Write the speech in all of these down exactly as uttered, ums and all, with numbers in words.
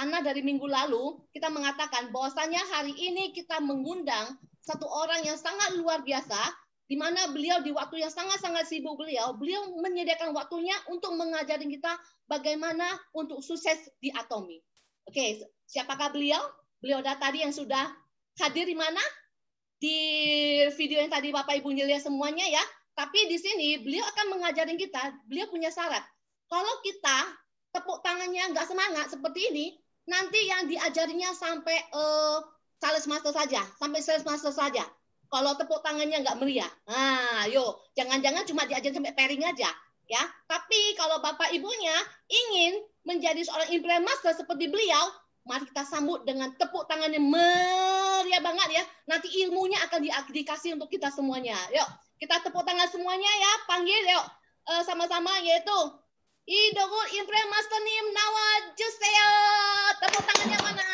Karena dari minggu lalu kita mengatakan bahwasanya hari ini kita mengundang satu orang yang sangat luar biasa, di mana beliau di waktu yang sangat-sangat sibuk beliau, beliau menyediakan waktunya untuk mengajarin kita bagaimana untuk sukses di Atomi. Oke, siapakah beliau? Beliau dah tadi yang sudah hadir di mana? Di video yang tadi Bapak Ibu lihat semuanya ya. Tapi di sini beliau akan mengajarin kita, beliau punya syarat. Kalau kita tepuk tangannya nggak semangat seperti ini, nanti yang diajarinya sampai uh, sales master saja, sampai sales master saja. Kalau tepuk tangannya nggak meriah, nah, yuk, jangan-jangan cuma diajarin sampai pairing aja, ya. Tapi kalau bapak ibunya ingin menjadi seorang implement master seperti beliau, mari kita sambut dengan tepuk tangannya meriah banget ya. Nanti ilmunya akan di dikasih untuk kita semuanya. Yuk, kita tepuk tangan semuanya ya, panggil yuk uh, sama-sama yaitu. Idogo Impre Master Nim Nawajuseo. Tepuk tangannya mana?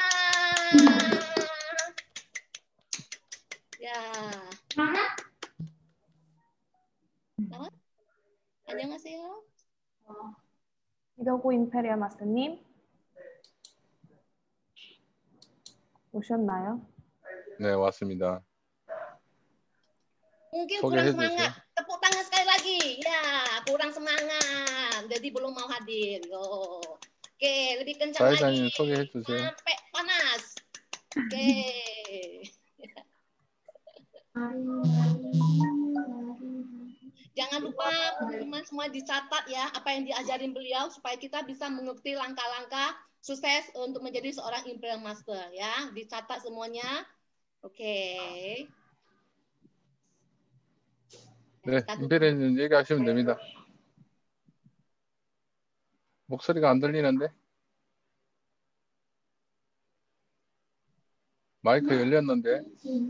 Ya. Mana? Nawa? 안녕하세요. 이도구 임페리아 마스터님 오셨나요? 네, 왔습니다. Mungkin kurang semangat. Tepuk tangan sekali lagi. Ya, kurang semangat. Jadi belum mau hadir. Oh. Oke, lebih kencang lagi. 소개해 주세요. Sampai panas. Oke. Jangan lupa teman-teman semua dicatat ya apa yang diajarin beliau supaya kita bisa mengerti langkah-langkah sukses untuk menjadi seorang imperial master ya. Dicatat semuanya. Oke. 네, 임페리아님 얘기하시면 됩니다. 목소리가 안 들리는데? 마이크 열렸는데?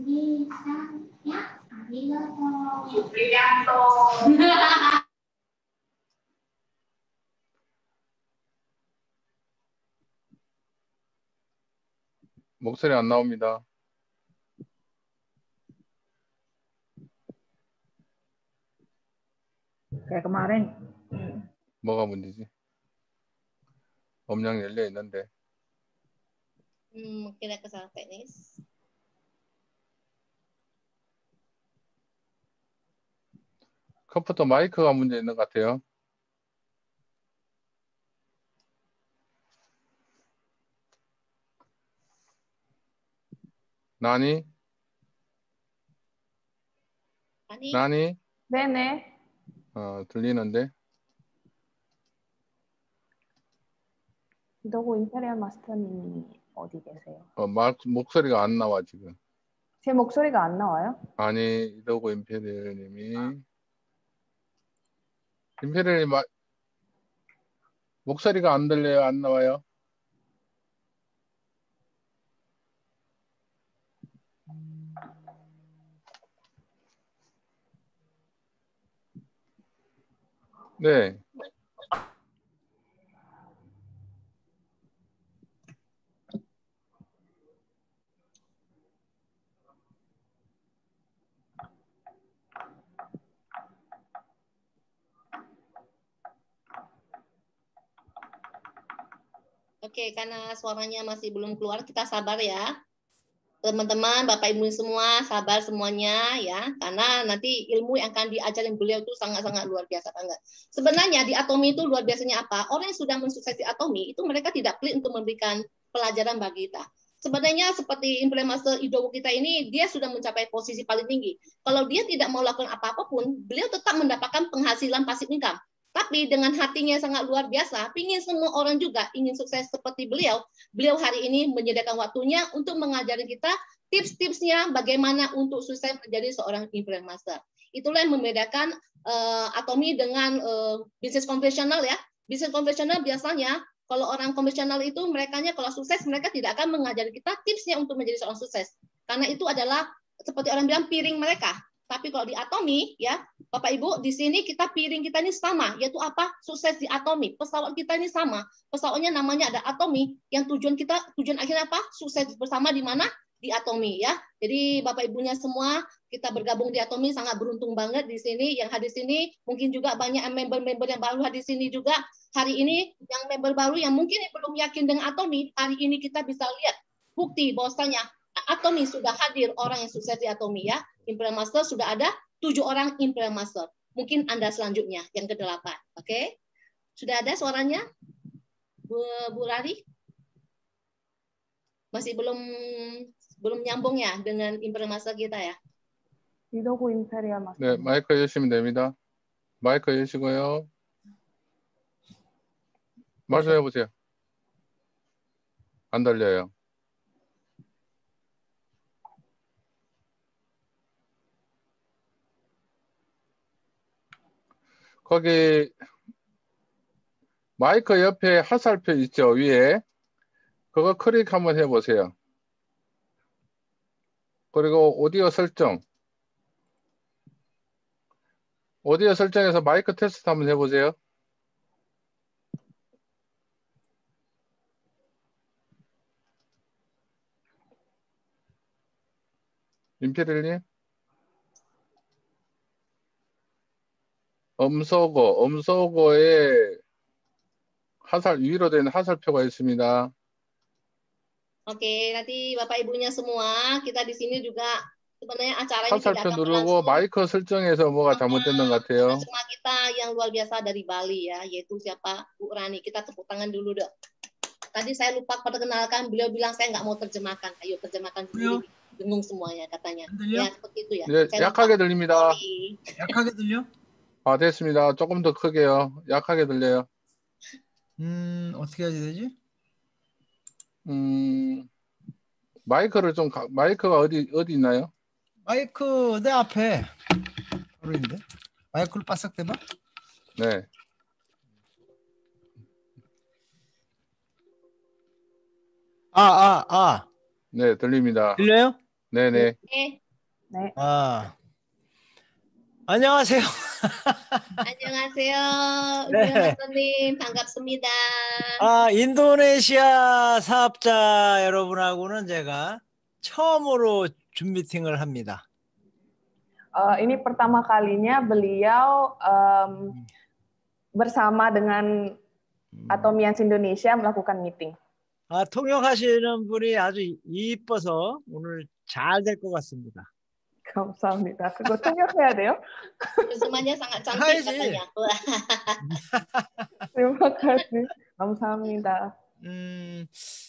목소리 안 나옵니다. Kayak kemarin. 뭐가 문제지? 음량 열려 있는데. Hmm, mungkin ada kesalahan teknis. 컴퓨터 마이크가 문제 있는 것 같아요. 나니? 나니? 나니? 네네. 어, 들리는데? 이도구 임페리아 마스터님이 어디 계세요? 어, 마, 목소리가 안 나와 지금. 제 목소리가 안 나와요? 아니, 이도구 임페리얼님이 임페리얼님 마, 목소리가 안 들려요? 안 나와요? 네. Oke, karena suaranya masih belum keluar, kita sabar ya. Teman-teman, Bapak Ibu semua, sabar semuanya ya. Karena nanti ilmu yang akan diajarin beliau itu sangat-sangat luar biasa banget. Sebenarnya di Atomi itu luar biasanya apa? Orang yang sudah mensukses di Atomi itu mereka tidak pelit untuk memberikan pelajaran bagi kita. Sebenarnya seperti implementer Idowu kita ini, dia sudah mencapai posisi paling tinggi. Kalau dia tidak mau lakukan apa-apa pun, beliau tetap mendapatkan penghasilan pasif income. Tapi dengan hatinya yang sangat luar biasa, ingin semua orang juga ingin sukses seperti beliau. Beliau hari ini menyediakan waktunya untuk mengajari kita tips-tipsnya bagaimana untuk sukses menjadi seorang imperial master. Itulah yang membedakan uh, Atomi dengan uh, bisnis konvensional ya. Bisnis konvensional biasanya kalau orang konvensional itu merekanya kalau sukses mereka tidak akan mengajari kita tipsnya untuk menjadi seorang sukses. Karena itu adalah seperti orang bilang piring mereka. Tapi kalau di Atomi, ya, Bapak Ibu, di sini kita piring kita ini sama, yaitu apa? Sukses di Atomi. Pesawat kita ini sama. Pesawatnya namanya ada Atomi. Yang tujuan kita, tujuan akhirnya apa? Sukses bersama di mana? di Atomi ya. Jadi Bapak Ibunya semua kita bergabung di Atomi sangat beruntung banget di sini. Yang hadir sini mungkin juga banyak member-member yang baru hadir sini juga. Hari ini yang member baru yang mungkin belum yakin dengan Atomi, hari ini kita bisa lihat bukti bahwasanya Atomi sudah hadir orang yang sukses di Atomi ya. Imperial Master sudah ada tujuh orang Imperial Master. Mungkin Anda selanjutnya yang kedelapan. Oke? Okay? Sudah ada suaranya? Bu, Bu Rari? Masih belum belum nyambung ya dengan Imperial Master kita ya? 리더고 임페리얼 마스터. 네, 마이크 여시면 됩니다. 마이크 여시고요. 말씀해 보세요. 안 들려요. 거기 마이크 옆에 화살표 있죠, 위에. 그거 클릭 한번 해보세요. 그리고 오디오 설정. 오디오 설정에서 마이크 테스트 한번 해보세요. 임페리얼님. 음소거, 음소거에 화살, 위로 된 화살표가 있습니다. Oke, nanti Bapak Ibunya semua, kita di sini juga sebenarnya acara ini tidak 화살표 akan 누르고 berlangsung 마이크 설정에서 뭐가 잘못된 것 같아요. sama kita yang luar biasa dari Bali ya, yaitu siapa? Bu Rani. Kita tepuk tangan dulu deh. Tadi saya lupa perkenalkan, beliau bilang saya nggak mau terjemahkan. Ayo terjemahkan sendiri. Bingung semuanya katanya. Ya seperti itu ya. 네, Saya 약하게 lupa. 들립니다. Sorry. 약하게 들려? 아, 됐습니다. 조금 더 크게요. 약하게 들려요. 음, 어떻게 해야 되지? 음, 마이크를 좀, 가, 마이크가 어디, 어디 있나요? 마이크 내 앞에 바로 있는데. 마이크를 바싹 대봐. 네. 아, 아, 아. 네, 들립니다. 들려요? 네네. 네. 네. 아. 안녕하세요. 안녕하세요. 네. Imperial Master님 반갑습니다. 아, 인도네시아 사업자 여러분하고는 제가 처음으로 줌 미팅을 합니다. Uh, ini pertama kalinya beliau um, bersama dengan Atomians Indonesia melakukan meeting. 아, 통역하시는 분이 아주 이뻐서 오늘 잘 될 것 같습니다. 감사합니다. 그거 통역해야 돼요? Semuanya sangat cantik Hai, Ji. katanya. terima kasih. 감사합니다. 음,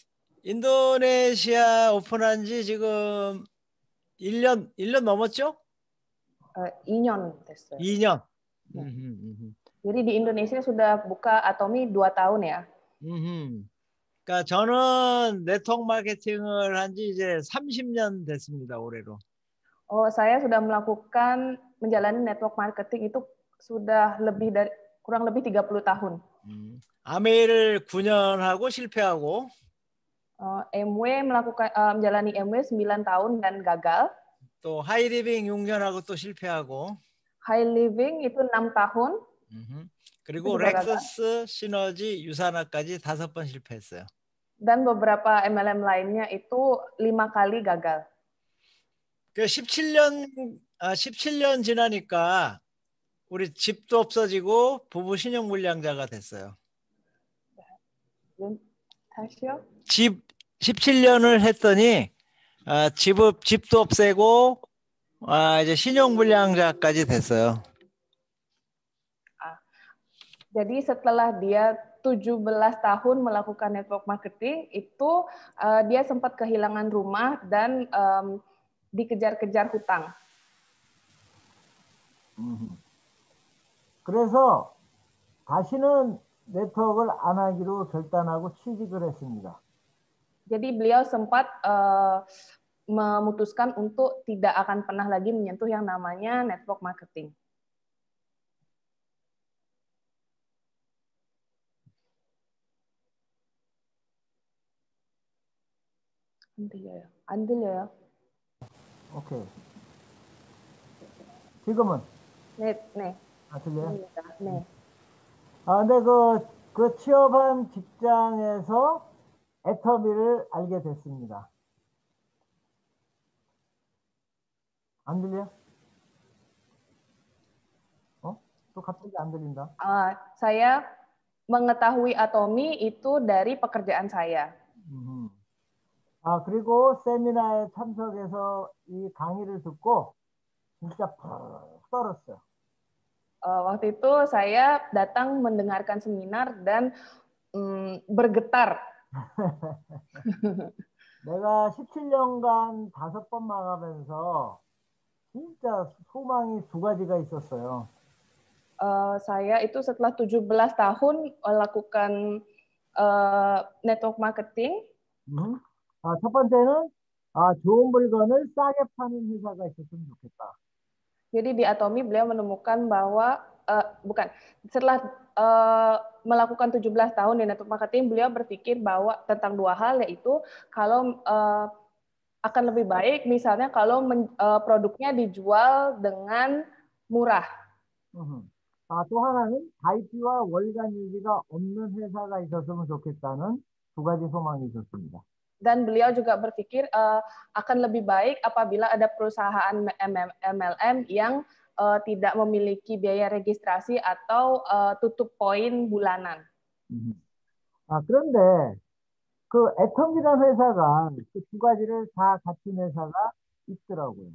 인도네시아 오픈한 지 지금 일 년, 일 년 넘었죠? Uh, 이 년 됐어요. 이 년. 네. 음흠, 음흠. Jadi di Indonesia sudah buka Atomi dua tahun ya. 음흠. 그러니까 저는 네트워크 마케팅을 한 지 이제 삼십 년 됐습니다, 올해로. Oh, saya sudah melakukan menjalani network marketing itu sudah lebih dari kurang lebih tiga puluh tahun. 음. 아메이를 구 년 하고 실패하고 Uh, M W melakukan uh, menjalani M W sembilan tahun dan gagal. 또 하이리빙 육 년 하고 또 실패하고 High Living itu enam tahun. 음흠. 그리고 juga gagal. 렉서스, 시너지, 유사나까지 다섯 번 실패했어요. Dan beberapa M L M lainnya itu lima kali gagal. 그 십칠 년 아, 십칠 년 지나니까 우리 집도 없어지고 부부 신용 불량자가 됐어요. 다시요? 집 십칠 년을 했더니 아, 집, 집도 없애고 아, 이제 신용 불량자까지 됐어요. Jadi setelah dia tujuh belas tahun melakukan network marketing, itu uh, dia sempat kehilangan rumah dan um, dikejar-kejar hutang. 그래서 다시는 네트워크를 안 하기로 결단하고 취직을 했습니다. Jadi beliau sempat uh, memutuskan untuk tidak akan pernah lagi menyentuh yang namanya network marketing. 안 들려요. 안 들려요. 오케이. 지금은? 네, 네. 아, 들려요? 네. 아, 근데 그, 그 취업한 직장에서 애터미를 알게 됐습니다. 안 들려? 어? 또 갑자기 안 들린다. Uh, saya mengetahui atomi itu dari pekerjaan saya. 음. 아, 그리고 세미나에 참석해서 이 강의를 듣고 진짜 푹 떨었어요. Uh, waktu itu saya datang mendengarkan seminar dan um, bergetar. 내가 십칠 년간 다섯 번 망하면서 진짜 소망이 두 가지가 있었어요. Uh, saya itu setelah tujuh belas tahun melakukan uh, network marketing. 음? 아, 첫 번째는 아, 좋은 물건을 싸게 파는 회사가 있었으면 좋겠다. Jadi di Atomi beliau menemukan bahwa uh, bukan setelah uh, melakukan tujuh belas tahun di network marketing, beliau berpikir bahwa tentang dua hal, yaitu kalau uh, akan lebih baik misalnya kalau men, uh, produknya dijual dengan murah. 음. 아, 또 하나는 가입비와 월간 유지가 없는 회사가 있었으면 좋겠다는 두 가지 소망이 있었습니다. Dan beliau juga berpikir uh, akan lebih baik apabila ada perusahaan M L M yang uh, tidak memiliki biaya registrasi atau uh, tutup poin bulanan. 음. 아, 그런데 그 애텀이라는 회사가 그 두 가지를 다 갖춘 회사가 있더라고요.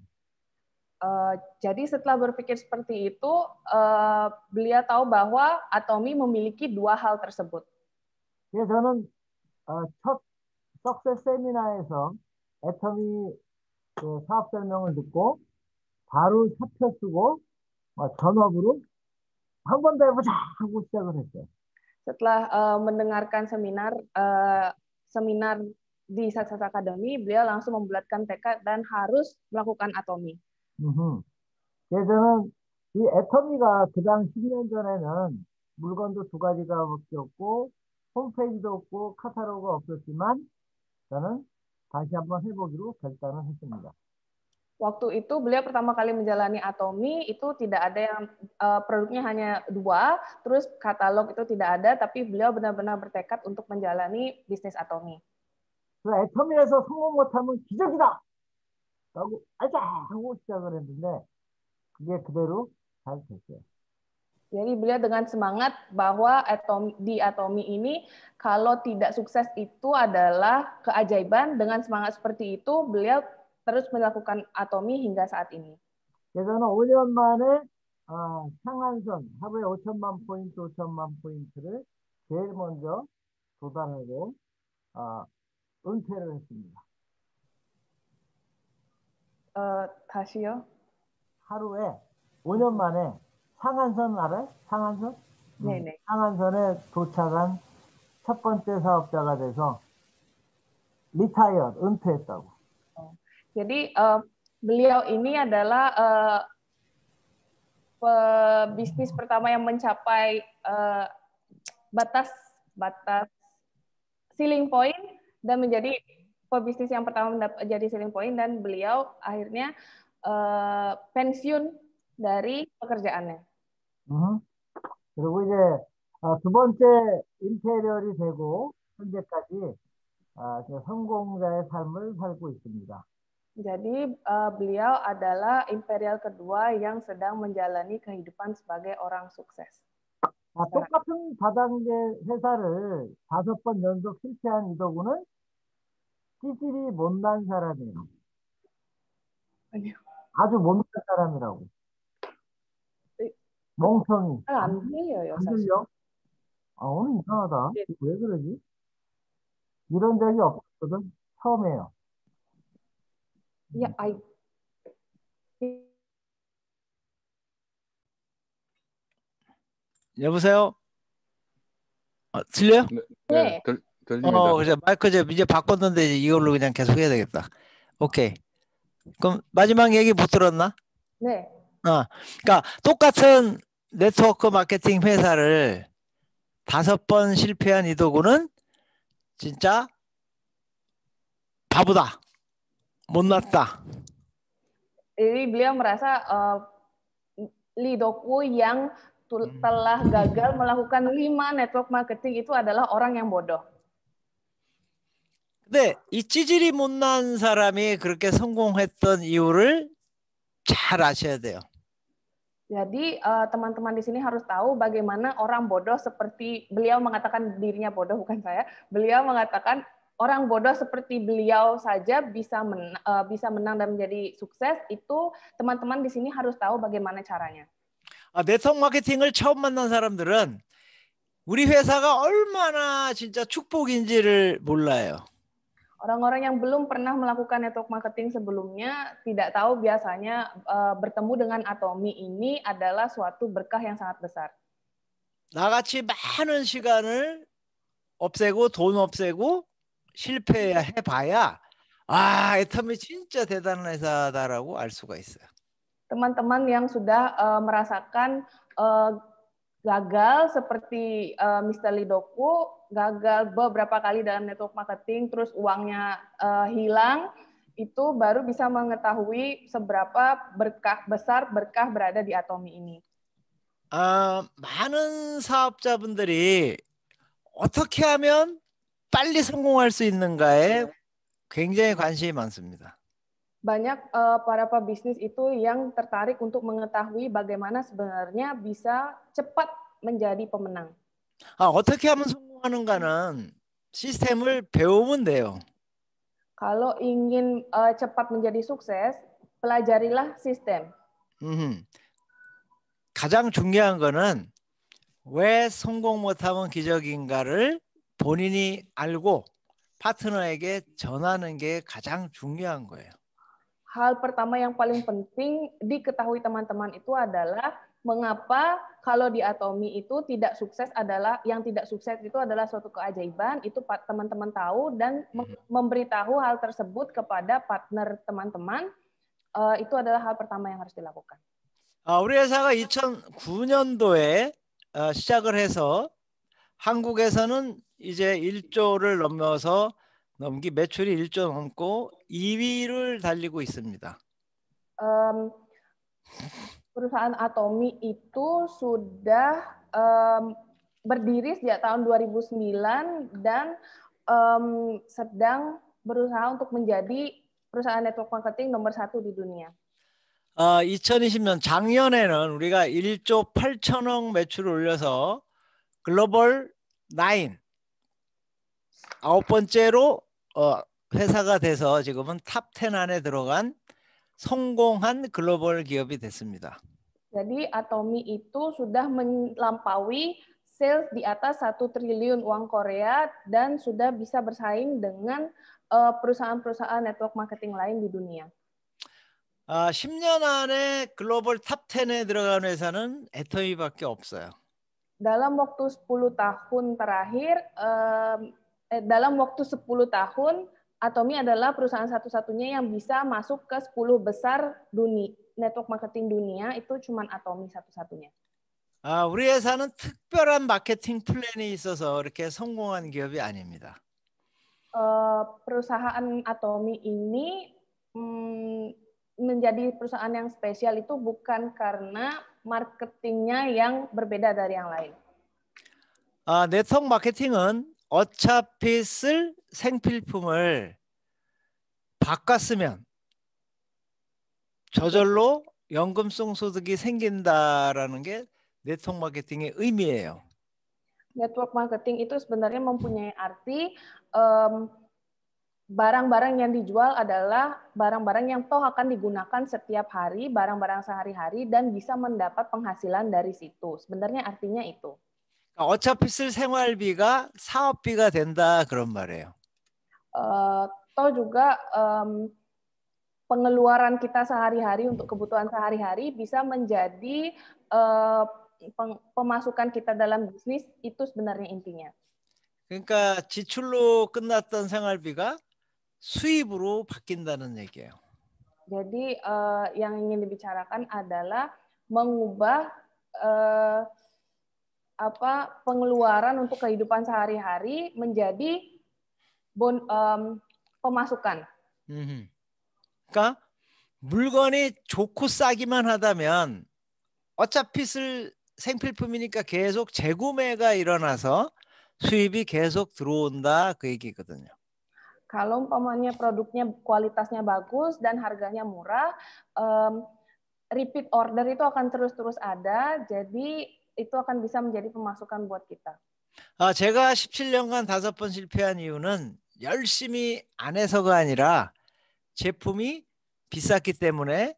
Uh, jadi setelah berpikir seperti itu, uh, beliau tahu bahwa Atomi memiliki dua hal tersebut. 그래서 저는 어, 첫 석세스 세미나에서 애텀이 그 사업 설명을 듣고 바로 사표 쓰고 어, 전업으로 한 번 더 해보자 하고 시작을 했어요. Setelah uh, mendengarkan seminar uh, seminar di Success Academy, beliau langsung membulatkan tekad dan harus melakukan Atomi. 음흠. 그래서 저는 이 애터미가 그당 십 년 전에는 물건도 두 가지가 밖에 없고 홈페이지도 없고 카탈로그가 없었지만 저는 다시 한번 해보기로 결단을 했습니다. Waktu itu beliau pertama kali menjalani Atomi, itu tidak ada yang uh, produknya hanya dua, terus katalog itu tidak ada, tapi beliau benar-benar bertekad untuk menjalani bisnis Atomi. 그 애터미에서 성공 못하면 기적이다! 라고 아자! 하고 시작을 했는데 그게 그대로 잘 됐어요. Jadi beliau dengan semangat bahwa atom, di Atomi ini kalau tidak sukses itu adalah keajaiban. Dengan semangat seperti itu beliau terus melakukan Atomi hingga saat ini. 그래서는 오 년 만에 어, 상한선 하루에 오천만 포인트, 오천만 포인트를 제일 먼저 도달하고 어, 은퇴를 했습니다. Uh, 다시요? 하루에 오 년 만에 상한선 알아요? 상한선? 네네. 상한선에 도착한 첫 번째 사업자가 돼서 리타이어, 은퇴했다고. Oh. Jadi uh, beliau ini adalah uh, pebisnis pertama yang mencapai uh, batas batas ceiling point dan menjadi pebisnis yang pertama menjadi ceiling point, dan beliau akhirnya uh, pensiun dari pekerjaannya. 음. 그리고 이제 어, 두 번째 임페리얼이 되고 현재까지 어, 성공자의 삶을 살고 있습니다. Jadi uh, beliau adalah imperial kedua yang sedang menjalani kehidupan sebagai orang sukses. 아, 똑같은 다단계 회사를 다섯 번 연속 실패한 이도구는 찌질이 못난 사람이에요. 아니요. 아주 못난 사람이라고. 멍청이. 잘 안 들려요, 안 사실. 들려? 아, 오늘 이상하다. 네. 왜 그러지? 이런 적이 없거든. 처음이에요. Ya, I. 여보세요? 어, 들려요? 네, 네. 네, 들, 들립니다. 어, 그래 마이크 이제 이제 바꿨는데 이걸로 그냥 계속 해야 되겠다. 오케이. 그럼 마지막 얘기 못 들었나? 네. 어, 그러니까 똑같은 네트워크 마케팅 회사를 다섯 번 실패한 이도구는 진짜 바보다, 못났다. Jadi beliau merasa uh, Lee Doku yang telah gagal melakukan lima network marketing itu adalah orang yang bodoh. 근데 이 찌질이 못난 사람이 그렇게 성공했던 이유를 잘 아셔야 돼요. Jadi eh, teman-teman di sini harus tahu bagaimana orang bodoh seperti beliau mengatakan dirinya bodoh, bukan saya. Beliau mengatakan orang bodoh seperti beliau saja bisa men, eh, bisa menang dan menjadi sukses. Itu teman-teman di sini harus tahu bagaimana caranya. 아, 네트워크 마케팅을 처음 만난 사람들은 우리 회사가 얼마나 진짜 축복인지를 몰라요. Orang-orang yang belum pernah melakukan network marketing sebelumnya tidak tahu biasanya uh, bertemu dengan Atomy ini adalah suatu berkah yang sangat besar. 나같이 많은 시간을 없애고 돈 없애고 실패해봐야 아, 애터미 진짜 대단한 회사다라고 알 수가 있어요. Teman-teman yang sudah uh, merasakan uh, gagal seperti uh, mister Lidoku, gagal beberapa kali dalam network marketing, terus uangnya uh, hilang, itu baru bisa mengetahui seberapa berkah besar berkah berada di Atomy ini. 아, 많은 사업자분들이 어떻게 하면 빨리 성공할 수 있는가에 굉장히 관심이 많습니다. Banyak uh, para pebisnis itu yang tertarik untuk mengetahui bagaimana sebenarnya bisa cepat menjadi pemenang. 아, 어떻게 하면 성공하는가는 시스템을 배우면 돼요. Kalau ingin uh, cepat menjadi sukses, pelajarilah sistem. 음, 가장 중요한 거는 왜 성공 못하면 기적인가를 본인이 알고 파트너에게 전하는 게 가장 중요한 거예요. Hal pertama yang paling penting diketahui teman-teman itu adalah mengapa kalau di Atomy itu tidak sukses adalah yang tidak sukses itu adalah suatu keajaiban, itu teman-teman tahu dan memberitahu hal tersebut kepada partner teman-teman, itu adalah hal pertama yang harus dilakukan. 아, 우리 회사가 이천구 년도에 어, 시작을 해서 한국에서는 이제 일조를 넘어서 넘기 매출이 일조 넘고 이 위를 달리고 있습니다. Um, perusahaan Atomy itu sudah um, berdiri sejak tahun dua ribu sembilan dan um, sedang berusaha untuk menjadi perusahaan network marketing nomor satu di dunia. 어, 이천이십 년 작년에는 우리가 일조 팔천억 매출을 올려서 글로벌 나인 아홉 번째로 어, 회사가 돼서 지금은 탑 텐 안에 들어간 성공한 글로벌 기업이 됐습니다. Jadi Atomy itu sudah melampaui sales di atas satu triliun uang Korea dan sudah bisa bersaing dengan perusahaan-perusahaan network marketing lain di dunia. 아, 십 년 안에 글로벌 탑 텐에 들어간 회사는 애터미밖에 없어요. Dalam waktu sepuluh tahun terakhir, eh, dalam waktu sepuluh tahun, Atomy adalah perusahaan satu-satunya yang bisa masuk ke sepuluh besar dunia network marketing dunia, itu cuma Atomy satu-satunya. 아, 우리 회사는 특별한 마케팅 플랜이 있어서 이렇게 성공한 기업이 아닙니다. Uh, perusahaan Atomy ini hmm, menjadi perusahaan yang spesial itu bukan karena marketingnya yang berbeda dari yang lain. 아, 네트워크 마케팅은 어차피 쓸 생필품을 바꿨으면 저절로 연금성 소득이 생긴다라는 게 네트워크 마케팅의 의미예요. Network marketing itu sebenarnya mempunyai arti um, barang-barang yang dijual adalah barang-barang yang toh akan digunakan setiap hari, barang-barang sehari-hari dan bisa mendapat penghasilan dari situ. Sebenarnya artinya itu. 어차피 쓸 생활비가 사업비가 된다 그런 말이에요. Uh, toh juga um, pengeluaran kita sehari-hari untuk kebutuhan sehari-hari bisa menjadi uh, pemasukan kita dalam bisnis, itu sebenarnya intinya. 그러니까 지출로 끝났던 생활비가 수입으로 바뀐다는 얘기예요. Jadi uh, yang ingin dibicarakan adalah mengubah uh, apa pengeluaran untuk kehidupan sehari-hari menjadi bon, um, pemasukan. 음. 그러니까 물건이 좋고 싸기만 하다면 어차피 쓸 생필품이니까 계속 재구매가 일어나서 수입이 계속 들어온다 그 얘기거든요. Kalau umpamanya produknya kualitasnya bagus dan harganya murah, um, repeat order itu akan terus-terus ada, jadi itu akan bisa menjadi pemasukan buat kita. 아, 제가 십칠 년간 다섯 번 실패한 이유는 열심히 안 해서가 아니라 제품이 비쌌기 때문에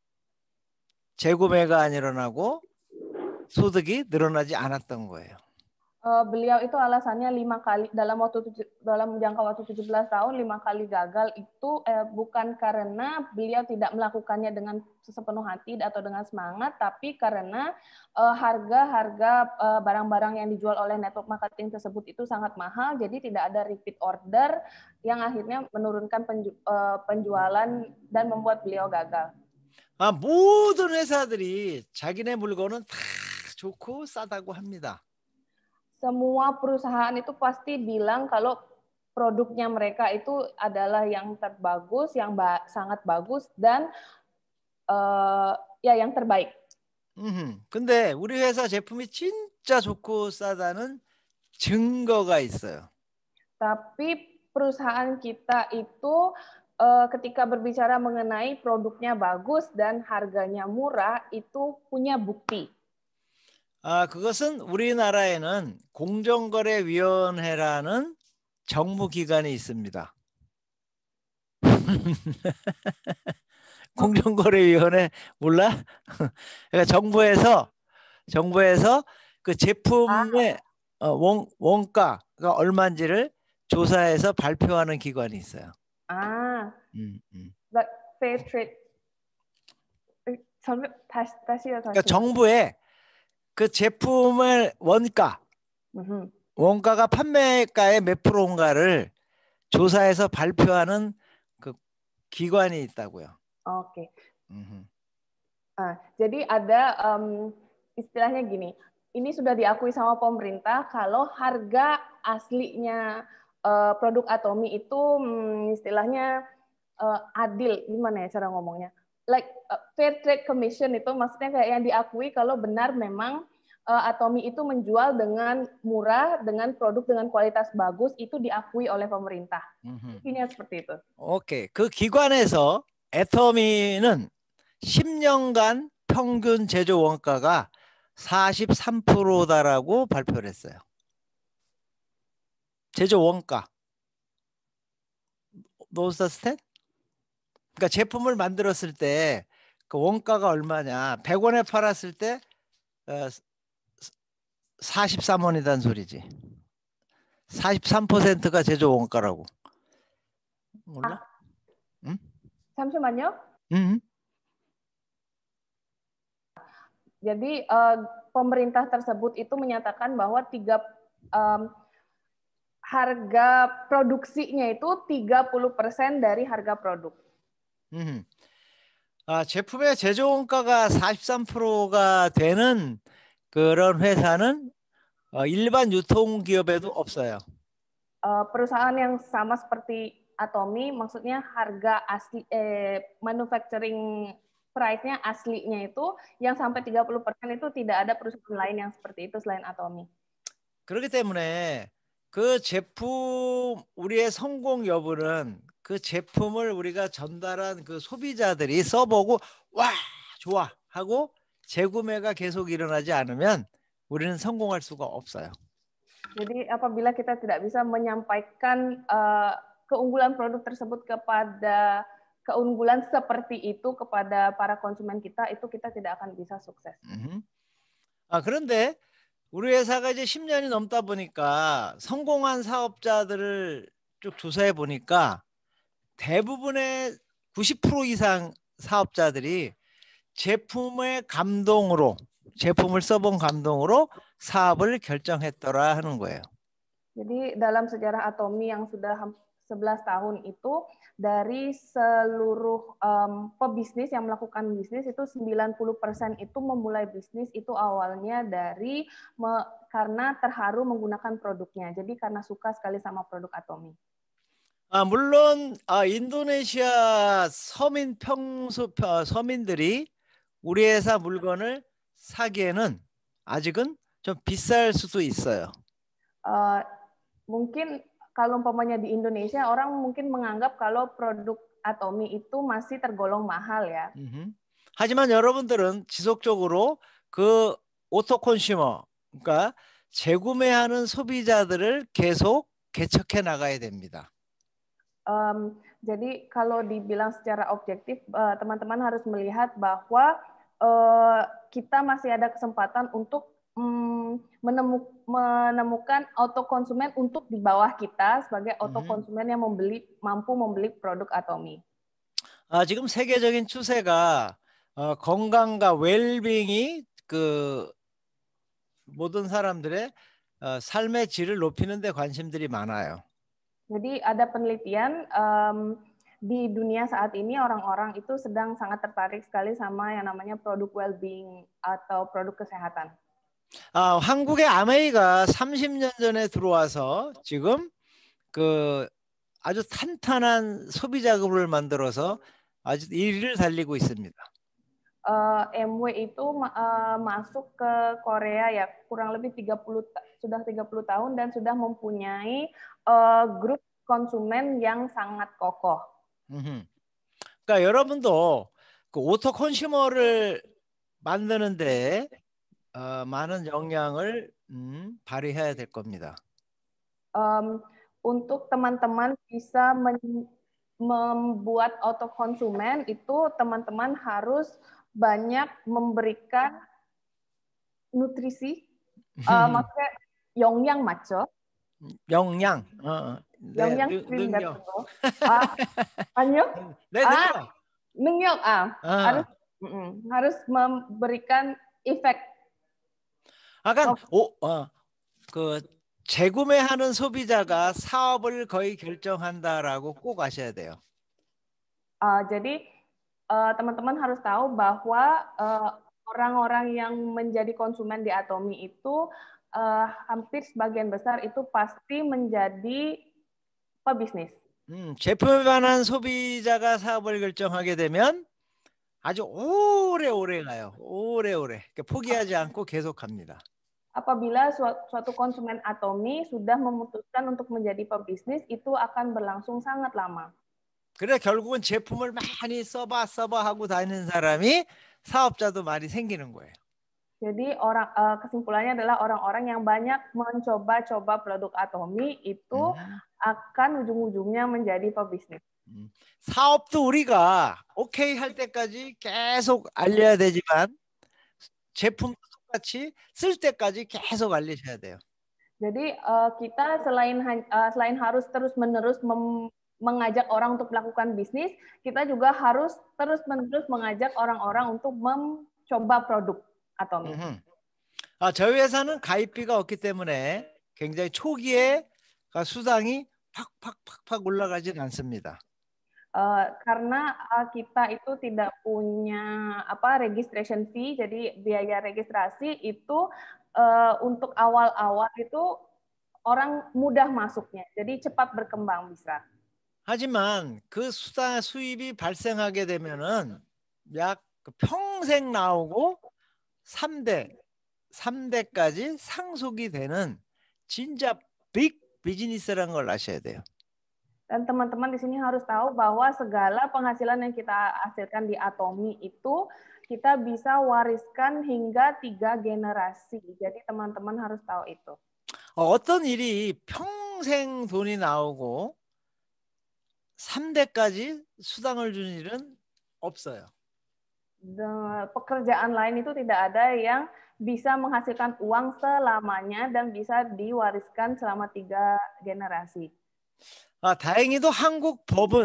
재구매가 안 일어나고 소득이 늘어나지 않았던 거예요. Uh, beliau itu alasannya lima kali dalam waktu tujuh, dalam jangka waktu tujuh belas tahun lima kali gagal itu eh, bukan karena beliau tidak melakukannya dengan sepenuh hati atau dengan semangat, tapi karena harga-harga uh, uh, barang-barang yang dijual oleh network marketing tersebut itu sangat mahal, jadi tidak ada repeat order yang akhirnya menurunkan penju, uh, penjualan dan membuat beliau gagal. 아, 모든 회사들이 자기네 물건은 다 좋고 싸다고 합니다. Semua perusahaan itu pasti bilang kalau produknya mereka itu adalah yang terbagus, yang ba sangat bagus dan uh, ya yang terbaik. 음, 근데 우리 회사 제품이 진짜 좋고 싸다는 증거가 있어요. Tapi perusahaan kita itu uh, ketika berbicara mengenai produknya bagus dan harganya murah itu punya bukti. 아, 그것은 우리나라에는 공정거래위원회라는 정부기관이 있습니다. 공정거래위원회 몰라? 그러니까 정부에서 정부에서 그 제품의 아. 원, 원가가 얼마인지를 조사해서 발표하는 기관이 있어요. 아, 음, 음. like fair trade. 다시 다시요, 다시. 그러니까 정부에 그 제품의 원가, 음흠. 원가가 판매가의 몇 프로인가를 조사해서 발표하는 그 기관이 있다고요. Oke. 음흠. Ah, jadi ada um, istilahnya gini. Ini sudah diakui sama pemerintah kalau harga aslinya uh, produk Atomy itu um, istilahnya uh, adil. Gimana ya cara ngomongnya? Like uh, Fair Trade Commission itu maksudnya kayak yang diakui kalau benar memang uh, Atomy itu menjual dengan murah, dengan produk dengan kualitas bagus, itu diakui oleh pemerintah. Intinya seperti itu. 오케이. 그 기관에서 애터미는 십 년간 평균 제조 원가가 사십삼 퍼센트다라고 발표를 했어요. 제조 원가. Knows the stat? 그러니까 제품을 만들었을 때 그 원가가 얼마냐? 백 원에 팔았을 때 어, 사십삼 원이란 소리지. 사십삼 퍼센트가 제조 원가라고. 몰라? 아, 응? 잠시만요. 응. Jadi uh, pemerintah tersebut itu menyatakan bahwa tiga um, harga produksinya itu tiga puluh persen dari harga produk. 음. 아, 제품의 제조 원가가 사십삼 퍼센트가 되는 그런 회사는 어, 일반 유통기업에도 없어요. Uh, perusahaan yang sama seperti Atomy, maksudnya harga asli eh, manufacturing price-nya aslinya itu yang sampai tiga puluh persen itu tidak ada perusahaan lain yang seperti itu selain Atomy. 그렇기 때문에 그 제품 우리의 성공 여부는 그 제품을 우리가 전달한 그 소비자들이 써보고 와 좋아 하고 재구매가 계속 일어나지 않으면 우리는 성공할 수가 없어요. Jadi apabila kita tidak bisa menyampaikan uh, keunggulan produk tersebut kepada keunggulan seperti itu kepada para konsumen kita, itu kita tidak akan bisa sukses. 음. 아, 그런데 우리 회사가 이제 십 년이 넘다 보니까 성공한 사업자들을 쭉 조사해 보니까 대부분의 구십 퍼센트 이상 사업자들이 제품의 감동으로 제품을 써본 감동으로 사업을 결정했더라 하는 거예요. Jadi dalam sejarah Atomy yang sudah sebelas tahun itu dari seluruh um, pebisnis yang melakukan bisnis itu sembilan puluh persen itu memulai bisnis itu awalnya dari me, karena terharu menggunakan produknya. Jadi karena suka sekali sama produk Atomy. 아, 물론 아, 인도네시아 서민 평소 서민들이 우리 회사 물건을 사기에는 아직은 좀 비쌀 수도 있어요. Uh, mungkin kalau umpamanya di Indonesia orang mungkin menganggap kalau produk Atomy itu masih tergolong mahal ya. 음흠. 하지만 여러분들은 지속적으로 그 오토 컨슈머, 그러니까 재구매하는 소비자들을 계속 개척해 나가야 됩니다. Um, jadi kalau dibilang secara objektif, uh, teman-teman harus melihat bahwa uh, kita masih ada kesempatan untuk um, menemu, menemukan auto konsumen untuk di bawah kita sebagai auto konsumen yang membeli mampu membeli produk Atomy. 아, 지금 세계적인 추세가 어, 건강과 웰빙이 그 모든 사람들의 어, 삶의 질을 높이는 데 관심들이 많아요. Jadi ada penelitian um, di dunia saat ini orang-orang itu sedang sangat tertarik sekali sama yang namanya produk well-being atau produk kesehatan. 아, 한국의 아메이가 삼십 년 전에 들어와서 지금 그 아주 탄탄한 소비자급을 만들어서 아주 일 위를 달리고 있습니다. Uh, M W itu uh, masuk ke Korea ya kurang lebih tiga puluh sudah tiga puluh tahun dan sudah mempunyai uh, grup konsumen yang sangat kokoh. 음흠. 그러니까 여러분도 그 오토 컨슈머를 만드는데 어, 많은 역량을 음, 발휘해야 될 겁니다. Um, untuk teman-teman bisa men membuat auto konsumen itu teman-teman harus banyak memberikan nutrisi, uh, maksudnya 영양 맞죠? 역량, 어, 네, 영양 능- 크림 같은 능력. 거. 아, 아니요? 네, 아, 능력. 능력, ah, 아. harus mm-mm, harus memberikan efek. 아까 오, 어, 그 재구매하는 소비자가 사업을 거의 결정한다라고 꼭 아셔야 돼요. Uh, jadi uh, teman-teman harus tahu bahwa uh, orang-orang yang menjadi konsumen di Atomy itu uh, hampir sebagian besar itu pasti menjadi pebisnis. 음, 제품에 관한 소비자가 사업을 결정하게 되면 아주 오래오래 가요. 오래오래. 그러니까 포기하지 않고 계속 갑니다. Apabila suatu konsumen Atomy sudah memutuskan untuk menjadi pebisnis, itu akan berlangsung sangat lama. 그래 결국은 제품을 많이 써봐 써봐 하고 다니는 사람이 사업자도 많이 생기는 거예요. Jadi orang uh, kesimpulannya adalah orang-orang yang banyak mencoba-coba produk Atomy itu 음. akan ujung-ujungnya menjadi pebisnis. 음. 사업도 우리가 오케이 할 때까지 계속 알려야 되지만 제품도 똑같이 쓸 때까지 계속 알리셔야 돼요. Jadi uh, kita selain uh, selain harus terus-menerus mengajak orang untuk melakukan bisnis, kita juga harus terus-menerus mengajak orang-orang untuk mencoba produk Atomy. 아, 저희 회사는 가입비가 없기 때문에 굉장히 초기에 수당이 팍팍팍팍 올라가진 않습니다. Uh, karena uh, kita itu tidak punya apa registration fee, jadi biaya registrasi itu uh, untuk awal-awal itu orang mudah masuknya, jadi cepat berkembang bisa. 하지만 그 수당 수입이 발생하게 되면은 약 평생 나오고 삼 대, 삼 대까지 상속이 되는 진짜 빅 비즈니스라는 걸 아셔야 돼요. Dan teman-teman di sini harus tahu bahwa segala penghasilan yang kita hasilkan di Atomy itu kita bisa wariskan hingga tiga generasi. Jadi teman-teman harus tahu itu. 어떤 일이 평생 돈이 나오고 삼 대까지 수당을 주는 일은 없어요. Pekerjaan lain itu tidak ada yang bisa menghasilkan uang selamanya dan bisa diwariskan selama tiga generasi. 아, 다행히도 한국 법은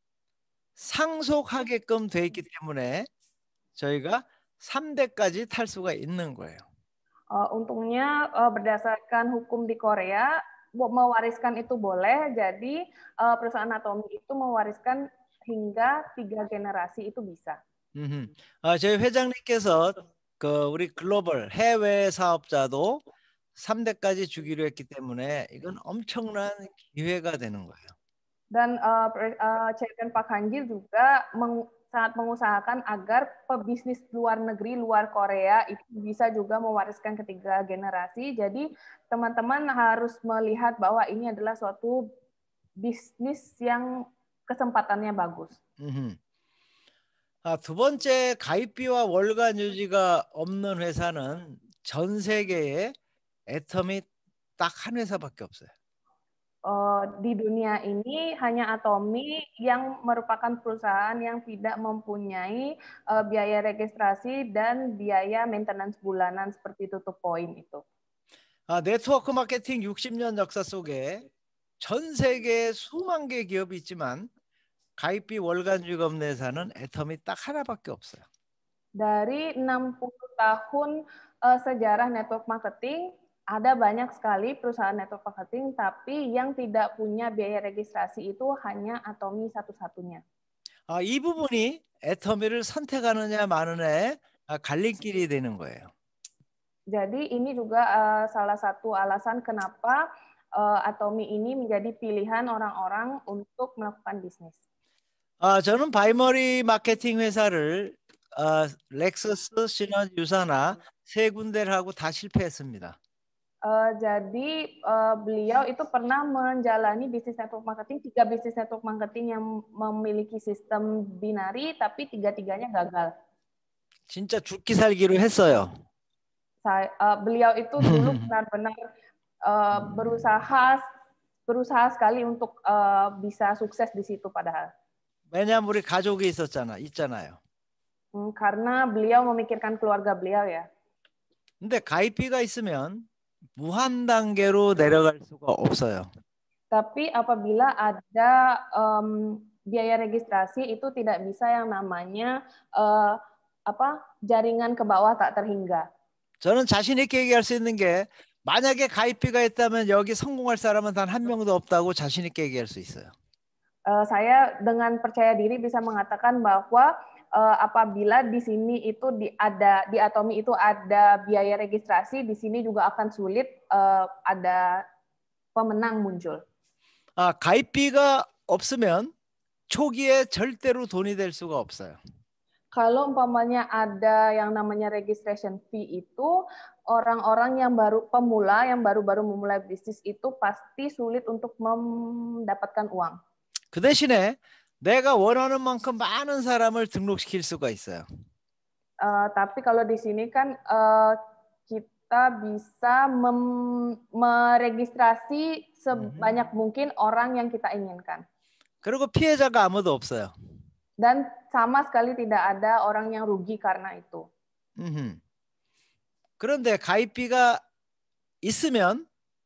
상속하게끔 돼 있기 때문에 저희가 삼 대까지 탈 수가 있는 거예요. Uh, untungnya uh, berdasarkan hukum di Korea mewariskan itu boleh, jadi uh, perusahaan Atomy itu mewariskan hingga tiga generasi itu bisa. 음, 아, 저희 회장님께서 그 우리 글로벌 해외 사업자도 삼 대까지 주기로 했기 때문에 이건 엄청난 기회가 되는 거예요. Dan uh, uh, Chairman Pak Hanjil juga meng, sangat mengusahakan agar pebisnis luar negeri, luar Korea itu bisa juga mewariskan ketiga generasi. Jadi teman-teman harus melihat bahwa ini adalah suatu bisnis yang kesempatannya bagus. 음. 아, 두 번째 가입비와 월간 유지가 없는 회사는 전 세계에 애텀이 딱 한 회사밖에 없어요. Uh, di dunia ini hanya Atomy yang merupakan perusahaan yang tidak mempunyai uh, biaya registrasi dan biaya maintenance bulanan seperti tutup poin itu. 아, 네트워크 마케팅 육십 년 역사 속에 전 세계에 수만 개 기업이 있지만 가입비 월간 유지가 없는 회사는 애텀이 딱 하나밖에 없어요. Dari enam puluh tahun uh, sejarah network marketing, ada banyak sekali perusahaan network marketing, tapi yang tidak punya biaya registrasi itu hanya Atomy satu-satunya. 아, 이 부분이 애터미를 선택하느냐 마느냐의 갈림길이 되는 거예요. Jadi ini juga uh, salah satu alasan kenapa uh, Atomy ini menjadi pilihan orang-orang untuk melakukan bisnis. 아, 저는 바이머리 마케팅 회사를 어, 렉서스, 시너지 유사나 세 군데를 하고 다 실패했습니다. Uh, jadi uh, beliau itu pernah menjalani bisnis network marketing, tiga bisnis network marketing yang memiliki sistem binari, tapi tiga-tiganya gagal. 진짜 죽기 살기로 했어요. Saya, uh, beliau itu dulu benar-benar uh, berusaha berusaha sekali untuk uh, bisa sukses di situ padahal. 왜냐하면 우리 가족이 있었잖아, 있잖아요. Hmm, karena beliau memikirkan keluarga beliau ya. 근데 가입비가 있으면 무한 단계로 내려갈 수가 없어요. Tapi apabila ada um, biaya registrasi itu tidak bisa yang namanya uh, apa jaringan ke bawah tak terhingga. 저는 자신 있게 얘기할 수 있는 게 만약에 가입비가 있다면 여기 성공할 사람은 단 한 명도 없다고 자신 있게 얘기할 수 있어요. Uh, saya dengan percaya diri bisa mengatakan bahwa uh, apabila di sini itu di ada di Atomy itu ada biaya registrasi, di sini juga akan sulit uh, ada pemenang muncul. 아, 가입비가 없으면 초기에 절대로 돈이 될 수가 없어요. Kalau umpamanya ada yang namanya registration fee itu, orang-orang yang baru pemula, yang baru-baru memulai bisnis itu pasti sulit untuk mendapatkan uang. 그 대신에 내가 원하는 만큼 많은 사람을 등록시킬 수가 있어요. Uh, tapi kalau di sini kan uh, kita bisa mem- meregistrasi sebanyak mungkin orang yang kita inginkan. 그리고 피해자가 아무도 없어요. Dan sama sekali tidak ada orang yang rugi karena itu. 음흠. 그런데 가입비가 있으면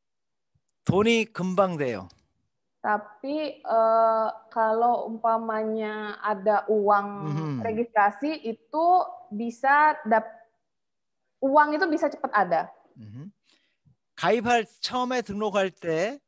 돈이 금방 돼요. Tapi uh, kalau umpamanya ada uang Mhm. registrasi itu bisa dap uang itu bisa cepat ada. 음흠. 가입할 처음에 등록할 때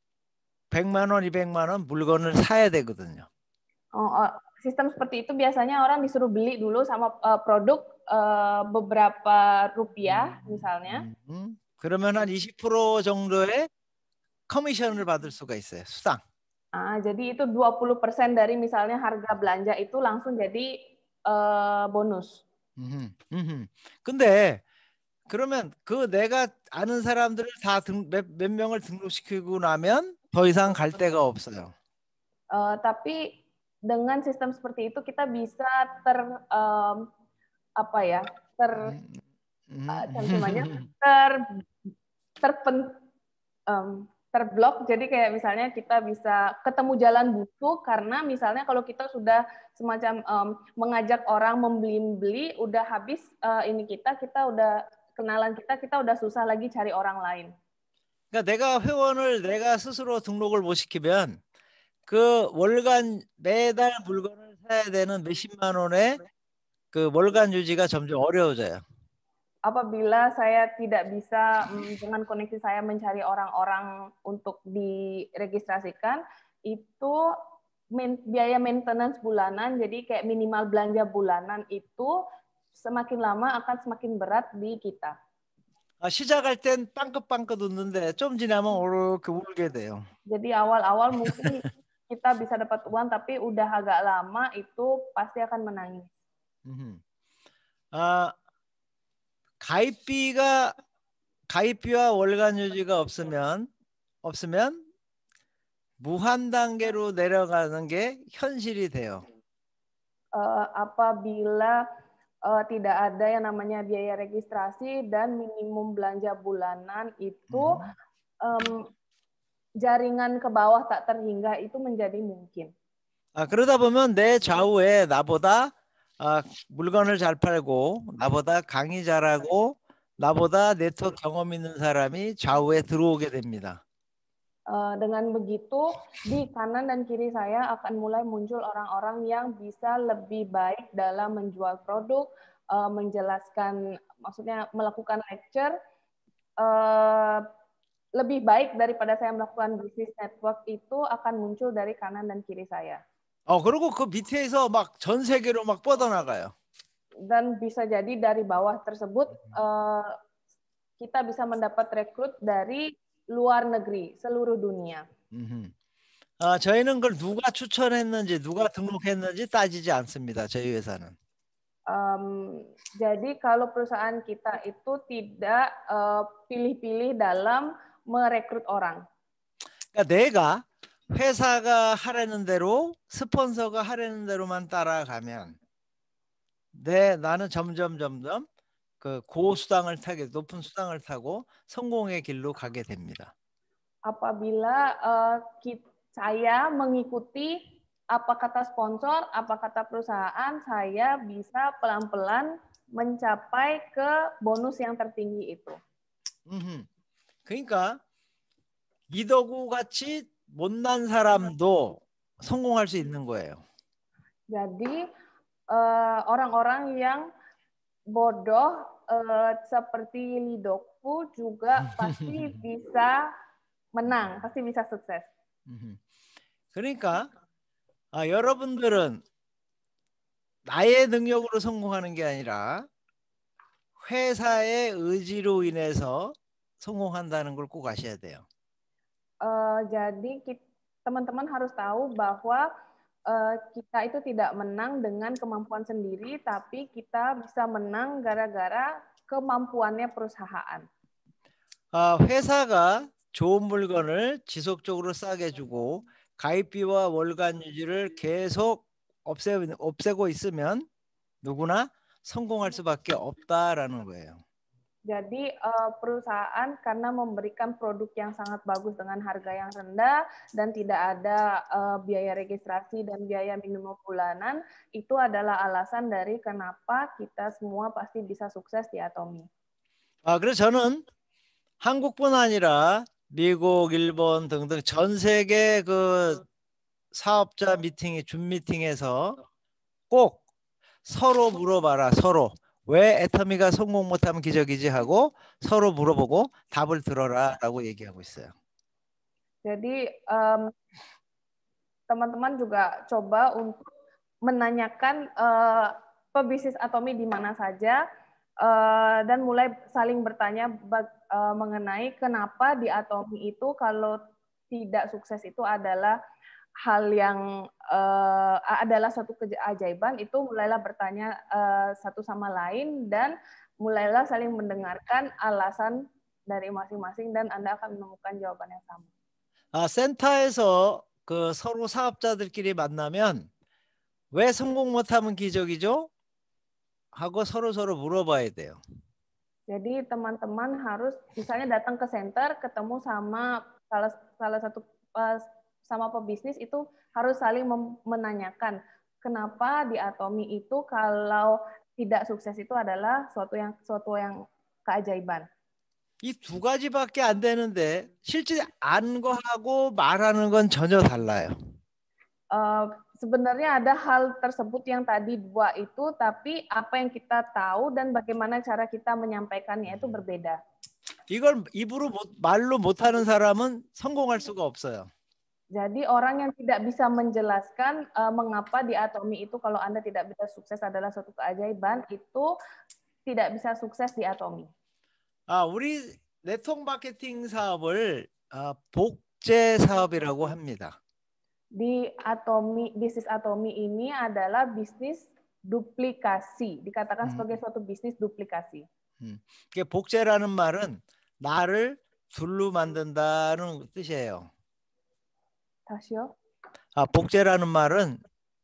백만 원, 이백만 원 물건을 사야 되거든요. Oh, oh, sistem seperti itu biasanya orang disuruh beli dulu sama uh, produk uh, beberapa rupiah misalnya. 음, 그러면 한 이십 퍼센트 정도의 커미션을 받을 수가 있어요. 수당. Ah, jadi itu dua puluh persen dari misalnya harga belanja itu langsung jadi uh, bonus. 음흠, 음흠. 근데 그러면 그 내가 아는 사람들을 다 몇 몇 명을 등록시키고 나면 더 이상 갈 데가 없어요. Uh, tapi dengan sistem seperti itu kita bisa ter um, apa ya ter 음, uh, cantimannya ter terpen um, terblok. Jadi kayak misalnya kita bisa ketemu jalan buntu karena misalnya kalau kita sudah semacam um, mengajak orang membeli-beli, udah habis uh, ini kita, kita udah kenalan kita, kita udah susah lagi cari orang lain. 그러니까 내가 회원을 내가 스스로 등록을 못 시키면 그 월간 매달 물건을 사야 되는 몇십만 원의 그 월간 유지가 점점 어려워져요. Apabila saya tidak bisa um, dengan koneksi saya mencari orang-orang untuk diregistrasikan, itu main, biaya maintenance bulanan, jadi kayak minimal belanja bulanan itu semakin lama akan semakin berat di kita. 아, 시작할 땐 빵긋빵긋 웃는데 좀 지나면 이렇게 울게 돼요. Jadi awal-awal mungkin kita bisa dapat uang, tapi udah agak lama itu pasti akan menangis. 음흠. 아, 가입비가 가입비와 월간 유지가 없으면 없으면 무한 단계로 내려가는 게 현실이 돼요. uh, apabila uh, tidak ada yang namanya biaya registrasi dan minimum belanja bulanan itu um, jaringan ke bawah tak terhingga itu menjadi mungkin. 아, 그러다 보면 내 좌우에 나보다 아, 물건을 잘 팔고 나보다 강의 잘하고 나보다 네트워크 경험 있는 사람이 좌우에 들어오게 됩니다. Uh, dengan begitu di kanan dan kiri saya akan mulai muncul orang-orang yang bisa lebih baik dalam menjual produk, uh, menjelaskan, maksudnya melakukan lecture, uh, lebih baik daripada saya melakukan bisnis network itu akan muncul dari kanan dan kiri saya. 어, 그리고 그 밑에서 막 전 세계로 막 뻗어나가요. Dan bisa jadi dari bawah tersebut uh, kita bisa mendapat rekrut dari luar negeri, seluruh dunia. 아, 저희는 그걸 누가 추천했는지 누가 등록했는지 따지지 않습니다. 저희 회사는. Um, jadi kalau perusahaan kita itu tidak uh, pilih-pilih dalam merekrut orang. 그러니까 내가 회사가 하라는 대로 스폰서가 하라는 대로만 따라가면 내 나는 점점 점점 그 고수당을 타게 높은 수당을 타고 성공의 길로 가게 됩니다. Apabila uh, kita, saya mengikuti apa kata sponsor, apa kata perusahaan, saya bisa pelan-pelan mencapai ke bonus yang tertinggi itu. 음흠. 그러니까 이더구 같이 못난 사람도 성공할 수 있는 거예요. Jadi orang-orang uh, yang bodoh uh, seperti Lidoku juga pasti bisa menang, pasti bisa sukses. 그러니까 아, 여러분들은 나의 능력으로 성공하는 게 아니라 회사의 의지로 인해서 성공한다는 걸 꼭 아셔야 돼요. Uh, jadi teman-teman harus tahu bahwa uh, kita itu tidak menang dengan kemampuan sendiri, tapi kita bisa menang gara-gara kemampuannya perusahaan. 아, 회사가 좋은 물건을 지속적으로 싸게 주고 가입비와 월간 유지를 계속 없애, 없애고 있으면 누구나 성공할 수밖에 없다라는 거예요. Jadi uh, perusahaan karena memberikan produk yang sangat bagus dengan harga yang rendah dan tidak ada uh, biaya registrasi dan biaya minimum bulanan, itu adalah alasan dari kenapa kita semua pasti bisa sukses di Atomy. 아, 그래서 저는 한국뿐 아니라 미국, 일본 등등 전 세계 그 사업자 미팅이 준 미팅에서 꼭 서로 물어봐라. 서로. 왜 애터미가 성공 못하면 기적이지 하고 서로 물어보고 답을 들어라라고 얘기하고 있어요. Jadi um, teman-teman juga coba untuk menanyakan uh, pebisnis Atomy di mana saja uh, dan mulai saling bertanya uh, mengenai kenapa di Atomy itu kalau tidak sukses itu adalah hal yang uh, adalah satu keajaiban, itu mulailah bertanya uh, satu sama lain dan mulailah saling mendengarkan alasan dari masing-masing dan Anda akan menemukan jawaban yang sama. 아, 센터에서 그 서로 사업자들끼리 만나면 왜 성공 못하면 기적이죠? 하고 서로 서로 물어봐야 돼요. Jadi teman-teman harus misalnya datang ke center ketemu sama salah salah satu uh, sama pebisnis itu harus saling menanyakan kenapa di Atomy itu kalau tidak sukses itu adalah suatu yang suatu yang keajaiban. 이 두 가지밖에 안 되는데 실제 아는 거하고 말하는 건 전혀 달라요. Uh, sebenarnya ada hal tersebut yang tadi dua itu, tapi apa yang kita tahu dan bagaimana cara kita menyampaikannya itu berbeda. 이걸 입으로 못, 말로 못하는 사람은 성공할 수가 없어요. Jadi orang yang tidak bisa menjelaskan uh, mengapa di Atomy itu kalau Anda tidak bisa sukses adalah suatu keajaiban, itu tidak bisa sukses di Atomy. 아, 우리 네트워크 마케팅 사업을 아, 복제 사업이라고 합니다. Di Atomy, bisnis Atomy ini adalah bisnis duplikasi, dikatakan sebagai suatu bisnis duplikasi. 음. 복제라는 말은 나를 둘로 만든다는 뜻이에요. 다시요? 아, 복제라는 말은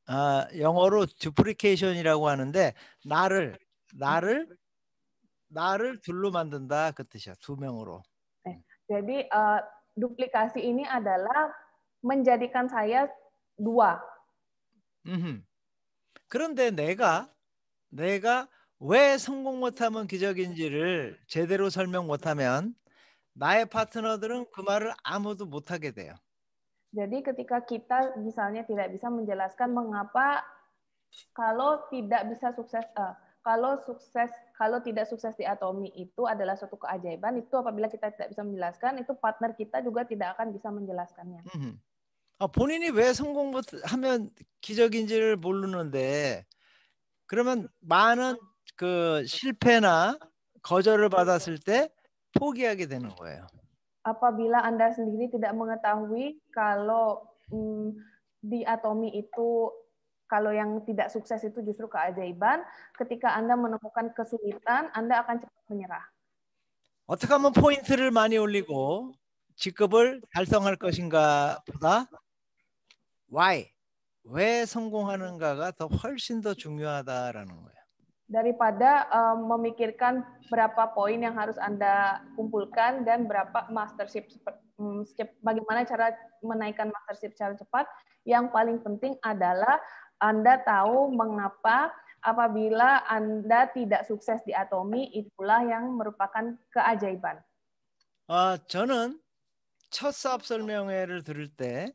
아, 영어로 duplication이라고 하는데 나를 나를 나를 둘로 만든다 그 뜻이야. 두 명으로. Eh, jadi uh, duplikasi ini adalah menjadikan saya dua. 음흠. 그런데 내가 내가 왜 성공 못하면 기적인지를 제대로 설명 못하면 나의 파트너들은 그 말을 아무도 못하게 돼요. Jadi ketika kita misalnya tidak bisa menjelaskan mengapa kalau tidak bisa sukses, uh, kalau sukses, kalau tidak sukses di Atomi itu adalah suatu keajaiban, itu apabila kita tidak bisa menjelaskan, itu partner kita juga tidak akan bisa menjelaskannya. 음흠. 아, 본인이 왜 성공 못하면 기적인지를 모르는데 그러면 많은 그 실패나 거절을 받았을 때 포기하게 되는 거예요. Apabila Anda sendiri tidak mengetahui kalau hmm, di Atomi itu kalau yang tidak sukses itu justru keajaiban, ketika Anda menemukan kesulitan, Anda akan cepat menyerah. 어떻게 하면 포인트를 많이 올리고 직급을 달성할 것인가 보다 why, 왜 성공하는가가 더 훨씬 더 중요하다라는 거예요. Daripada uh, memikirkan berapa poin yang harus Anda kumpulkan dan berapa mastership, um, bagaimana cara menaikkan mastership secara cepat, yang paling penting adalah Anda tahu mengapa apabila Anda tidak sukses di Atomi, itulah yang merupakan keajaiban. 아, 저는 첫 사업 설명회를 들을 때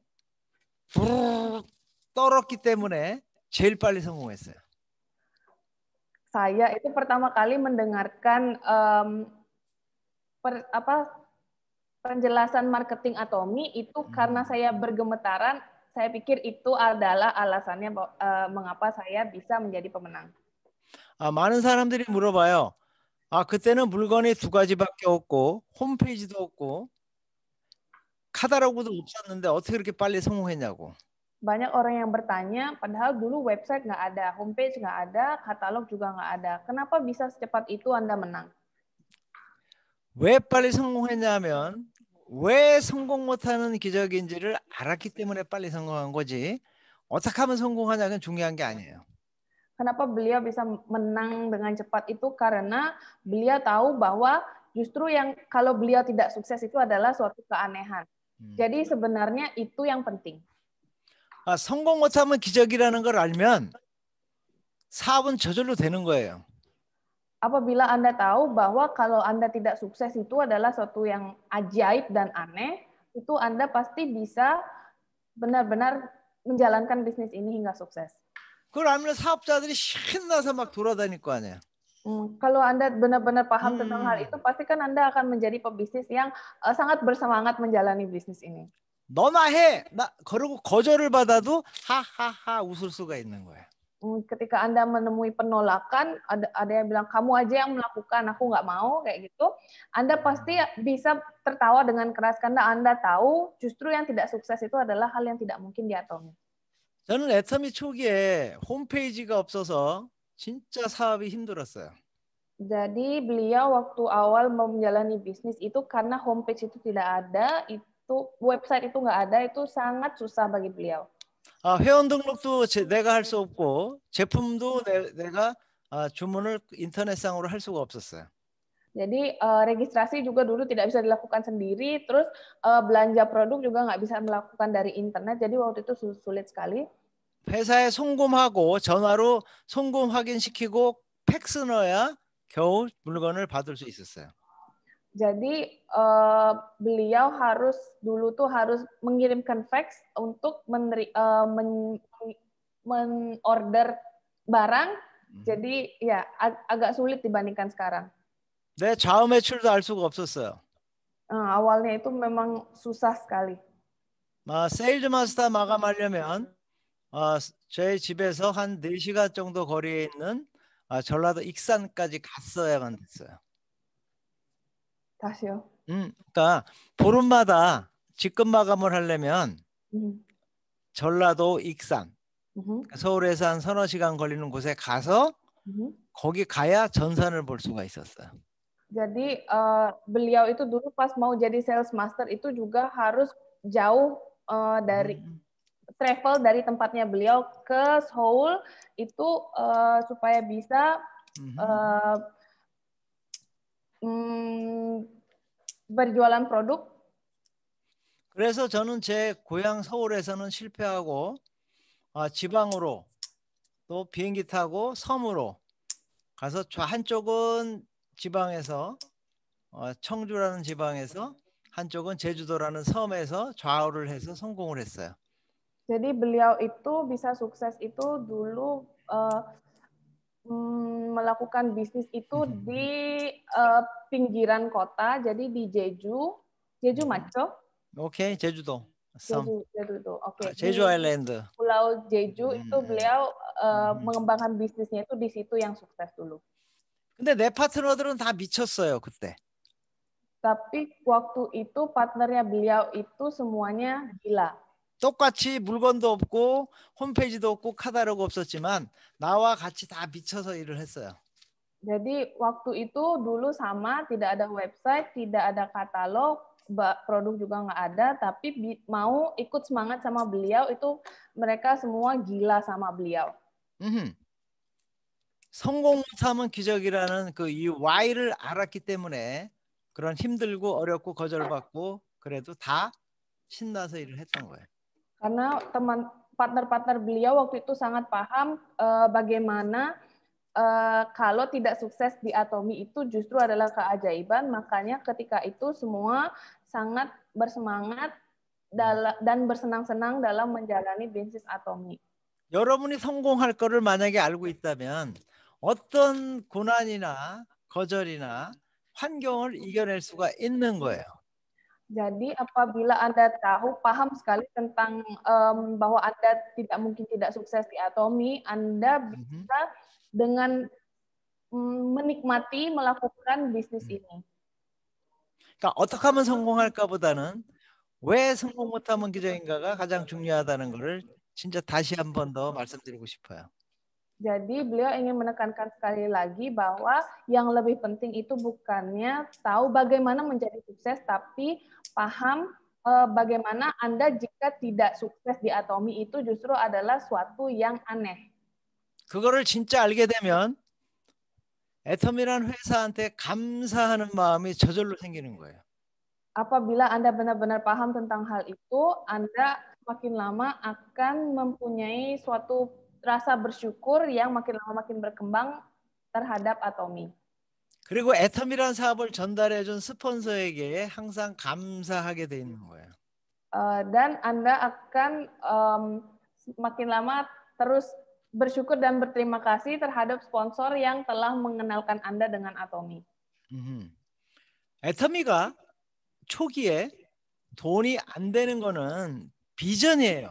떨었기 때문에 제일 빨리 성공했어요. Saya itu pertama kali mendengarkan um, per, apa, penjelasan marketing Atomi itu hmm. karena saya bergemetaran. Saya pikir itu adalah alasannya uh, mengapa saya bisa menjadi pemenang. 아, 많은 사람들이 물어봐요. 아, 그때는 물건이 두 가지밖에 없고 홈페이지도 없고 카탈로그도 없었는데 어떻게 그렇게 빨리 성공했냐고. Banyak orang yang bertanya, padahal dulu website nggak ada, homepage nggak ada, katalog juga nggak ada. Kenapa bisa secepat itu Anda menang? 왜 빨리 성공했냐면 왜 성공 못하는 기적인지를 알았기 때문에 빨리 성공한 거지. 어떻게 하면 성공하냐는 중요한 게 아니에요. Kenapa beliau bisa menang dengan cepat itu karena beliau tahu bahwa justru yang kalau beliau tidak sukses itu adalah suatu keanehan. Hmm. Jadi sebenarnya itu yang penting. 아, 성공 못하면 기적이라는 걸 알면 사업은 저절로 되는 거예요. Apabila Anda tahu bahwa kalau Anda tidak sukses itu adalah suatu yang ajaib dan aneh, itu Anda pasti bisa benar-benar menjalankan bisnis ini hingga sukses. 그걸 알면 사업자들이 신나서 막 돌아다닐 거 아니야. Hmm, kalau Anda benar-benar paham Hmm. tentang hal itu, pasti kan Anda akan menjadi pebisnis yang uh, sangat bersemangat menjalani bisnis ini. 너나 해. 나 그러고 거절을 받아도 하하하 웃을 수가 있는 거예요. Ketika Anda menemui penolakan, ada, ada yang bilang kamu aja yang melakukan, aku nggak mau kayak gitu, Anda pasti bisa tertawa dengan keras karena Anda tahu justru yang tidak sukses itu adalah hal yang tidak mungkin di Atomi. 저는 애터미 초기에 홈페이지가 없어서 진짜 사업이 힘들었어요. Jadi beliau waktu awal menjalani bisnis itu karena homepage itu tidak ada, itu website itu nggak ada, itu sangat susah bagi beliau. 아, 회원 등록도 제, 내가 할 수 없고 제품도 내, 내가 아, 주문을 인터넷상으로 할 수가 없었어요. Jadi uh, registrasi juga dulu tidak bisa dilakukan sendiri, terus uh, belanja produk juga nggak bisa melakukan dari internet, jadi waktu itu sulit sekali. 회사에 송금하고 전화로 송금 확인시키고 팩스 넣어야 겨우 물건을 받을 수 있었어요. Jadi uh, beliau harus dulu tuh harus mengirimkan fax untuk meneri, uh, men, men order barang. Hmm. Jadi ya ag agak sulit dibandingkan sekarang. 내 좌우 매출도 알 수가 없었어요. Uh, awalnya itu memang susah sekali. 아, 세일즈 마스터 마감하려면 어, 저희 집에서 한 네 시간 정도 거리에 있는 아, 전라도 익산까지 갔어야만 됐어요. 다시요. 음, 그러니까 보름마다 직급 마감을 하려면 음. 전라도 익산, 음. 서울에서 한 서너 시간 걸리는 곳에 가서 음. 거기 가야 전산을 볼 수가 있었어요. Jadi uh, beliau itu dulu pas mau jadi sales master itu juga harus jauh uh, dari travel dari tempatnya beliau ke Seoul itu uh, supaya bisa uh, um, berjualan produk. 그래서 저는 제 고향 서울에서는 실패하고 아, 지방으로 또 비행기 타고 섬으로 가서 한쪽은 지방에서 어, 청주라는 지방에서 한쪽은 제주도라는 섬에서 좌우를 해서 성공을 했어요. Jadi beliau itu bisa sukses itu dulu uh, melakukan bisnis itu di uh, pinggiran kota, jadi di Jeju, Jeju Macho. 오케이, 제주도. 섬. Jeju, Jeju, oke. Okay. 제주 아일랜드. Pulau Jeju itu beliau uh, 음. mengembangkan bisnisnya itu di situ yang sukses dulu. 근데 내 파트너들은 다 미쳤어요 그때. Tapi waktu itu partnernya beliau itu semuanya gila. 똑같이 물건도 없고 홈페이지도 없고 카탈로그 없었지만 나와 같이 다 미쳐서 일을 했어요. Jadi waktu itu dulu sama, tidak ada website, tidak ada katalog, produk juga nggak ada, tapi mau ikut semangat sama beliau itu mereka semua gila sama beliau. 음흠. 성공 못하면 기적이라는 그 이 Y를 알았기 때문에 그런 힘들고 어렵고 거절받고 그래도 다 신나서 일을 했던 거예요. Karena teman partner-partner beliau waktu itu sangat paham uh, bagaimana uh, kalau tidak sukses di Atomy itu justru adalah keajaiban, makanya ketika itu semua sangat bersemangat dan bersenang-senang dalam menjalani bisnis Atomy. 여러분이 성공할 거를 만약에 알고 있다면 어떤 고난이나 거절이나 환경을 이겨낼 수가 있는 거예요. Jadi apabila Anda tahu, paham sekali tentang um, bahwa Anda tidak mungkin tidak sukses di Atomy, Anda bisa dengan um, menikmati melakukan bisnis ini. 그러니까 어떻게 하면 성공할까보다는 왜 성공 못하면 기적인가가 가장 중요하다는 것을 진짜 다시 한 번 더 말씀드리고 싶어요. Jadi beliau ingin menekankan sekali lagi bahwa yang lebih penting itu bukannya tahu bagaimana menjadi sukses, tapi paham eh, bagaimana Anda jika tidak sukses di Atomy itu justru adalah suatu yang aneh. 그거를 진짜 알게 되면 애텀이라는 회사한테 감사하는 마음이 저절로 생기는 거예요. Apabila Anda benar-benar paham tentang hal itu, Anda makin lama akan mempunyai suatu rasa bersyukur yang makin lama makin berkembang terhadap Atomy. 그리고 애텀이라는 사업을 전달해 준 스폰서에게 항상 감사하게 돼 있는 거예요. Uh, dan Anda akan um, makin lama terus bersyukur dan berterima kasih terhadap sponsor yang telah mengenalkan Anda dengan Atomy. 애터미가 초기에 돈이 안 되는 거는 비전이에요.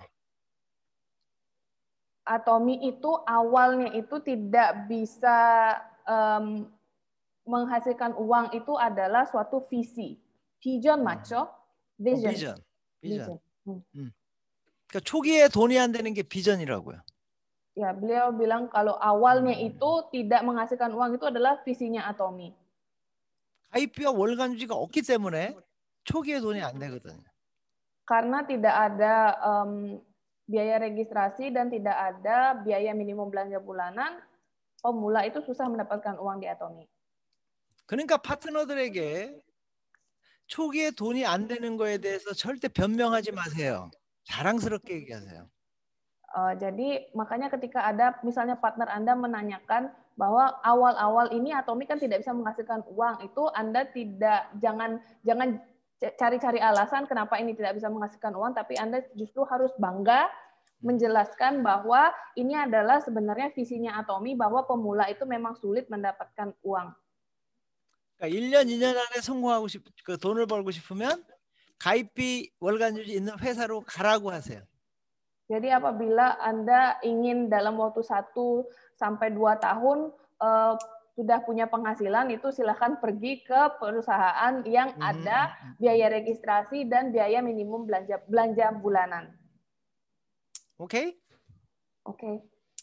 Atomy itu awalnya itu tidak bisa um, menghasilkan uang, itu adalah suatu visi. Vision 맞죠? Vision. 어, 비전. 비전. Vision. Hmm. 음. 그러니까 초기에 돈이 안 되는 게 비전이라고요. Ya, beliau bilang kalau awalnya itu tidak menghasilkan uang itu adalah visinya Atomy. 가입비와 월간주지가 없기 때문에 초기에 돈이 안 되거든요. Karena tidak ada um, biaya registrasi dan tidak ada biaya minimum belanja bulanan, pemula itu susah mendapatkan uang di Atomy. 그러니까 파트너들에게 초기에 돈이 안 되는 거에 대해서 절대 변명하지 마세요. 자랑스럽게 얘기하세요. Uh, jadi makanya ketika ada misalnya partner Anda menanyakan bahwa awal-awal ini Atomy kan tidak bisa menghasilkan uang, itu Anda tidak jangan jangan cari-cari alasan kenapa ini tidak bisa menghasilkan uang, tapi Anda justru harus bangga menjelaskan bahwa ini adalah sebenarnya visinya Atomy, bahwa pemula itu memang sulit mendapatkan uang. 그러니까 일 년, 이 년 안에 성공하고 싶, 그 돈을 벌고 싶으면 가입비 월간주지 있는 회사로 가라고 하세요. Jadi apabila Anda ingin dalam waktu satu sampai dua tahun uh, sudah punya penghasilan, itu silakan pergi ke perusahaan yang mm-hmm. ada biaya registrasi dan biaya minimum belanja belanja bulanan. Oke? Oke.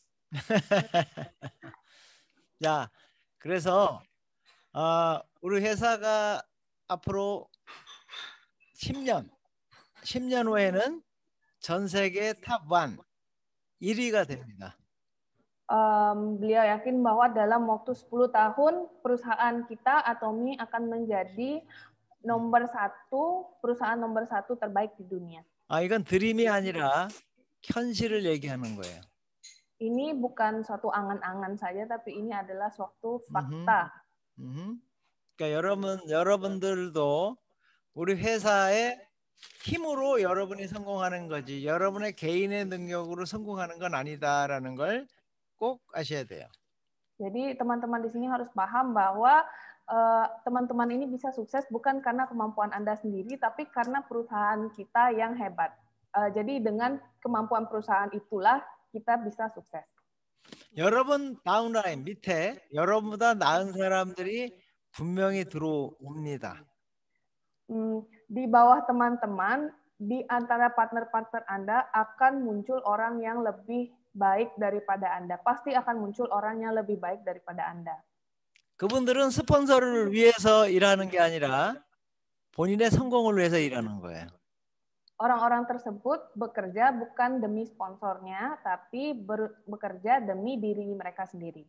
자, 그래서 어, 우리 회사가 앞으로 십 년, 십 년 후에는 전 세계 탑 원, 일 위가 됩니다. Um, beliau yakin bahwa dalam waktu sepuluh tahun perusahaan kita Atomy akan menjadi nomor satu perusahaan nomor satu terbaik di dunia. 아, 이건 드림이 아니라 현실을 얘기하는 거예요. Ini bukan suatu angan-angan saja, tapi ini adalah suatu fakta. 음흠. 그러니까 여러분 여러분들도 우리 회사의 힘으로 여러분이 성공하는 거지 여러분의 개인의 능력으로 성공하는 건 아니다라는 걸 꼭 아셔야 돼요. Jadi teman-teman di sini harus paham bahwa teman-teman uh, ini bisa sukses bukan karena kemampuan Anda sendiri, tapi karena perusahaan kita yang hebat. Uh, jadi dengan kemampuan perusahaan itulah kita bisa sukses. 여러분 다운라인 밑에 여러분보다 나은 사람들이 분명히 들어옵니다. Hmm, di bawah teman-teman, di antara partner-partner Anda akan muncul orang yang lebih baik daripada Anda. Pasti akan muncul orang yang lebih baik daripada Anda. 그분들은 스폰서를 위해서 일하는 게 아니라 본인의 성공을 위해서 일하는 거예요. Orang-orang tersebut bekerja bukan demi sponsornya, tapi ber, bekerja demi diri mereka sendiri.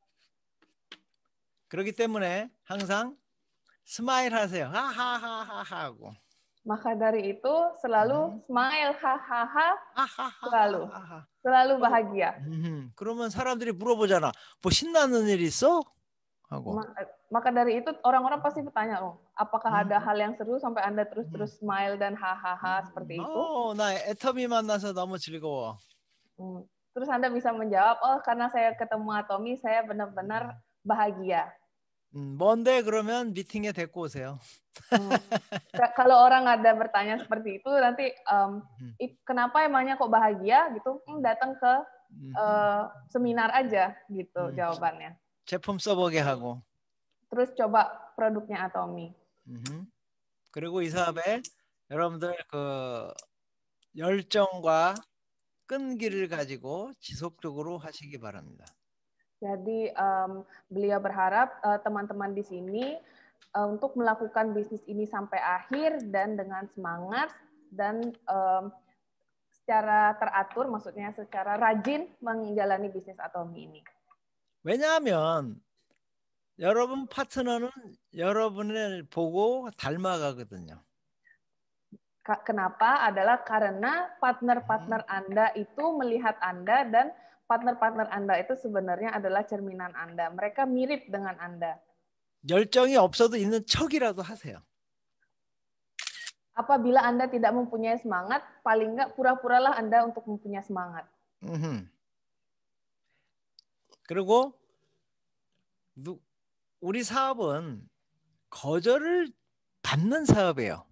그렇기 때문에 항상 스마일 하세요. 하하하하 하고. Maka dari itu selalu smile, hahaha, selalu, selalu bahagia. 그러면 사람들이 물어보잖아. 뭐 신나는 일 있어? 하고. Maka dari itu orang-orang pasti bertanya, oh, apakah ada hal yang seru sampai Anda terus-terus smile dan hahaha seperti itu? Oh, 나 애터미 만나서 너무 즐거워. Terus Anda bisa menjawab, oh karena saya ketemu Atomy, saya benar-benar bahagia. 음, 뭔데 그러면 미팅에 데리고 오세요. Hmm. Kalau orang ada bertanya seperti itu, nanti um, kenapa emangnya kok bahagia gitu? Hmm, datang ke uh, seminar aja gitu hmm. jawabannya. 제품 써보게 하고. Terus coba produknya Atomy. 음. 그리고 이 사업에 여러분들 그 열정과 끈기를 가지고 지속적으로 하시기 바랍니다. Jadi um, beliau berharap uh, teman-teman di sini uh, untuk melakukan bisnis ini sampai akhir dan dengan semangat dan um, secara teratur, maksudnya secara rajin menjalani bisnis Atomy ini. 왜냐하면 여러분 파트너는 여러분을 보고 닮아가거든요. Kenapa? Adalah karena partner-partner Anda itu melihat Anda dan partner-partner Anda itu sebenarnya adalah cerminan Anda. Mereka mirip dengan Anda. 열정이 없어도 있는 척이라도 하세요. Apabila Anda tidak mempunyai semangat, paling enggak pura-puralah Anda untuk mempunyai semangat. 음흠. 그리고 우리 사업은 거절을 받는 사업이에요.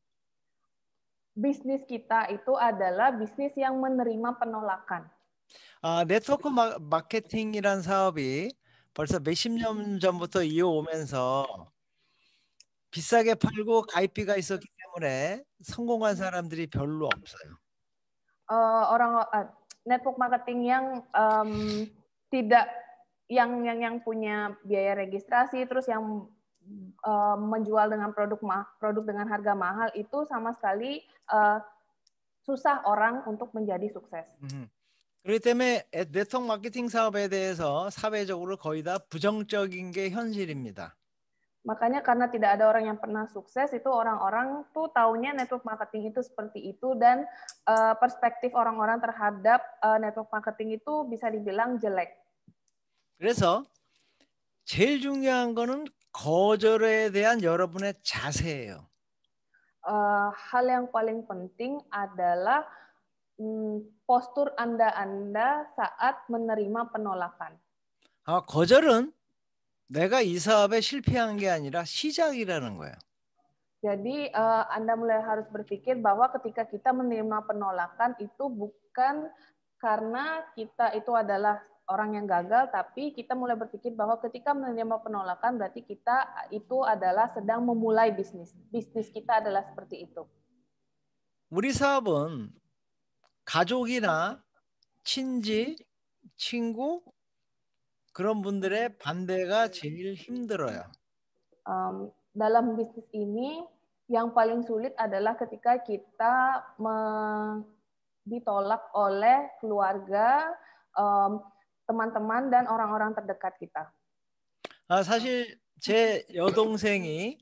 Bisnis kita itu adalah bisnis yang menerima penolakan. 아, 네트워크 마케팅이란 사업이 벌써 몇십 년 전부터 이어오면서 비싸게 팔고 가입비가 있었기 때문에 성공한 사람들이 별로 없어요. Uh, orang uh, network marketing yang um, tidak yang yang yang punya biaya registrasi terus yang uh, menjual dengan produk ma produk dengan harga mahal itu sama sekali uh, susah orang untuk menjadi sukses. 음. 그렇기 때문에 네트워크 마케팅 사업에 대해서 사회적으로 거의 다 부정적인 게 현실입니다. Makanya karena tidak ada orang yang pernah sukses itu orang-orang tuh taunya network marketing itu seperti itu dan uh, perspektif orang-orang terhadap uh, network marketing itu bisa dibilang jelek. 그래서 제일 중요한 거는 거절에 대한 여러분의 자세예요. Uh, hal yang paling penting adalah um, postur Anda-Anda saat menerima penolakan. 아, 거절은 내가 이 사업에 실패한 게 아니라 시작이라는 거예요. Jadi uh, Anda mulai harus berpikir bahwa ketika kita menerima penolakan itu bukan karena kita itu adalah orang yang gagal, tapi kita mulai berpikir bahwa ketika menerima penolakan berarti kita itu adalah sedang memulai bisnis. Bisnis kita adalah seperti itu. 우리 사업은 가족이나 친지, 친구 그런 분들의 반대가 제일 힘들어요. Um, dalam bisnis ini yang paling sulit adalah ketika kita me ditolak oleh keluarga, um, teman-teman dan orang-orang terdekat kita. 아, 사실 제 여동생이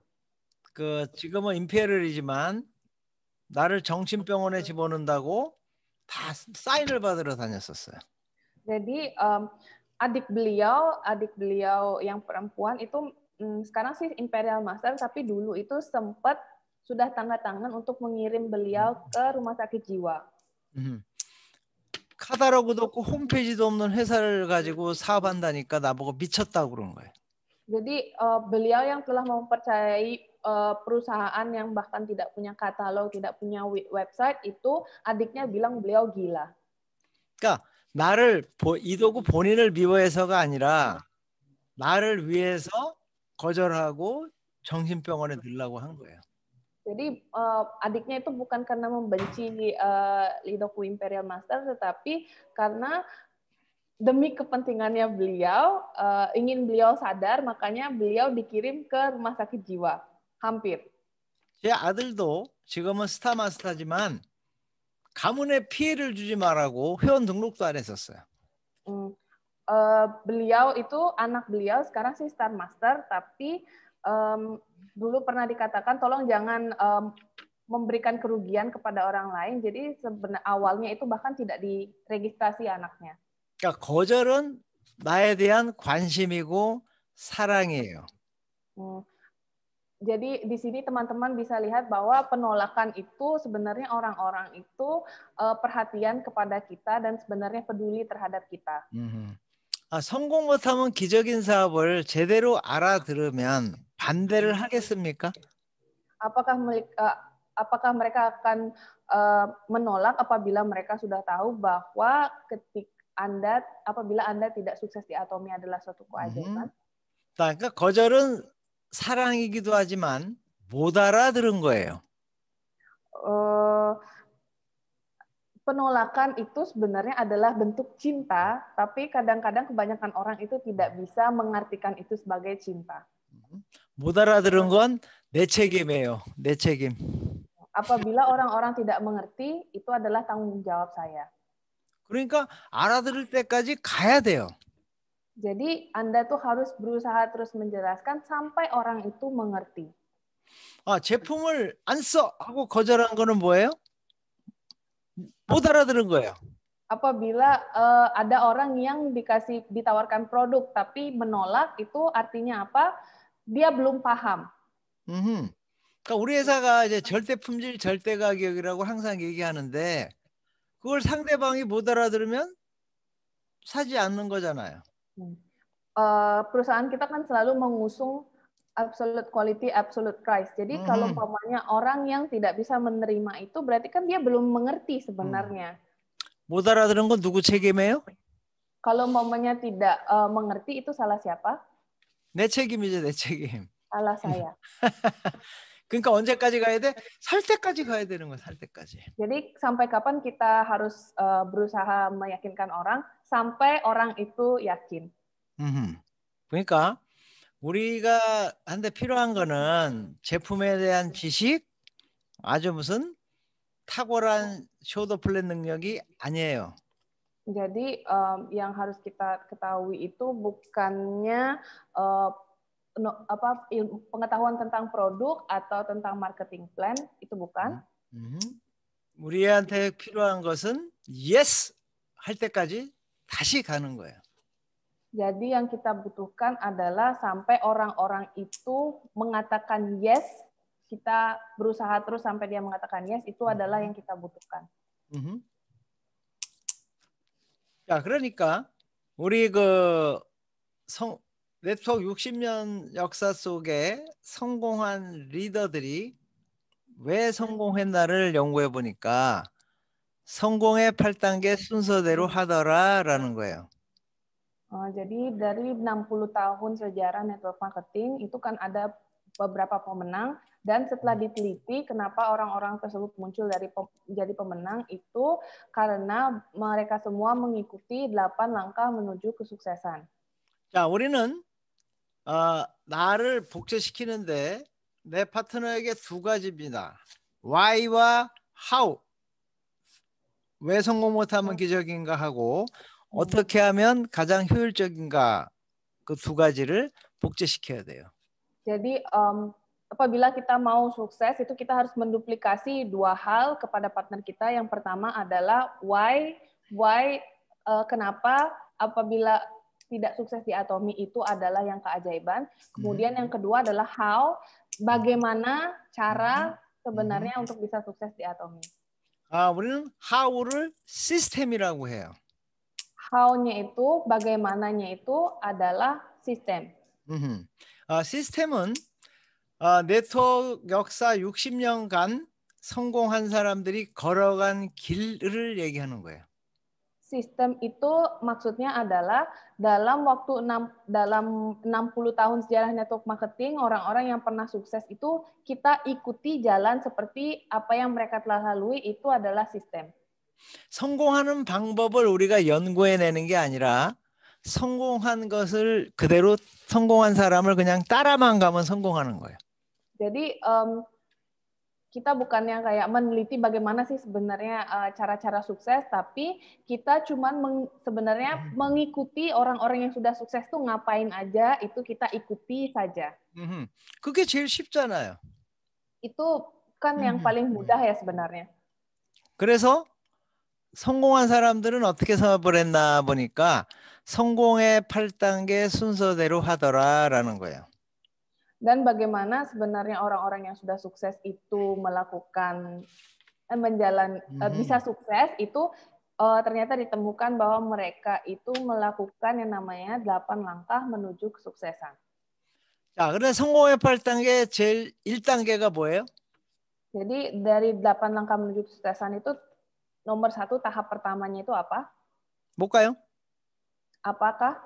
그 지금은 임페리얼이지만 나를 정신병원에 집어넣는다고 다 사인을 받으러 다녔었어요. Jadi um, adik beliau, adik beliau yang perempuan itu um, sekarang sih Imperial Master, tapi dulu itu sempat sudah tanda tangan untuk mengirim beliau ke rumah sakit jiwa. 음. 카탈로그도 없고 홈페이지도 없는 회사를 가지고 사업한다니까 나보고 미쳤다고 그런 거예요. Jadi uh, beliau yang telah mempercayai uh, perusahaan yang bahkan tidak punya katalog, tidak punya website, itu adiknya bilang beliau gila. 그러니까 나를 이도구 본인을 미워해서가 아니라 나를 위해서 거절하고 정신병원에 넣으려고 한 거예요. Jadi uh, adiknya itu bukan karena membenci uh, Lidoku Imperial Master, tetapi karena demi kepentingannya beliau, uh, ingin beliau sadar, makanya beliau dikirim ke rumah sakit jiwa. Hampir. 제 아들도 지금은 스타마스터지만 가문에 피해를 주지 말라고 회원 등록도 안 했었어요. Hmm. Uh, beliau itu, anak beliau sekarang sih Star Master, tapi um, dulu pernah dikatakan tolong jangan um, memberikan kerugian kepada orang lain. Jadi sebenarnya awalnya itu bahkan tidak diregistrasi anaknya. 그러니까 거절은 나에 대한 관심이고 사랑이에요. Hmm. Jadi di sini teman-teman bisa lihat bahwa penolakan itu sebenarnya orang-orang itu uh, perhatian kepada kita dan sebenarnya peduli terhadap kita. 음. 아, 성공 못하면 기적인 사업을 제대로 알아들으면 반대를 하겠습니까? Apakah mereka, apakah mereka akan uh, menolak apabila mereka sudah tahu bahwa ketika Anda, apabila Anda tidak sukses di Atomy adalah suatu keajaiban? 음. 그러니까 거절은 사랑이기도 하지만 못 알아들은 거예요. Uh, penolakan itu sebenarnya adalah bentuk cinta, tapi kadang-kadang kebanyakan orang itu tidak bisa mengartikan itu sebagai cinta. 못 알아들은 건 내 책임이에요. 내 책임. Apabila orang-orang tidak mengerti, itu adalah tanggung jawab saya. 그러니까 알아들을 때까지 가야 돼요. Jadi Anda tuh harus berusaha terus menjelaskan sampai orang itu mengerti. 아, 제품을 안 써 하고 거절한 거는 뭐예요? 못 알아들은 거예요. Apabila uh, ada orang yang dikasih ditawarkan produk tapi menolak, itu artinya apa? Dia belum paham. 음. 그러니까 우리 회사가 이제 절대 품질, 절대 가격이라고 항상 얘기하는데 그걸 상대방이 못 알아들으면 사지 않는 거잖아요. Uh, perusahaan kita kan selalu mengusung absolute quality, absolute price. Jadi mm-hmm. kalau umpamanya orang yang tidak bisa menerima itu, berarti kan dia belum mengerti sebenarnya. 못 알아들은 건 누구 책임이에요? Kalau umpamanya tidak uh, mengerti, itu salah siapa? 내 책임이죠, 내 책임. Salah saya. 그러니까 언제까지 가야 돼? 살 때까지 가야 되는 거야, 살 때까지. Jadi sampai kapan kita harus uh, berusaha meyakinkan orang sampai orang itu yakin. 음. 그러니까 우리가 한데 필요한 거는 제품에 대한 지식, 아주 무슨 탁월한 쇼더 플랜 능력이 아니에요. Jadi um, yang harus kita ketahui itu bukannya uh, no, apa ilmu, pengetahuan tentang produk atau tentang marketing plan, itu bukan. 음. 우리한테 필요한 것은 yes 할 때까지 다시 가는 거예요. Jadi yang kita butuhkan adalah sampai orang-orang itu mengatakan yes, kita berusaha terus sampai dia mengatakan yes, itu adalah yang kita butuhkan. 음. 자, 그러니까 우리 그 성 네트워크 육십 년 역사 속에 성공한 리더들이 왜 성공했나를 연구해 보니까 성공의 팔 단계 순서대로 하더라라는 거예요. Uh, jadi dari enam puluh tahun sejarah network marketing itu kan ada beberapa pemenang, dan setelah diteliti kenapa orang-orang tersebut muncul dari jadi pemenang itu karena mereka semua mengikuti delapan langkah menuju kesuksesan. 자, 우리는 어, 나를 복제시키는데 내 파트너에게 두 가지입니다. Why와 How. 왜 성공 못하면 기적인가 하고 어떻게 하면 가장 효율적인가 그 두 가지를 복제시켜야 돼요. Jadi um, apabila kita mau sukses itu kita harus menduplikasi dua hal kepada partner kita. Yang pertama adalah why, why uh, kenapa apabila tidak sukses di Atomy itu adalah yang keajaiban. Kemudian yang kedua adalah how, bagaimana cara sebenarnya untuk bisa sukses di Atomy. 아, 우리는 how를 시스템이라고 해요. How-nya itu, bagaimananya itu adalah sistem. 음흠. 아, 시스템은 아, 네트워크 역사 육십 년간 성공한 사람들이 걸어간 길을 얘기하는 거예요. Sistem itu maksudnya adalah dalam waktu enam dalam enam puluh tahun sejarah network marketing, orang-orang yang pernah sukses itu kita ikuti jalan seperti apa yang mereka telah lalui, itu adalah sistem. 성공하는 방법을 우리가 연구해내는 게 아니라 성공한 것을 그대로 성공한 사람을 그냥 따라만 가면 성공하는 거예요. Jadi um, kita bukannya kayak meneliti bagaimana sih sebenarnya uh, cara-cara sukses, tapi kita cuman meng, sebenarnya mengikuti orang-orang yang sudah sukses tuh ngapain aja, itu kita ikuti saja. 음흠. 그게 제일 쉽잖아요. Itu kan yang paling mudah ya sebenarnya. 그래서 성공한 사람들은 어떻게 사업을 했나 보니까 성공의 팔 단계 순서대로 하더라라는 거예요. Dan bagaimana sebenarnya orang-orang yang sudah sukses itu melakukan eh, menjalan eh, bisa sukses itu eh, ternyata ditemukan bahwa mereka itu melakukan yang namanya delapan langkah menuju kesuksesan. 자, 그런데 성공의 팔 단계 제일 일 단계가 뭐예요? Jadi dari delapan langkah menuju kesuksesan itu nomor satu tahap pertamanya itu apa? 뭘까요? Apakah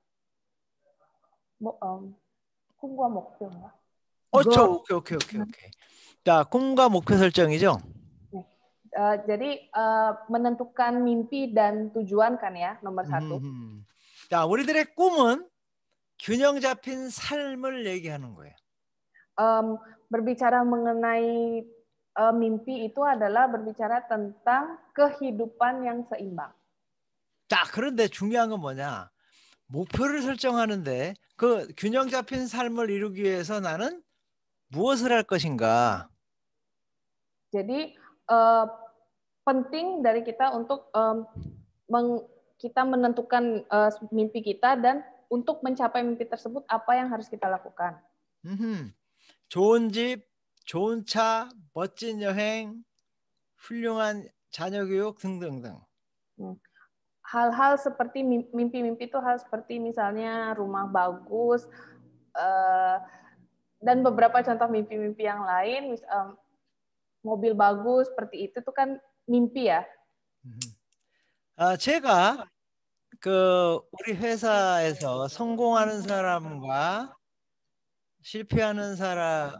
뭐, um, 꿈과 목표인가? 어쵸, 오케이, 오케이, 오케이, 오케이. 자, 꿈과 목표 설정이죠. 네. Uh, jadi uh, menentukan mimpi dan tujuan kan ya nomor satu. 음, 자, 우리들의 꿈은 균형 잡힌 삶을 얘기하는 거예요. Um, berbicara mengenai uh, mimpi itu adalah berbicara tentang kehidupan yang seimbang. 자, 그런데 중요한 건 뭐냐? 목표를 설정하는데 그 균형 잡힌 삶을 이루기 위해서 나는 무엇을 할 것인가? Jadi uh, penting dari kita untuk um, meng, kita menentukan uh, mimpi kita dan untuk mencapai mimpi tersebut apa yang harus kita lakukan. 음흠. 좋은 집, 좋은 차, 멋진 여행, 훌륭한 자녀 교육 등등등. Hmm. Hal-hal seperti mimpi-mimpi itu hal seperti misalnya rumah bagus uh, dan beberapa contoh mimpi-mimpi yang lain, mis, um, mobil bagus seperti itu tuh kan mimpi ya. 아, 제가 그 우리 회사에서 성공하는 사람과 실패하는 사람을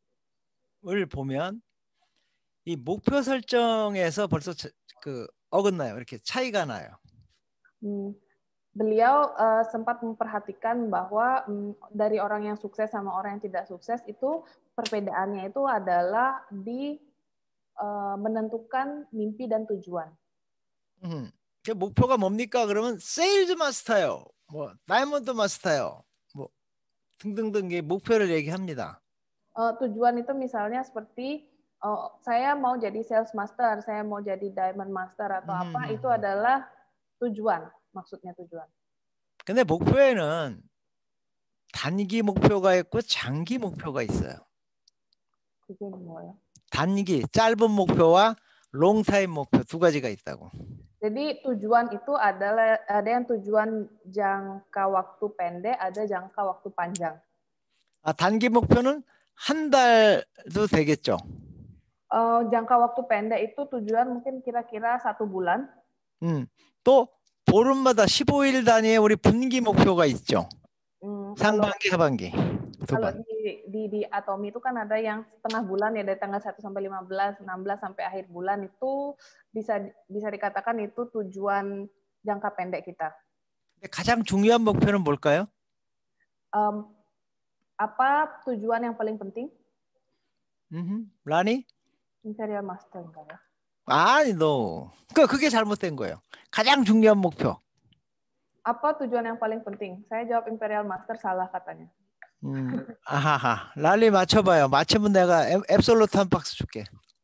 보면 이 목표 설정에서 벌써 그 어긋나요. 이렇게 차이가 나요. Hmm. Beliau uh, sempat memperhatikan bahwa um, dari orang yang sukses sama orang yang tidak sukses itu perbedaannya itu adalah di uh, menentukan mimpi dan tujuan. 음, 그 목표가 뭡니까? 그러면 세일즈 마스터요, 뭐 다이아몬드 마스터요, 뭐 등등등 목표를 얘기합니다. Uh, tujuan itu misalnya seperti uh, saya mau jadi sales master, saya mau jadi diamond master atau 음. apa, itu adalah tujuan, maksudnya tujuan. 근데 목표에는 단기 목표가 있고 장기 목표가 있어요. 그게 뭐예요? 단기, 짧은 목표와 롱타임 목표 두 가지가 있다고. Jadi tujuan itu adalah ada yang tujuan jangka waktu pendek, ada jangka waktu panjang. 아, 단기 목표는 한 달도 되겠죠. Uh, jangka waktu pendek itu tujuan mungkin kira-kira satu bulan. 음, 또 보름마다 십오 일 단위의 우리 분기 목표가 있죠. Hmm, 상반기, kalau, 하반기. 두 kalau 번. di, di di Atomy itu kan ada yang setengah bulan ya, dari tanggal satu sampai lima belas, enam belas sampai akhir bulan, itu bisa bisa dikatakan itu tujuan jangka pendek kita. 가장 중요한 목표는 뭘까요? Um, apa tujuan yang paling penting? 음, 라니? Imperial Master enggak ya? 아니 너. 그 그게 잘못된 거예요. 가장 중요한 목표. Apa tujuan yang paling penting? Saya jawab Imperial Master salah katanya. 음, 아하하. 랄리 맞춰봐요. 맞추면 내가 앱- 앱솔루트 한 박스 줄게.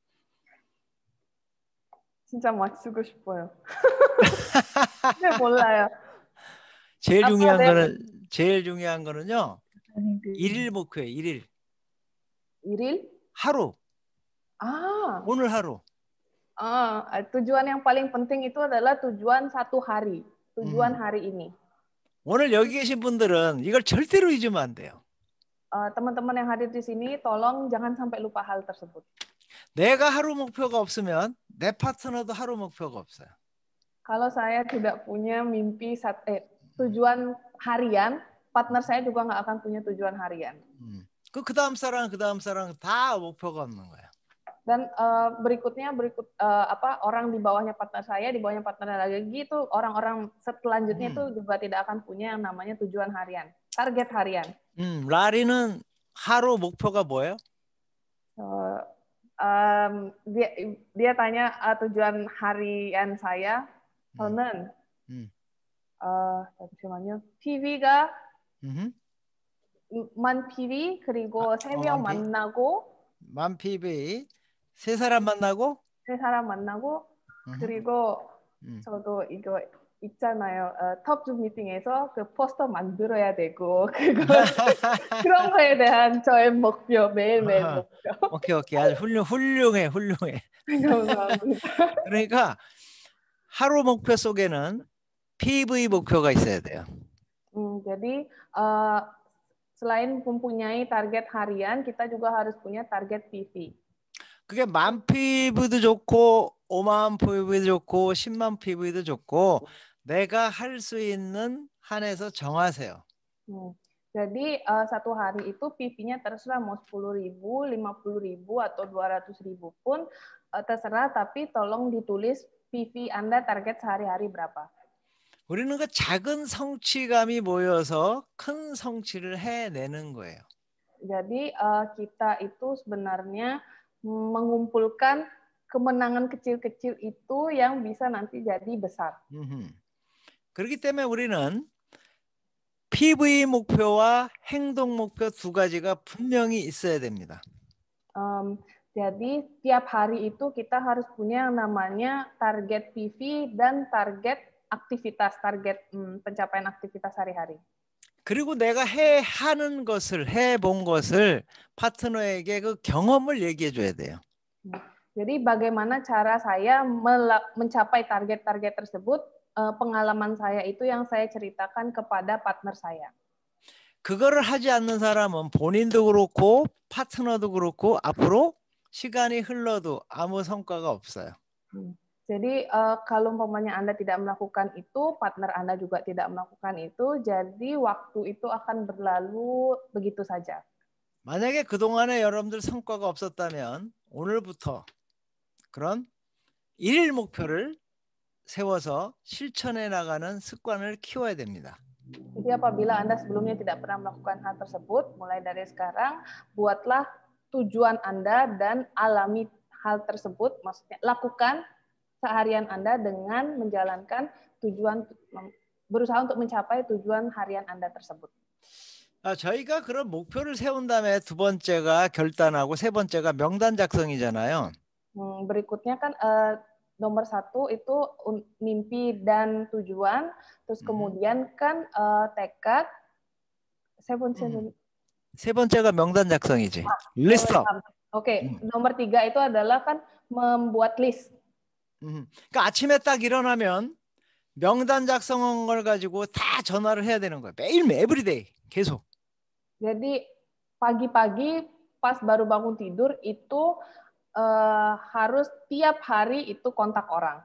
진짜 맞추고 싶어요. 근데 몰라요. 제일 아빠, 중요한 네. 거는 제일 중요한 거는요. 일일 목표예요. 일일. Iril? 하루. Ah, 오늘 하루. ah, tujuan yang paling penting itu adalah tujuan satu hari. Tujuan 음. hari ini. 오늘 여기 계신 분들은 이걸 절대로 잊으면 안 돼요. Uh, teman-teman yang hadir di sini, tolong jangan sampai lupa hal tersebut. 내가 하루 목표가 없으면 내 파트너도 하루 목표가 없어요. Kalau saya tidak punya mimpi sat eh, tujuan harian, partner saya juga nggak akan punya tujuan harian. 음. 그 그다음 사람 그다음 사람 다 목표가 없는 거예요. Dan uh, berikutnya berikut uh, apa orang di bawahnya partner saya, di bawahnya partner lagi itu orang-orang selanjutnya itu Hmm. juga tidak akan punya yang namanya tujuan harian, target harian. 음, 라리는 하루 목표가 뭐예요? Uh, um, dia dia tanya uh, tujuan harian saya, 저는 음. uh, 잠시만요. 티비가 음. 만 피비 그리고 아, 세 어, 명 만 피- 만나고 만 피비 세 사람 만나고 세 사람 만나고 음. 그리고 음. 저도 이거 있잖아요. 어, 톱줌 미팅에서 그 포스터 만들어야 되고 그거 그런 거에 대한 저의 목표 매일매일 아하. 목표. 오케이 오케이 아주 훌륭 훌륭해 훌륭해. 감사합니다. 그러니까 하루 목표 속에는 피브이 목표가 있어야 돼요. Hmm, jadi uh, selain mempunyai target harian, kita juga harus punya target P V. 그게 만 피브이도 좋고 오만 피브이도 좋고 십만 피브이도 좋고 내가 할 수 있는 한에서 정하세요. Hmm. Jadi uh, satu hari itu P V-nya terserah mau sepuluh ribu, lima puluh ribu, atau dua ratus ribu pun uh, terserah, tapi tolong ditulis P V Anda target sehari-hari berapa. 우리는 그 작은 성취감이 모여서 큰 성취를 해내는 거예요. Jadi uh, kita itu sebenarnya mengumpulkan kemenangan kecil-kecil itu yang bisa nanti jadi besar. 음흠. 그렇기 때문에 우리는 피브이 목표와 행동 목표 두 가지가 분명히 있어야 됩니다. Um, jadi tiap hari itu kita harus punya yang namanya target P V dan target aktivitas, target um, pencapaian aktivitas hari-hari. 그리고 내가 해 하는 것을 해본 것을 파트너에게 그 경험을 얘기해 줘야 돼요. Jadi bagaimana cara saya mencapai target-target tersebut, pengalaman saya itu yang saya ceritakan kepada partner saya. 그거를 하지 않는 사람은 본인도 그렇고 파트너도 그렇고 앞으로 시간이 흘러도 아무 성과가 없어요. Jadi uh, kalau umpamanya Anda tidak melakukan itu, partner Anda juga tidak melakukan itu, jadi waktu itu akan berlalu begitu saja. 만약에 그동안에 여러분들 성과가 없었다면 오늘부터 그런 일일 목표를 세워서 실천해 나가는 습관을 키워야 됩니다. Jadi apabila Anda sebelumnya tidak pernah melakukan hal tersebut, mulai dari sekarang buatlah tujuan Anda dan alami hal tersebut, maksudnya lakukan seharian Anda dengan menjalankan tujuan, berusaha untuk mencapai tujuan harian Anda tersebut. 아, 저희가 그런 목표를 세운 다음에 두 번째가 결단하고 세 번째가 명단 작성이잖아요. Hmm, berikutnya kan uh, nomor satu itu mimpi dan tujuan, terus kemudian kan uh, tekad. 세 번째는 세 번째가 명단 작성이지. 리스트. Oke, nomor tiga itu adalah kan membuat list. 음, 그러니까 아침에 딱 일어나면 명단 작성한 걸 가지고 다 전화를 해야 되는 거예요. 매일매일 에브리데이 계속. Jadi pagi-pagi pas baru bangun tidur itu uh, harus tiap hari itu kontak orang.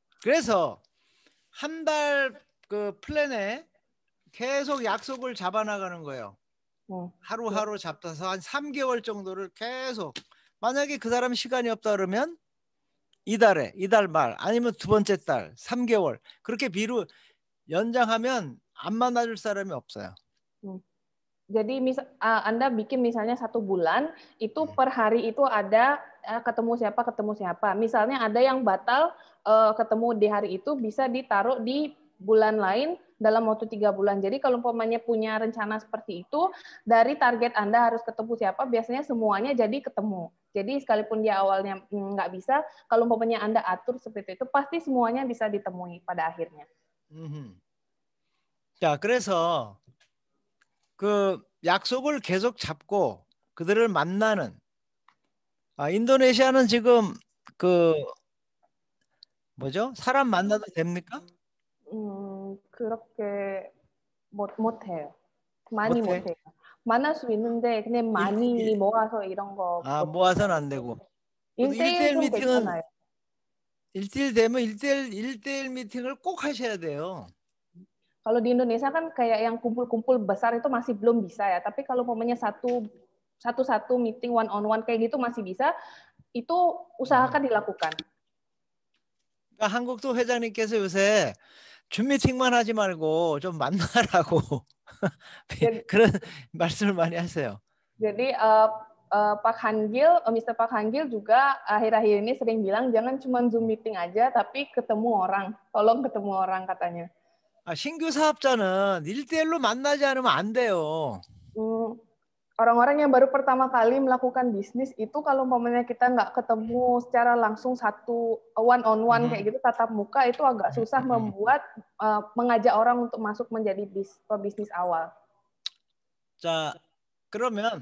그래서 한 달 그 플랜에 계속 약속을 잡아 나가는 거예요. 음. 하루하루 잡아서 한 삼 개월 정도를 계속. 만약에 그 사람 시간이 없다 그러면 이달에, 이달 말, 아니면 두 번째 달, 삼 개월. 그렇게 비로 연장하면 안 만나줄 사람이 없어요. Hmm. Jadi mis, uh, Anda bikin misalnya satu bulan, itu per hari itu ada uh, ketemu siapa, ketemu siapa. Misalnya ada yang batal uh, ketemu di hari itu, bisa ditaruh di bulan lain dalam waktu tiga bulan. Jadi kalau umpamanya punya rencana seperti itu, dari target Anda harus ketemu siapa, biasanya semuanya jadi ketemu. Jadi sekalipun dia awalnya nggak bisa, kalau umpamanya Anda atur seperti itu, pasti semuanya bisa ditemui pada akhirnya. 음흠. 자, 그래서 그 약속을 계속 잡고 그들을 만나는 아, 인도네시아는 지금 그 뭐죠? 사람 만나도 됩니까? 음, 그렇게 못, 못해요. 많이 못해? 못해요. 만날 수 있는데 그냥 많이 일- 일- 모아서 이런 거 아, 못- 모아서는 안 되고. 일대일 일대일 좀 미팅은 괜찮아요. 일대일 되면 일대일 일대일 미팅을 꼭 하셔야 돼요. Kalau di Indonesia kan kayak yang kumpul-kumpul besar itu masih belum bisa ya. Tapi kalau umpamanya satu satu-satu meeting one on one kayak gitu masih bisa, itu usahakan dilakukan. 그러니까 한국도 회장님께서 요새 줌 미팅만 하지 말고 좀 만나라고 그런 말씀을 많이 하세요. Jadi uh, uh, Pak Hangil, uh, mister Pak Hangil juga akhir-akhir ini sering bilang jangan cuma Zoom meeting aja, tapi ketemu orang. Tolong ketemu orang katanya. 아, 신규 사업자는 일대일로 만나지 않으면 안 돼요. Hmm, orang-orang yang baru pertama kali melakukan bisnis itu kalau umpamanya kita nggak ketemu secara langsung satu one on one Mhm. kayak gitu tatap muka itu agak susah Mhm. membuat uh, mengajak orang untuk masuk menjadi bis, pebisnis awal. 자, 그러면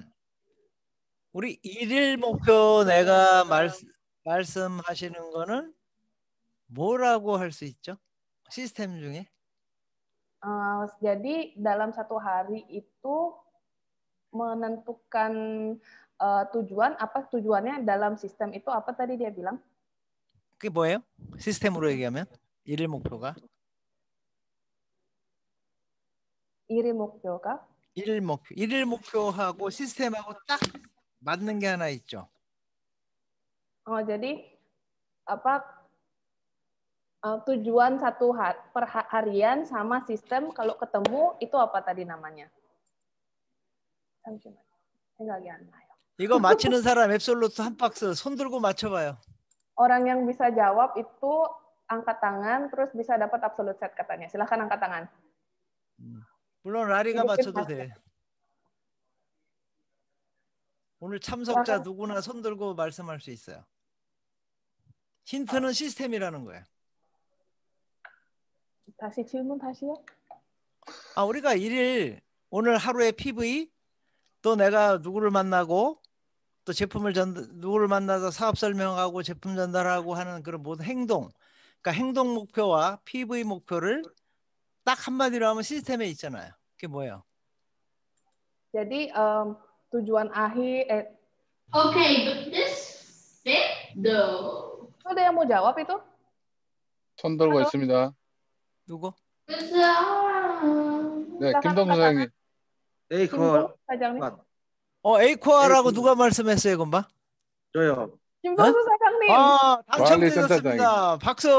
우리 일일 목표 내가 말, 말씀하시는 거는 뭐라고 할 수 있죠? 시스템 중에? Uh, jadi dalam satu hari itu menentukan uh, tujuan, apa tujuannya dalam sistem itu apa tadi dia bilang? 그게 뭐예요? 시스템으로 얘기하면 일일 목표가? 일일 목표가? 일일 목표. 일일 목표하고 시스템하고 딱 맞는 게 하나 있죠. Oh, jadi apa uh, tujuan satu hari, per harian sama sistem kalau ketemu itu apa tadi namanya? 잠시만. 생각이 안 나요. 이거 맞히는 사람 앱솔루트 한 박스 손 들고 맞춰봐요. Orang yang bisa jawab itu angkat tangan terus bisa dapat absolute set katanya. Silahkan angkat tangan. 물론 라리가 이렇게 맞춰도 돼. 오늘 참석자 누구나 손 들고 말씀할 수 있어요. 힌트는 시스템이라는 거예요. 다시 질문 다시요. 아, 우리가 일일 오늘 하루의 피브이 또 내가 누구를 만나고 또 제품을 전 누구를 만나서 사업 설명하고 제품 전달하고 하는 그런 모든 행동. 그러니까 행동 목표와 피브이 목표를 딱 한마디로 하면 시스템에 있잖아요. 그게 뭐예요? Jadi um, tujuan akhir eh, Okay, but this fit though. ada yang mau jawab itu? 손 들고 Halo? 있습니다. 누구? It's uh, 네, silakan 김동수 angkat 사장님. 에이, Kimbo, 그거 사장님. 어, 에이코아라고 에이코. 누가 말씀했어요, 건봐? 저요. 김동수 사장님. 아, 관리 당첨되셨습니다. 박수.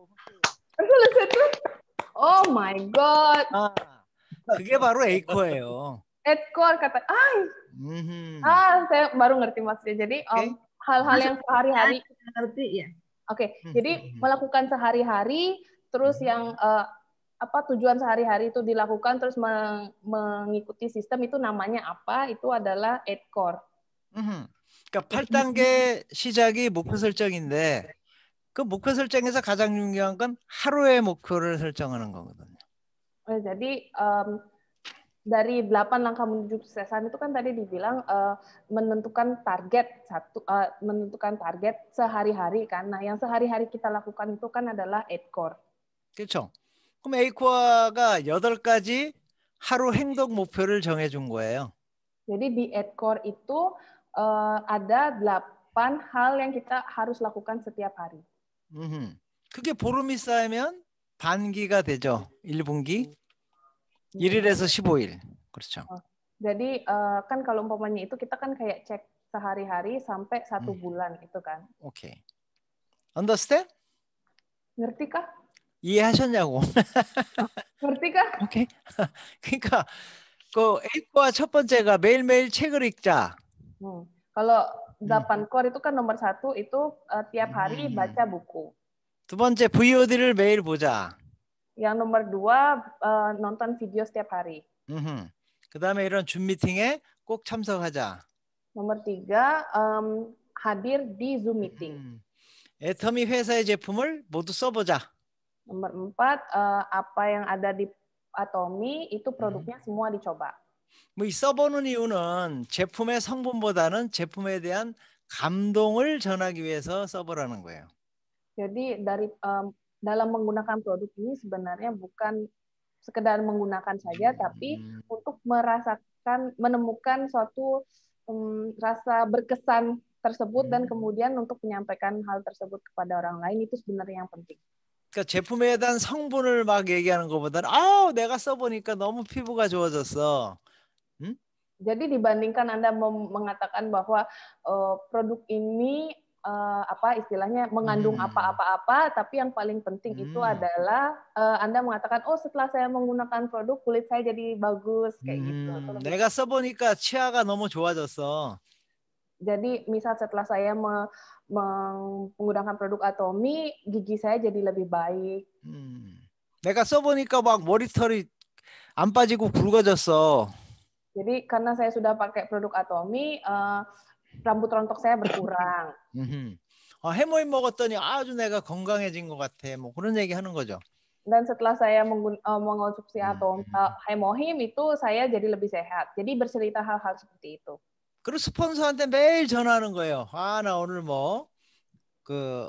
Oh my god. 아, 그게 바로 에이코예요. Edcore kata, ah, 음흠. ah, saya baru ngerti maksudnya. Jadi Oke. um, hal-hal yang sehari-hari. ngerti ya. Oke, Hmm. jadi melakukan sehari-hari, terus yang uh, apa tujuan sehari-hari itu dilakukan, terus meng- mengikuti sistem itu namanya apa? Itu adalah Edcore. 음흠. 그러니까 팔 단계 시작이 목표 설정인데 그 목표 설정에서 가장 중요한 건 하루의 목표를 설정하는 거거든요. Eh, Jadi um, dari delapan langkah menuju kesuksesan itu kan tadi dibilang uh, menentukan target satu, uh, menentukan target sehari-hari kan. Nah, yang sehari-hari kita lakukan itu kan adalah Edcore. 그렇죠? 그럼 에이코아가 여덟 가지 하루 행동 목표를 정해 준 거예요. Jadi di Edcore itu uh, ada delapan hal yang kita harus lakukan setiap hari. 음흠. 그게 보름이 쌓이면 반기가 되죠. 일 분기. 일 일에서 십오 일. 그렇죠. Jadi uh, kan kalau umpamanya itu kita kan kayak cek sehari-hari sampai satu Hmm. bulan itu kan. 오케이. Understand? Ngerti kah? 이해하셨냐고. Ngerti kah? 오케이. 그러니까 그 A과 첫 번째가 매일매일 책을 읽자. Hmm. Kalau delapan core itu kan nomor satu itu uh, tiap hari Hmm. baca buku. 두 번째 브이오디를 매일 보자. Yang nomor dua uh, nonton video setiap hari. 음흠. 그다음에 이런 줌 미팅에 꼭 참석하자. Nomor tiga um, hadir di Zoom meeting. 음. 애터미 회사의 제품을 모두 써보자. Nomor empat uh, apa yang ada di Atomy itu produknya semua dicoba. 뭐 이 써보는 이유는 제품의 성분보다는 제품에 대한 감동을 전하기 위해서 써보라는 거예요. Jadi dari um, dalam menggunakan produk ini sebenarnya bukan sekedar menggunakan saja, tapi untuk merasakan, menemukan suatu um, rasa berkesan tersebut dan kemudian untuk menyampaikan hal tersebut kepada orang lain itu sebenarnya yang penting. 그러니까 제품에 대한 성분을 막 얘기하는 것보다는 아, 내가 써보니까 너무 피부가 좋아졌어. 응? Jadi dibandingkan Anda mengatakan bahwa uh, produk ini uh, apa istilahnya mengandung apa-apa-apa, tapi yang paling penting Hmm. itu adalah uh, Anda mengatakan oh setelah saya menggunakan produk kulit saya jadi bagus kayak gitu. Itu 음, lebih- 내가 써보니까 치아가 너무 좋아졌어. Jadi misal setelah saya me- meng- menggunakan produk Atomy, gigi saya jadi lebih baik. 음, 내가 써보니까 막 머리털이 안 빠지고 굵어졌어. Jadi karena saya sudah pakai produk Atomy, uh, rambut rontok saya berkurang. 음흠. 아, 해모임 먹었더니 아주 내가 건강해진 것 같아. 뭐 그런 얘기 하는 거죠. Dan setelah saya menggun- uh, mengonsumsi Atom uh, Hemohim itu saya jadi lebih sehat. Jadi bercerita hal-hal seperti itu. 그리고 스폰서한테 매일 전화하는 거예요. 아, 나 오늘 뭐 그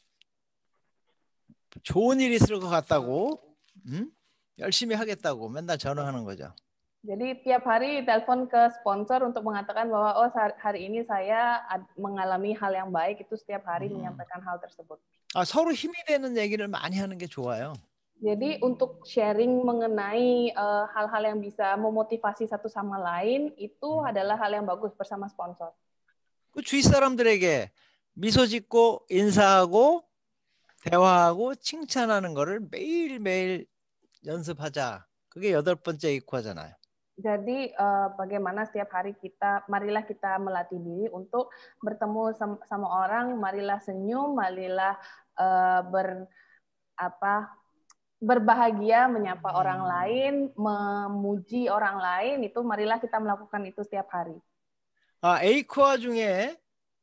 좋은 일 있을 것 같다고, 음? 열심히 하겠다고 맨날 전화하는 거죠. Jadi tiap hari telepon ke sponsor untuk mengatakan bahwa oh hari ini saya ad- mengalami hal yang baik, itu setiap hari Hmm. menyampaikan hal tersebut. 아, 서로 힘이 되는 얘기를 많이 하는 게 좋아요. Jadi untuk sharing mengenai uh, hal-hal yang bisa memotivasi satu sama lain itu adalah hal yang bagus bersama sponsor. 그 주위 사람들에게 미소 짓고 인사하고 대화하고 칭찬하는 거를 매일매일 연습하자. 그게 여덟 번째 이과잖아요. Jadi uh, bagaimana setiap hari kita, marilah kita melatih diri untuk bertemu sama, sama orang, marilah senyum, marilah uh, ber apa berbahagia, menyapa Hmm. orang lain, memuji orang lain, itu marilah kita melakukan itu setiap hari. 아, A코어 중에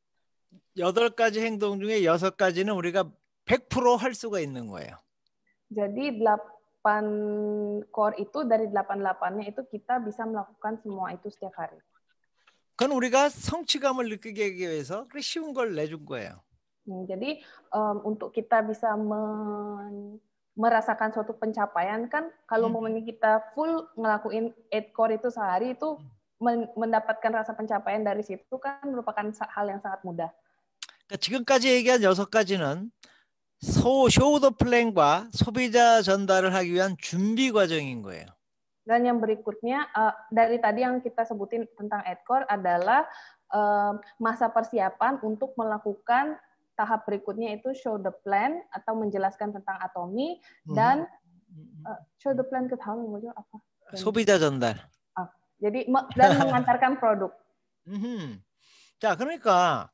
여덟 가지 행동 중에 여섯 가지는 우리가 백 퍼센트 할 수가 있는 거예요. Jadi delapan core itu dari delapan delapannya itu kita bisa melakukan semua itu setiap hari. 그건 우리가 성취감을 느끼게 하기 위해서 그 쉬운 걸 내준 거예요. Hmm, jadi um, untuk kita bisa men- merasakan suatu pencapaian kan kalau Hmm. momennya kita full ngelakuin eight core itu sehari itu men- mendapatkan rasa pencapaian dari situ kan merupakan sa- hal yang sangat mudah. 그러니까 지금까지 얘기한 여섯 가지는 소, 쇼더 플랜과 소비자 전달을 하기 위한 준비 과정인 거예요. Dan yang berikutnya uh, dari tadi yang kita sebutin tentang eight core adalah uh, masa persiapan untuk melakukan tahap berikutnya itu show the plan atau menjelaskan tentang Atomy dan uh, show the plan ke dalam apa? 소비자 전달. Ah, jadi me- dan mengantarkan produk. 음흠. 자, 그러니까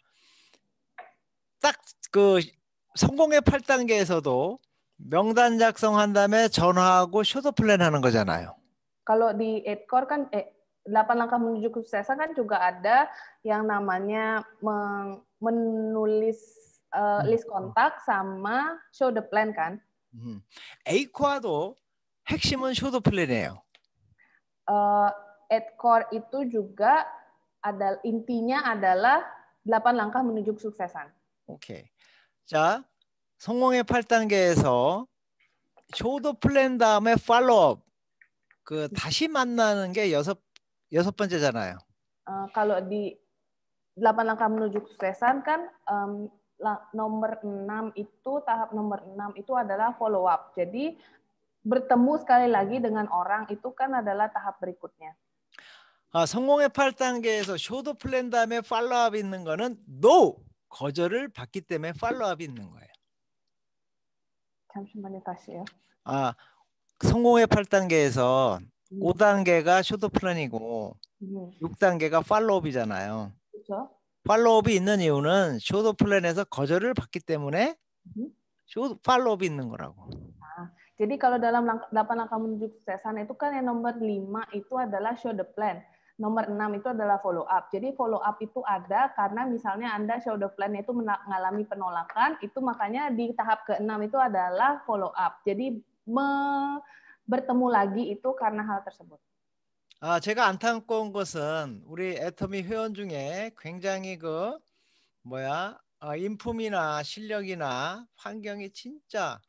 딱 그 성공의 팔 단계에서도 명단 작성한 다음에 전화하고 쇼더 플랜 하는 거잖아요. Kalau di eight core kan eh delapan langkah menuju kesuksesan kan juga ada yang namanya meng- menulis uh, list kontak sama show the plan kan. 음. A코어도 핵심은 쇼더 플랜이에요. Uh, eight core itu juga ada intinya adalah delapan langkah menuju kesuksesan. 오케이. 자, 성공의 팔 단계에서 쇼더 플랜 다음에 팔로업. 그 다시 만나는 게 여섯 여섯 번째잖아요. Uh, kalau di delapan langkah menuju kesuksesan kan um, la- nomor enam itu tahap nomor enam itu adalah follow up. Jadi bertemu sekali lagi dengan orang itu kan adalah tahap berikutnya. 아, 성공의 팔 단계에서 쇼더 플랜 다음에 팔로업 있는 거는 no! 거절을 받기 때문에 팔로업이 있는 거예요. 잠시만요, 다시요. 아, 성공의 팔 단계에서 오 단계가 쇼트 플랜이고 음, 육 단계가 팔로우업이잖아요. 그렇죠? 팔로우업이 있는 이유는 쇼트 플랜에서 거절을 받기 때문에 음. 쇼트 팔로우업이 있는 거라고. Jadi kalau dalam langkah, delapan langkah menuju kesuksesan itu kan yang nomor lima itu adalah show the plan. Nomor enam itu adalah follow up. Jadi follow up itu ada karena misalnya Anda show the plan itu mengalami penolakan, itu makanya di tahap keenam itu adalah follow up. Jadi me, bertemu lagi itu karena hal tersebut. 아, 제가 안타까운 것은 우리 애터미 회원 중에 굉장히 그 뭐야 어, 인품이나 실력이나 환경이 진짜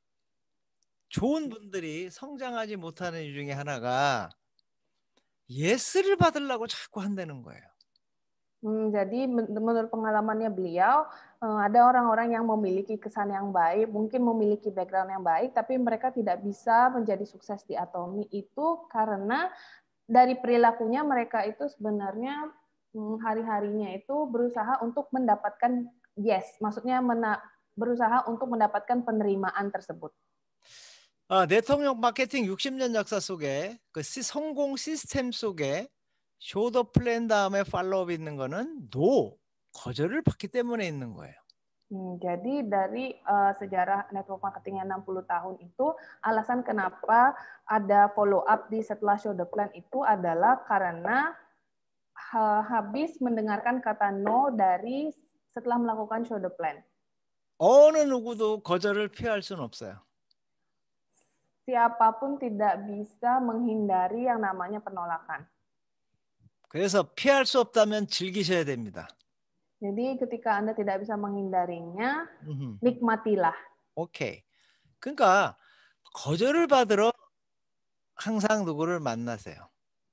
좋은 분들이 성장하지 못하는 이유 중에 하나가 예스를 받으려고 자꾸 한다는 거예요. Hmm, jadi menurut pengalamannya beliau, ada orang-orang yang memiliki kesan yang baik, mungkin memiliki background yang baik, tapi mereka tidak bisa menjadi sukses di Atomi itu karena dari perilakunya mereka itu sebenarnya hari-harinya itu berusaha untuk mendapatkan yes, maksudnya mena, berusaha untuk mendapatkan penerimaan tersebut. 아, 네트워크 마케팅 육십 년 역사 속에 그 시, 성공 시스템 속에 쇼더 플랜 다음에 팔로우업 있는 거는 노, 거절을 받기 때문에 있는 거예요. Hmm, jadi dari uh, sejarah network marketing yang enam puluh tahun itu, alasan kenapa ada follow up di setelah show the plan itu adalah karena ha, habis mendengarkan kata no dari setelah melakukan show the plan. 어느 누구도 거절을 피할 수는 없어요. Siapapun tidak bisa menghindari yang namanya penolakan. 그래서 피할 수 없다면 즐기셔야 됩니다. Jadi ketika Anda tidak bisa menghindarinya, 음흠. nikmatilah. 오케이. 그러니까 거절을 받으러 항상 누구를 만나세요.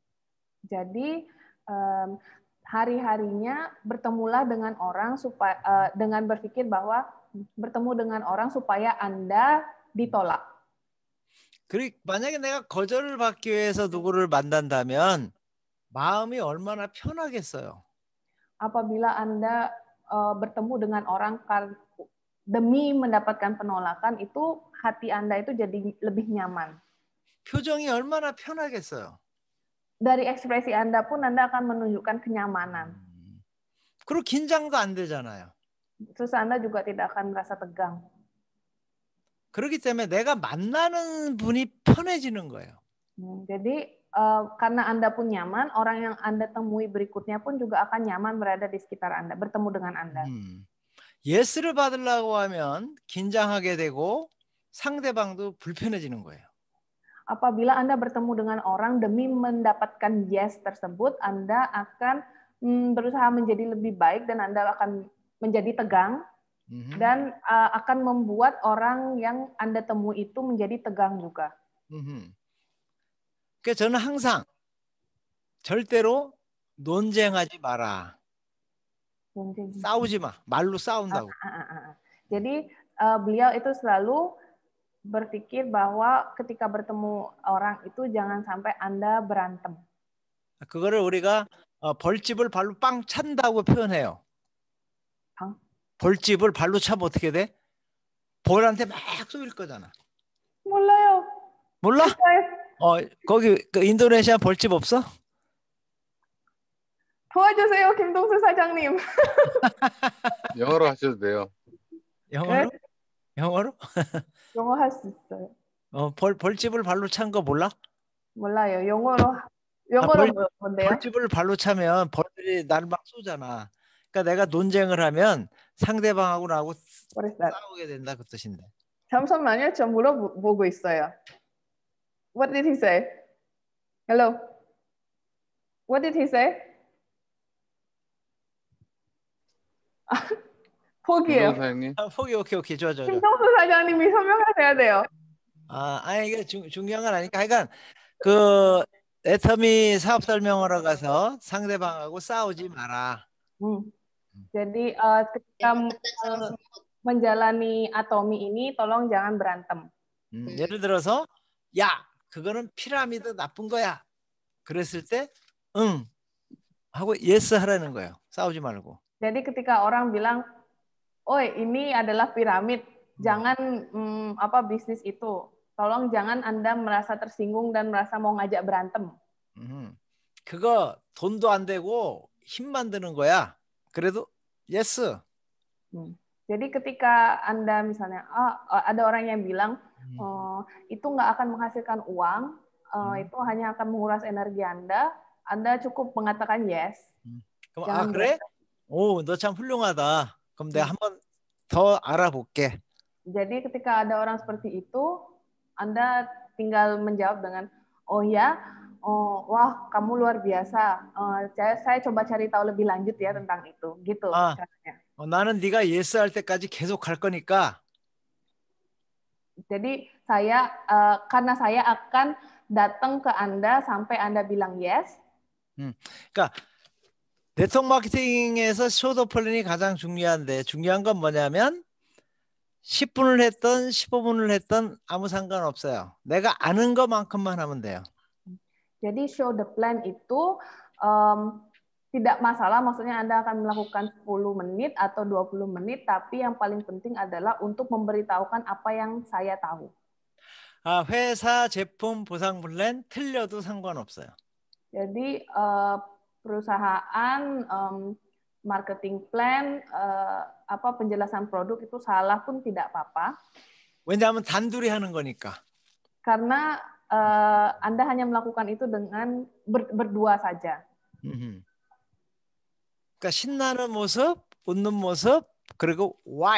Jadi um, hari-harinya bertemulah dengan orang supaya uh, dengan berpikir bahwa bertemu dengan orang supaya Anda ditolak. 그리고 만약에 내가 거절을 받기 위해서 누구를 만난다면 마음이 얼마나 편하겠어요. Apabila Anda uh, bertemu dengan orang demi mendapatkan penolakan, itu hati Anda itu jadi lebih nyaman. 표정이 얼마나 편하겠어요. Dari ekspresi Anda pun Anda akan menunjukkan kenyamanan. 그리고 긴장도 안 되잖아요. Terus Anda juga tidak akan merasa tegang. 그렇기 때문에 내가 만나는 분이 편해지는 거예요. Hmm, jadi uh, karena Anda pun nyaman, orang yang Anda temui berikutnya pun juga akan nyaman berada di sekitar Anda, bertemu dengan Anda. 음. 예스를 받으려고 하면 긴장하게 되고 상대방도 불편해지는 거예요. Apabila Anda bertemu dengan orang demi mendapatkan yes tersebut, Anda akan mm, berusaha menjadi lebih baik dan Anda akan menjadi tegang mm-hmm. dan uh, akan membuat orang yang Anda temui itu menjadi tegang juga. Mm-hmm. 그래서 저는 항상 절대로 논쟁하지 마라. 논쟁. 싸우지 마. 말로 싸운다고. Ah, ah, ah, ah. Jadi uh, beliau itu selalu berpikir bahwa ketika bertemu orang itu jangan sampai Anda berantem. 그거를 우리가 어, 벌집을 발로 빵 찬다고 표현해요. 방? 벌집을 발로 차면 어떻게 돼? 벌한테 막 쏘일 거잖아. 몰라요. 몰라? 어, 거기 그 인도네시아 벌집 없어? 도와주세요, 김동수 사장님. 영어로 하셔도 돼요. 영어로? 네? 영어로? 영어 할 수 있어요. 어, 벌 벌집을 발로 찬 거 몰라? 몰라요. 영어로 영어로 아, 벌, 뭔데요? 벌집을 발로 차면 벌들이 나를 막 쏘잖아. 그러니까 내가 논쟁을 하면 상대방하고 나하고 싸우게 된다 그 뜻인데. 잠시만요. 저 물어보고 있어요. What did he say? Hello. What did he say? 포기해요. 사장님. 아, 포기 오케이 오케이 좋아 좋아. 김동수 사장님이 설명하셔야 돼요. 아 아니 이게 중, 중요한 건 아니까. 그러니까 그 애터미 사업 설명하러 가서 상대방하고 싸우지 마라. Hmm. Jadi uh, ketika uh, menjalani Atomi ini, tolong jangan berantem. 음, 예를 들어서 야 그거는 피라미드 나쁜 거야. 그랬을 때 응 하고 예스 하라는 거예요. 싸우지 말고. Jadi ketika orang bilang, "Oi, ini adalah piramid, jangan hmm, apa bisnis itu." tolong jangan Anda merasa tersinggung dan merasa mau ngajak berantem. 음, 그거 돈도 안 되고 힘만 드는 거야. 그래도 yes. Hmm. Jadi ketika Anda misalnya, oh, ada orang yang bilang, oh, itu nggak akan menghasilkan uang, oh, Hmm. itu hanya akan menguras energi Anda, Anda cukup mengatakan yes. 그럼 아 jangan 그래? berantem. 오, 너 참 훌륭하다. 그럼 내가 음. 한번 더 알아볼게. Jadi ketika ada orang seperti itu, Anda tinggal menjawab dengan, oh ya, oh wah kamu luar biasa. Oh, saya, saya coba cari tahu lebih lanjut ya tentang itu, gitu. 아, caranya. 어, 나는 네가 yes 할 때까지 계속 갈 거니까. Jadi saya eh, karena saya akan datang ke Anda sampai Anda bilang yes. 음, 그러니까 네트워크 마케팅에서 숏 플랜이 가장 중요한데 중요한 건 뭐냐면 십 분을 했던 십오 분을 했던 아무 상관없어요. 내가 아는 것만큼만 하면 돼요. Jadi show the plan itu um, tidak masalah, maksudnya Anda akan melakukan sepuluh menit atau dua puluh menit, tapi yang paling penting adalah untuk memberitahukan apa yang saya tahu. 아, 회사 제품 보상 플랜 틀려도 상관없어요. Jadi uh, perusahaan um, marketing plan, uh, apa penjelasan produk itu salah pun tidak apa-apa. 왜냐하면 단둘이 하는 거니까. Karena uh, Anda hanya melakukan itu dengan ber, berdua saja. 음흠. 그러니까 신나는 모습, 웃는 모습, 그리고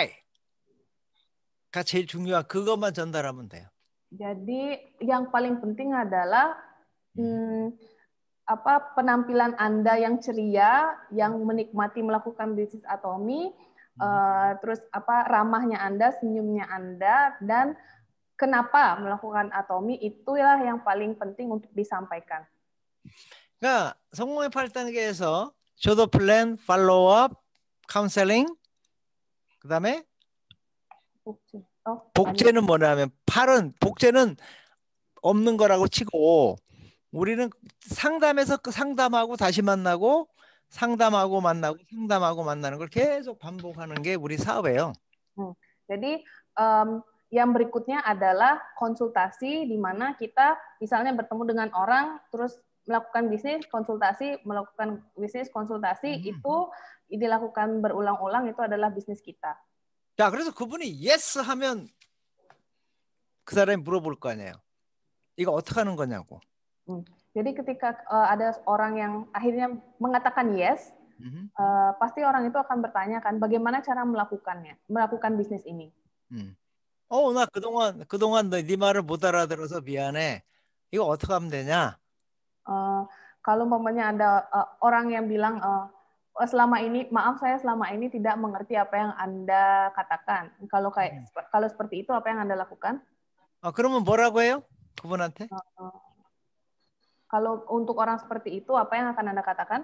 why가 제일 중요한 그것만 전달하면 돼요. Jadi yang paling penting adalah hmm, apa penampilan Anda yang ceria, yang menikmati melakukan bisnis Atomy, hmm. uh, terus apa ramahnya Anda, senyumnya Anda, dan kenapa melakukan Atomy, itulah yang paling penting untuk disampaikan. 그러니까 성공의 팔 단계에서 쇼더 플랜, 팔로우업, 카운셀링, 그다음에 복제. 어, 복제는 뭐냐면 팔은 복제는 없는 거라고 치고 우리는 상담에서 그 상담하고 다시 만나고 상담하고 만나고 상담하고 만나는 걸 계속 반복하는 게 우리 사업이에요. Hmm. Jadi um, yang berikutnya adalah konsultasi, di mana kita misalnya bertemu dengan orang terus melakukan bisnis konsultasi, melakukan bisnis konsultasi, hmm. itu dilakukan berulang-ulang, itu adalah bisnis kita. 자, 그래서 그분이 yes 하면 그 사람이 물어볼 거 아니에요. 이거 어떻게 하는 거냐고. Hmm. Jadi ketika uh, ada orang yang akhirnya mengatakan yes, mm-hmm. uh, pasti orang itu akan bertanya kan bagaimana cara melakukannya, melakukan bisnis ini. 음. 어, 나 그동안 그동안 네 말을 못 알아들어서 미안해. 이거 어떻게 하면 되냐? Uh, kalau momennya ada uh, orang yang bilang uh, selama ini maaf saya selama ini tidak mengerti apa yang Anda katakan. Kalau kayak hmm. kalau seperti itu apa yang Anda lakukan? 아, 그러면 뭐라고 해요? 그분한테? Uh, uh, Kalau untuk orang seperti itu, apa yang akan Anda katakan?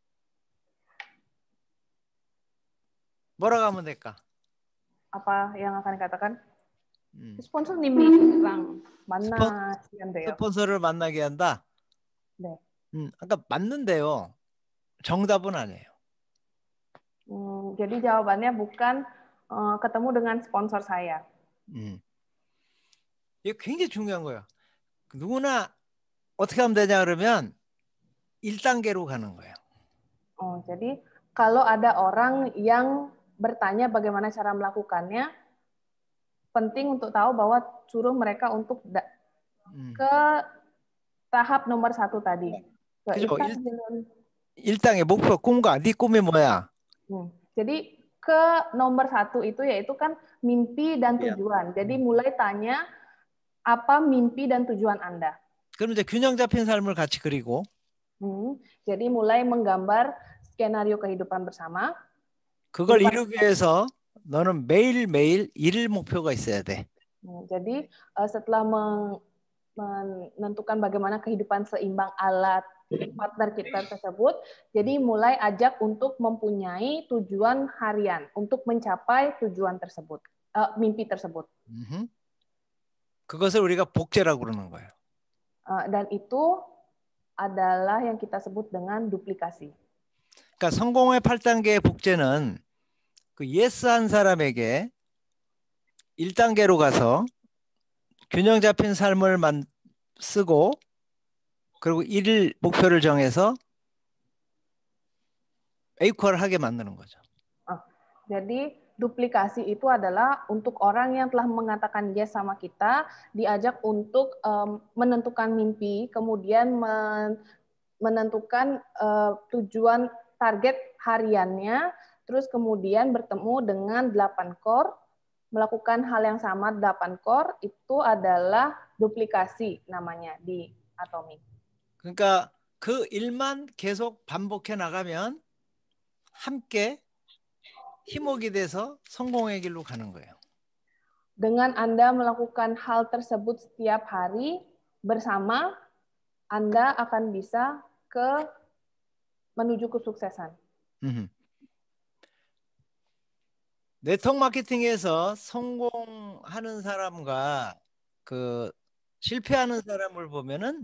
뭐라고 하면 될까? Apa yang akan dikatakan? 음. 스폰서님이랑 만나시면 돼요. 스폰서를 만나게 한다? 네. 음, 그러니까 맞는데요. 정답은 아니에요. 음, jadi jawabannya bukan uh, ketemu dengan sponsor saya. 음. 이게 굉장히 중요한 거예요. 누구나 어떻게 하면 되냐 그러면 일 단계로 가는 거예요. Oh, jadi kalau ada orang yang bertanya bagaimana cara melakukannya, penting untuk tahu bahwa suruh mereka untuk 음. ke tahap nomor satu tadi. Ke 그죠? 일, 일 단계 목표 꿈과 네 꿈이 뭐야? Hmm. Jadi ke nomor satu itu yaitu kan mimpi dan tujuan. Jadi mulai tanya apa mimpi dan tujuan Anda. 그럼 이제 균형 잡힌 삶을 같이 그리고. Hmm, jadi mulai menggambar skenario kehidupan bersama. 그걸 이루기 위해서 너는 매일매일 일일 목표가 있어야 돼. Hmm, jadi setelah menentukan bagaimana kehidupan seimbang ala partner kita tersebut, jadi mulai ajak untuk mempunyai tujuan harian untuk mencapai tujuan tersebut, uh, mimpi tersebut. Mm-hmm. 그것을 우리가 복제라고 그러는 거예요. Uh, dan itu adalah yang kita sebut dengan duplikasi. 그러니까 성공의 팔 단계의 복제는 그 예스 한 사람에게 일 단계로 가서 균형 잡힌 삶을 만, 쓰고 그리고 일일 목표를 정해서 equal하게 만드는 거죠. Ah, jadi duplikasi itu adalah untuk orang yang telah mengatakan yes sama kita, diajak untuk um, menentukan mimpi, kemudian men menentukan uh, tujuan target hariannya, terus kemudian bertemu dengan delapan core, melakukan hal yang sama delapan core, itu adalah duplikasi namanya di Atomic. 그러니까 그 일만 계속 반복해 나가면 함께 힘목이 돼서 성공의 길로 가는 거예요. Dengan Anda melakukan hal tersebut setiap hari bersama, Anda akan bisa ke menuju kesuksesan. 음흠. 네트워크 마케팅에서 성공하는 사람과 그 실패하는 사람을 보면은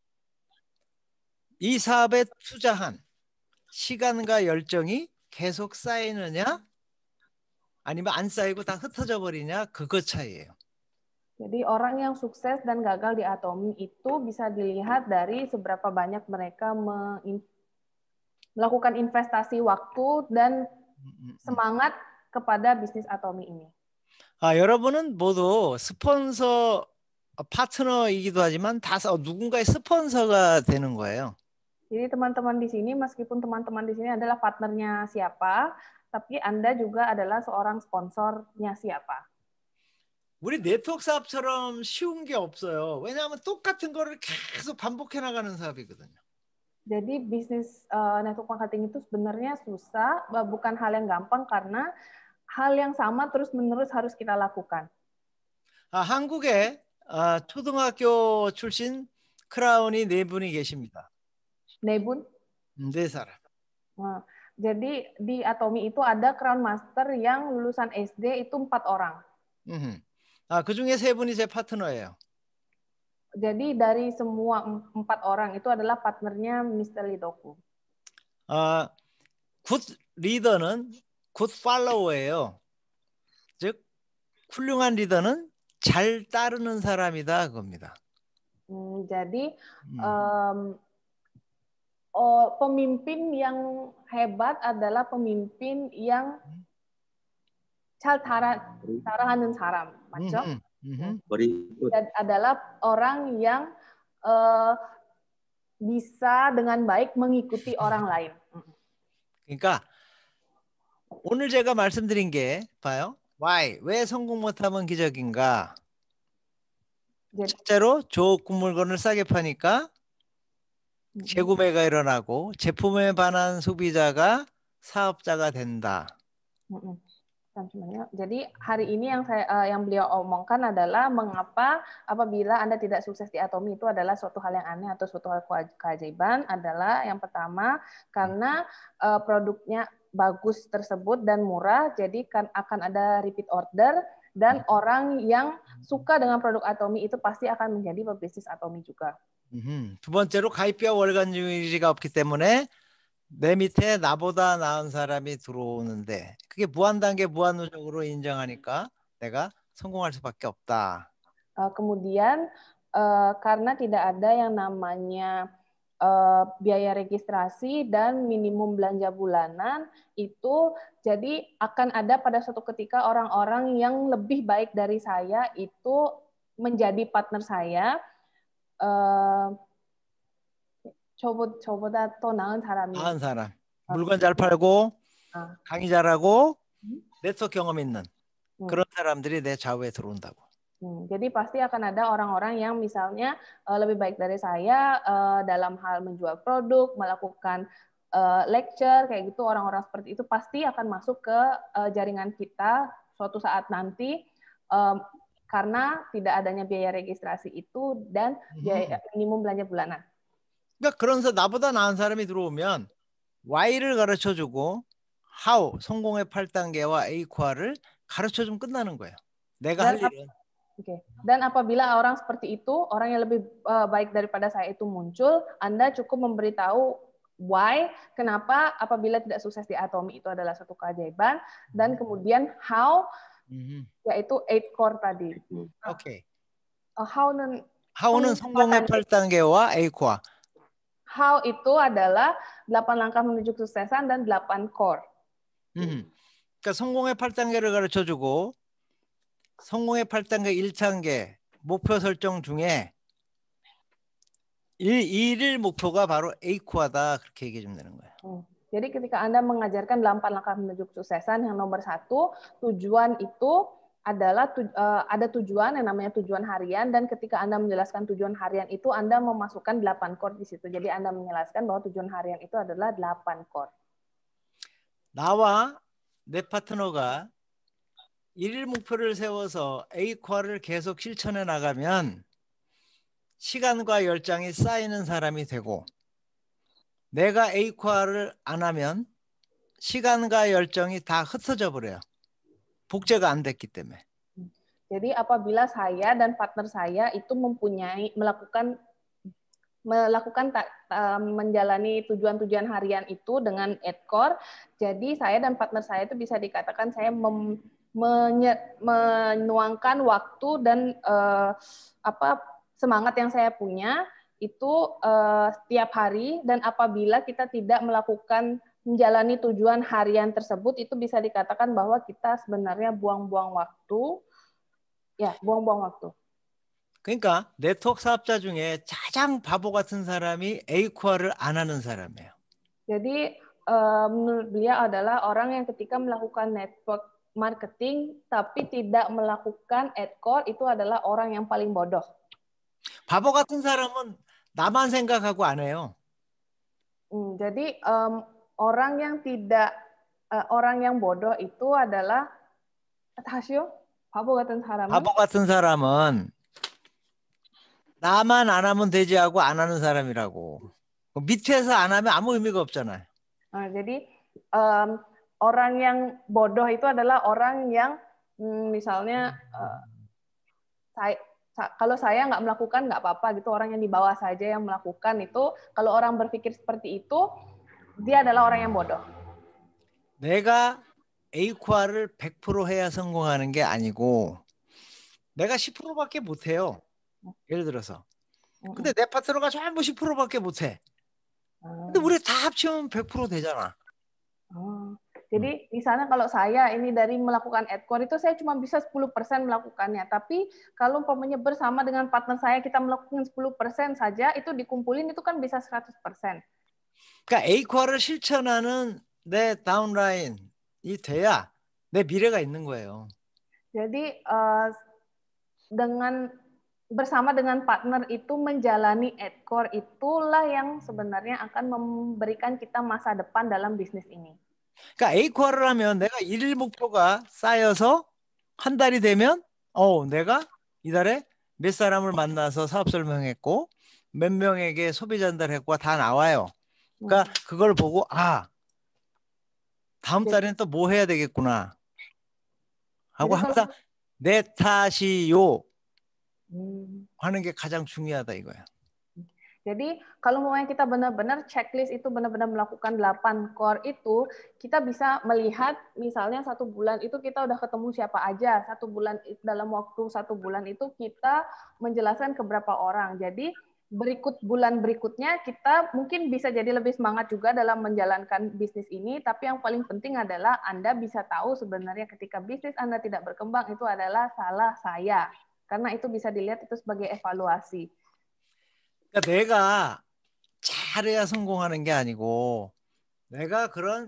이 사업에 투자한 시간과 열정이 계속 쌓이느냐 아니면 안 쌓이고 다 흩어져 버리냐 그것 차이예요. Jadi orang yang sukses dan gagal di Atomi itu bisa dilihat dari seberapa banyak mereka melakukan investasi waktu dan semangat kepada bisnis Atomi ini. 아, 여러분은 모두 스폰서 파트너이기도 하지만 다 누군가의 스폰서가 되는 거예요. Jadi teman-teman di sini, meskipun teman-teman di sini adalah partnernya siapa, tapi Anda juga adalah seorang sponsornya siapa. 우리 네트워크 사업처럼 쉬운 게 없어요. 왜냐하면 똑같은 거를 계속 반복해 나가는 사업이거든요. Jadi bisnis uh, network marketing itu sebenarnya susah, bukan hal yang gampang karena hal yang sama terus-menerus harus kita lakukan. 아, 한국에 아, 초등학교 출신 크라운이 네 분이 계십니다. 네 분? 네 사람. Nah, jadi di Atomi itu ada Crown Master yang lulusan S D itu empat orang. 음. 아, 그 중에 세 분이 제 파트너예요. Jadi dari semua empat orang itu adalah partnernya 미스터 리더쿠. 아, 굿 리더는 굿 팔로워예요. 즉 훌륭한 리더는 잘 따르는 사람이다 그겁니다. Hmm, jadi 음. um, oh, pemimpin yang hebat adalah pemimpin yang 잘 따라, 따라하는 사람, 맞죠? 음, 음, 음. Dan adalah orang yang uh, bisa dengan baik mengikuti orang lain. 그러니까 오늘 제가 말씀드린 게 봐요. Why? 왜 성공 못하면 기적인가? 첫째로 좋은 물건을 싸게 파니까 재구매가 일어나고 제품에 반한 소비자가 사업자가 된다. Jadi hari ini yang saya uh, yang beliau omongkan adalah mengapa apabila Anda tidak sukses di Atomi itu adalah suatu hal yang aneh atau suatu hal keajaiban adalah yang pertama karena uh, produknya bagus tersebut dan murah, jadi kan akan ada repeat order dan orang yang suka dengan produk Atomi itu pasti akan menjadi pebisnis Atomi juga. 음, 두 번째로 가입비와 월간 유지가 없기 때문에 내 밑에 나보다 나은 사람이 들어오는데 그게 무한단계 무한누적으로 인정하니까 내가 성공할 수밖에 없다. Uh, kemudian uh, karena tidak ada yang namanya uh, biaya registrasi dan minimum belanja bulanan itu jadi akan ada pada suatu ketika orang-orang yang lebih baik dari saya itu menjadi partner saya. Uh, 저보, 저보다 더 나은 사람이. 나은 사람. 물건 잘 팔고 아. 강의 잘하고 네트워크 경험 있는 음. 그런 사람들이 내 좌우에 들어온다고. Hmm, jadi pasti akan ada orang-orang yang misalnya uh, lebih baik dari saya uh, dalam hal menjual produk, melakukan uh, lecture, kayak gitu. Orang-orang seperti itu pasti akan masuk ke uh, jaringan kita suatu saat nanti um, karena tidak adanya biaya registrasi itu dan biaya minimum belanja bulanan. 그러니까 그러면서 나보다 나은 사람이 들어오면 Y를 가르쳐주고 How, 성공의 팔 단계와 A과를 가르쳐주면 끝나는 거예요. 내가 할 일은. Okay. Dan apabila orang seperti itu, orang yang lebih uh, baik daripada saya itu muncul, Anda cukup memberitahu why, kenapa apabila tidak sukses di Atomi itu adalah suatu keajaiban, dan kemudian how, mm-hmm. yaitu eight core tadi. Oke. Okay. Uh, how는 How는 성공의 팔 단계와 A core. How itu adalah delapan langkah menuju kesuksesan dan delapan core. 음. 그러니까 성공의 팔 단계를 가르쳐주고 성공의 팔 단계 일 단계 목표 설정 중에 일, 일 목표가 바로 A core다 그렇게 얘기해 주면 되는 거예요. Hmm. Jadi ketika Anda mengajarkan delapan langkah menuju kesuksesan, yang nomor satu, tujuan itu adalah tu, uh, ada tujuan yang namanya tujuan harian, dan ketika Anda menjelaskan tujuan harian itu, Anda memasukkan delapan core di situ. Jadi Anda menjelaskan bahwa tujuan harian itu adalah delapan core. 나와 내 파트너가 일일 목표를 세워서 A core를 계속 실천해 나가면 시간과 열정이 쌓이는 사람이 되고, 내가 A core를 안 하면 시간과 열정이 다 흩어져 버려요. 복제가 안 됐기 때문에. Jadi apabila saya dan partner saya itu mempunyai melakukan melakukan menjalani tujuan-tujuan harian itu dengan eight core, jadi saya dan partner saya itu bisa dikatakan saya mem, menye, menuangkan waktu dan uh, apa semangat yang saya punya itu uh, setiap hari, dan apabila kita tidak melakukan menjalani tujuan harian tersebut, itu bisa dikatakan bahwa kita sebenarnya buang-buang waktu. Ya, buang-buang waktu. 그러니까 네트워크 사업자 중에 가장 바보 같은 사람이 A core를 안 하는 사람이에요. Jadi uh, menurut beliau adalah orang yang ketika melakukan network marketing tapi tidak melakukan eight core itu adalah orang yang paling bodoh. 바보 같은 사람은 나만 생각하고 안 해요. Hmm, jadi um, orang yang tidak uh, orang yang bodoh itu adalah 다시요? 바보 같은 사람은 바보 같은 사람은 나만 안 하면 되지 하고 안 하는 사람이라고. 밑에서 안 하면 아무 의미가 없잖아요. Uh, jadi um, orang yang bodoh itu adalah orang yang hmm, misalnya uh, saya kalau saya nggak melakukan nggak apa-apa gitu, orang yang di bawah saja yang melakukan itu, kalau orang berpikir seperti itu, dia adalah orang yang bodoh. 내가 A core를 백 퍼센트 해야 성공하는 게 아니고 내가 십 퍼센트밖에 못 해요. 예를 들어서. 근데 내 파트너가 전부 십 퍼센트밖에 못 해. 근데 우리 다 합치면 백 퍼센트 되잖아. Oh. Jadi misalnya kalau saya ini dari melakukan eight core itu saya cuma bisa sepuluh persen melakukannya. Tapi kalau umpamanya bersama dengan partner saya kita melakukan sepuluh persen saja, itu dikumpulin itu kan bisa seratus persen. 그러니까 A core를 실천하는 내 다운라인이 돼야 내 미래가 있는 거예요. Jadi uh, dengan bersama dengan partner itu menjalani eight core itulah yang sebenarnya akan memberikan kita masa depan dalam bisnis ini. 그러니까 A core를 하면 내가 일일 목표가 쌓여서 한 달이 되면 어 내가 이달에 몇 사람을 만나서 사업 설명했고 몇 명에게 소비 전달했고 다 나와요. 그러니까 그걸 보고 아 다음 달에는 또 뭐 해야 되겠구나 하고 항상 내 탓이요 하는 게 가장 중요하다 이거야. Jadi kalau mau kita benar-benar checklist itu benar-benar melakukan delapan core itu, kita bisa melihat misalnya satu bulan itu kita udah ketemu siapa aja, satu bulan dalam waktu satu bulan itu kita menjelaskan ke berapa orang. Jadi berikut bulan berikutnya kita mungkin bisa jadi lebih semangat juga dalam menjalankan bisnis ini, tapi yang paling penting adalah Anda bisa tahu sebenarnya ketika bisnis Anda tidak berkembang itu adalah salah saya. Karena itu bisa dilihat itu sebagai evaluasi. 그러니까 내가 잘해야 성공하는 게 아니고 내가 그런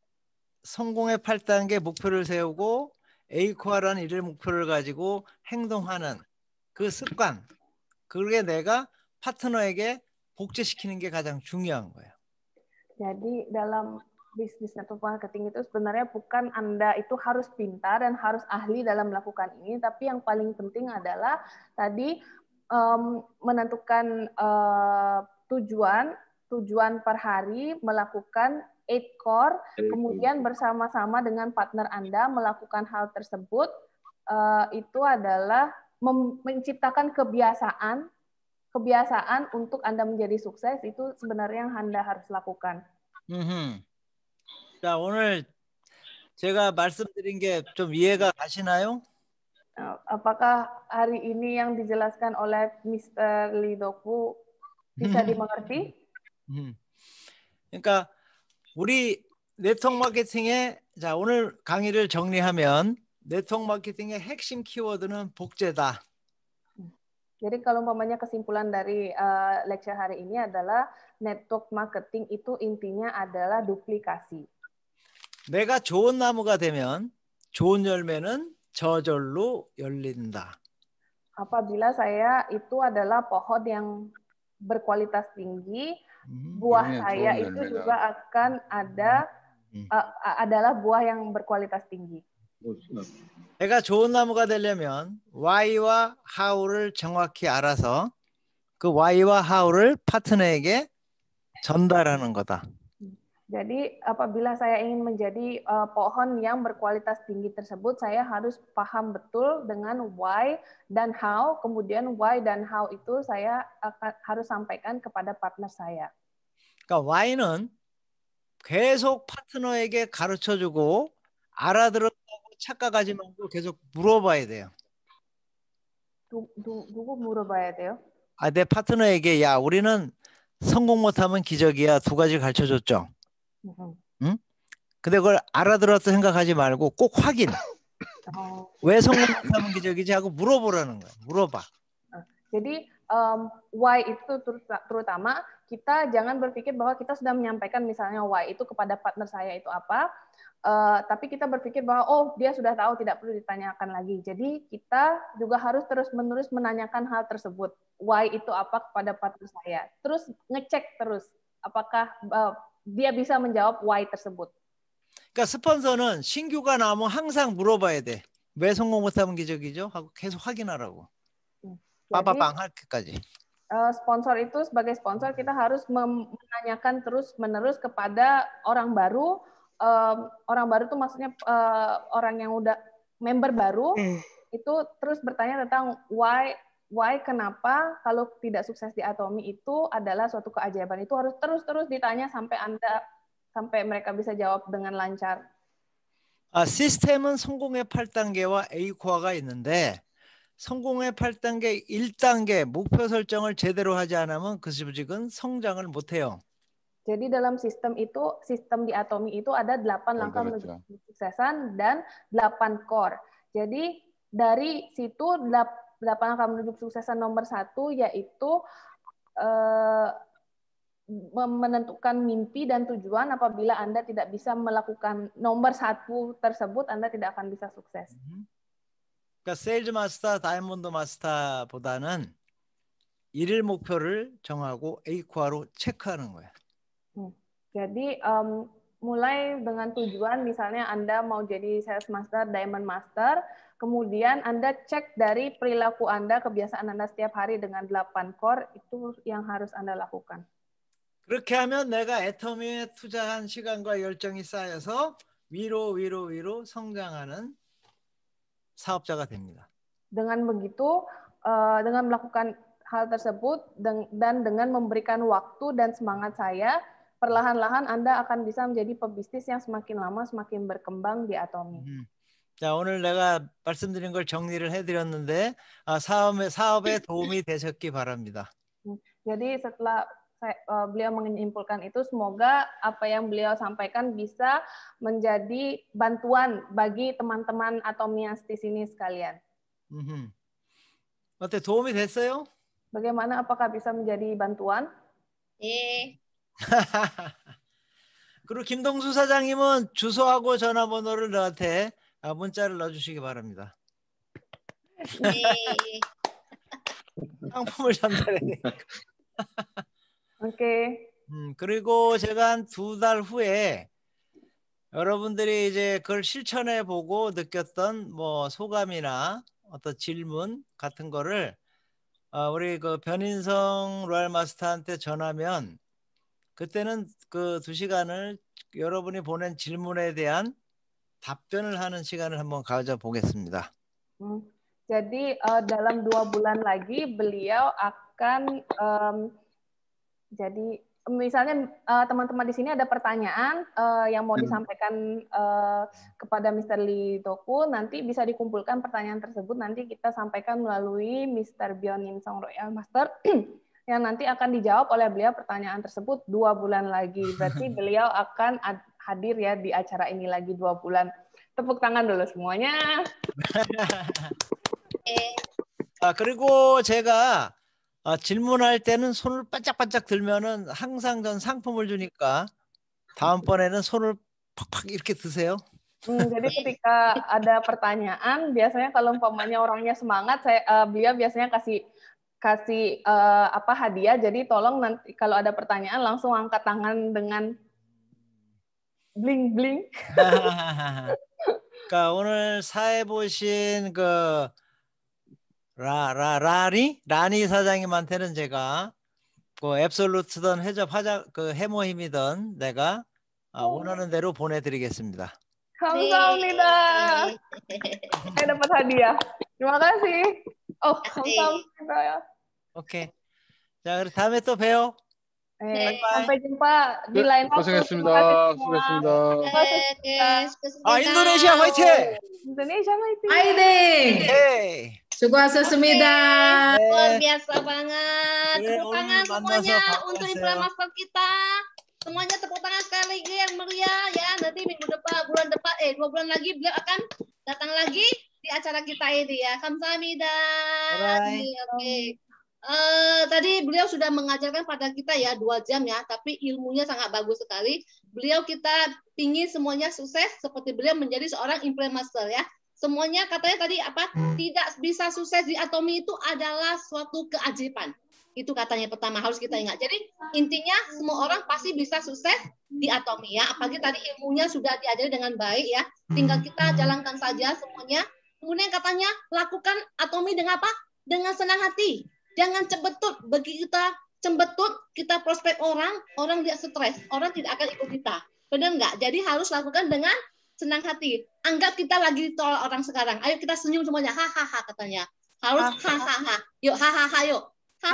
성공의 팔 단계 목표를 세우고 A core라는 일일 목표를 가지고 행동하는 그 습관, 그게 내가 파트너에게 복제시키는 게 가장 중요한 거예요. Jadi dalam bisnis network marketing itu sebenarnya bukan Anda itu harus pintar dan harus ahli dalam melakukan ini, tapi yang paling penting adalah tadi um, menentukan uh, tujuan, tujuan per hari, melakukan eight core, kemudian bersama-sama dengan partner Anda melakukan hal tersebut, uh, itu adalah menciptakan kebiasaan, kebiasaan untuk Anda menjadi sukses, itu sebenarnya yang Anda harus lakukan. 음흠. 자, 오늘 제가 말씀드린 게 좀 이해가 가시나요? Uh, apakah hari ini yang dijelaskan oleh mister Lee Doku bisa dimengerti? 음. 그러니까 우리 네트워크 마케팅의 자 오늘 강의를 정리하면 네트워크 마케팅의 핵심 키워드는 복제다. Jadi kalau umpamanya kesimpulan dari uh, lecture hari ini adalah network marketing itu intinya adalah duplikasi. 내가 좋은 나무가 되면 좋은 열매는 저절로 열린다. Apabila saya itu adalah pohon yang berkualitas tinggi, buah saya itu juga akan ada uh, adalah buah yang berkualitas tinggi. 내가 좋은 나무가 되려면 why와 how를 정확히 알아서 그 why와 how를 파트너에게 전달하는 거다. Jadi apabila saya ingin menjadi uh, pohon yang berkualitas tinggi tersebut, saya harus paham betul dengan why dan how. Kemudian why dan how itu saya akan, harus sampaikan kepada partner saya. 그러니까 why는 계속 파트너에게 가르쳐주고 알아들었다고 착각하지 말고 계속 물어봐야 돼요. 누, 누, 누구 물어봐야 돼요? 아, 내 파트너에게 야 우리는 성공 못하면 기적이야 두 가지 가르쳐줬죠. 응? 근데 그걸 알아들었다 생각하지 말고 꼭 확인. 어. 왜 성공 못하면 기적이지 하고 물어보라는 거야. 물어봐. Jadi um, why itu terutama kita jangan berpikir bahwa kita sudah menyampaikan misalnya why itu kepada partner saya itu apa, uh, tapi kita berpikir bahwa oh dia sudah tahu tidak perlu ditanyakan lagi. Jadi kita juga harus terus-menerus menanyakan hal tersebut. Why itu apa kepada partner saya. Terus ngecek terus apakah uh, dia bisa menjawab why tersebut. 그러니까 스폰서는 신규가 나오면 항상 물어봐야 돼. 왜 성공 못하면 기적이죠? 하고 계속 확인하라고. 빠바방 할 때까지. Sponsor itu sebagai sponsor kita harus menanyakan terus-menerus kepada orang baru. Um, orang baru itu maksudnya uh, orang yang udah member baru mm. itu terus bertanya tentang why why kenapa kalau tidak sukses di Atomy itu adalah suatu keajaiban. Itu harus terus-terus ditanya sampai Anda sampai mereka bisa jawab dengan lancar. 아, 시스템은 성공의 팔 단계와 A 코어가 있는데 성공의 팔 단계 일 단계 목표 설정을 제대로 하지 않으면 그 조직은 성장을 못 해요. Jadi dalam sistem itu, sistem di Atomy itu ada delapan langkah menuju kesuksesan dan delapan core. Jadi dari situ delapan langkah menuju kesuksesan nomor satu yaitu eh, menentukan mimpi dan tujuan. Apabila Anda tidak bisa melakukan nomor satu tersebut, Anda tidak akan bisa sukses. 그러니까 세일즈 마스터, 다이아몬드 마스터보다는 일일 목표를 정하고 A 코어로 체크하는 거야. Jadi um, mulai dengan tujuan, misalnya Anda mau jadi sales master, diamond master, kemudian Anda cek dari perilaku Anda, kebiasaan Anda setiap hari dengan delapan core, itu yang harus Anda lakukan. 그렇게 하면 내가 애터미에 투자한 시간과 열정이 쌓여서 위로 위로 위로 성장하는 사업자가 됩니다. Dengan begitu, uh, dengan melakukan hal tersebut dan dengan memberikan waktu dan semangat saya, perlahan-lahan Anda akan bisa menjadi pebisnis yang semakin lama semakin berkembang di Atomy. 음. 자, 오늘 내가 말씀드린 걸 정리를 해드렸는데 아, 사업에, 사업에 도움이 되셨기 바랍니다. Jadi setelah saya, uh, beliau menyimpulkan itu, semoga apa yang beliau sampaikan bisa menjadi bantuan bagi teman-teman Atomians di sini sekalian. 음흠. 어때, 도움이 됐어요? Bagaimana, apakah bisa menjadi bantuan? 예. 그리고 김동수 사장님은 주소하고 전화번호를 너한테 문자를 넣어주시기 바랍니다. 네. 상품을 전달해야 되니까. 오케이. 음, 그리고 제가 한 두 달 후에 여러분들이 이제 그걸 실천해 보고 느꼈던 뭐 소감이나 어떤 질문 같은 거를 어, 우리 그 변인성 로얄 마스터한테 전하면 그때는 그 두 시간을 여러분이 보낸 질문에 대한 답변을 하는 시간을 한번 가져보겠습니다. Hmm. Jadi uh, dalam dua bulan lagi beliau akan um, jadi misalnya uh, teman-teman di sini ada pertanyaan uh, yang mau disampaikan uh, kepada mister Lee Doku, nanti bisa dikumpulkan pertanyaan tersebut, nanti kita sampaikan melalui mister Byeon Im Song Royal Master yang nanti akan dijawab oleh beliau pertanyaan tersebut dua bulan lagi. Berarti beliau akan hadir ya di acara ini lagi dua bulan. Tepuk tangan dulu semuanya. 아, 그리고 제가 아, 질문할 때는 손을 반짝반짝 들면은 항상 전 상품을 주니까 다음번에는 손을 팍팍 이렇게 드세요. Hmm, jadi ketika ada pertanyaan, biasanya kalau umpamanya orangnya semangat, saya uh, beliau biasanya kasih kasih uh, apa hadiah. Jadi tolong nanti kalau ada pertanyaan langsung angkat tangan dengan bling bling. 그러니까 오늘 사회 보신 그 라, 라, 라니? 라니 사장님한테는 제가 그 앱솔루트든 해접 하자 그 해모힘이든 내가 아, 원하는 대로 보내드리겠습니다. 감사합니다. Saya dapat hadiah. Terima kasih. Oh, 감사합니다. 오케이. 자, 그럼 다음에 또 봬요. 네, sampai jumpa di 네, lain waktu. 고생했습니다. 수고했습니다. 아, 인도네시아 화이팅! Indonesia 화이팅! 화이팅! 네. 수고하셨습니다. 네. Luar biasa banget. 네, Tepuk 오늘 tangan semuanya 만나서 untuk 반가웠어요. Imperial Master kita. Semuanya tepuk tangan sekali lagi yang meriah ya. Nanti minggu depan, bulan depan, eh dua bulan lagi beliau akan datang lagi di acara kita ini ya. Kamsahamnida. Bye. Oke. Uh, tadi beliau sudah mengajarkan pada kita ya dua jam ya, tapi ilmunya sangat bagus sekali. Beliau kita pingin semuanya sukses seperti beliau menjadi seorang Imperial Master ya. Semuanya katanya tadi apa? Tidak bisa sukses di Atomi itu adalah suatu keajaiban. Itu katanya pertama harus kita ingat. Jadi intinya semua orang pasti bisa sukses di Atomi ya. Apalagi tadi ilmunya sudah diajari dengan baik ya. Tinggal kita jalankan saja semuanya. Kemudian katanya lakukan Atomi dengan apa? Dengan senang hati. Jangan cembetut. Bagi kita cembetut, kita prospek orang, orang tidak stres. Orang tidak akan ikut kita. Benar nggak? Jadi harus lakukan dengan senang hati. Anggap kita lagi tolak orang sekarang. Ayo kita senyum semuanya. Hahaha katanya. Harus hahaha. Yuk hahaha yuk.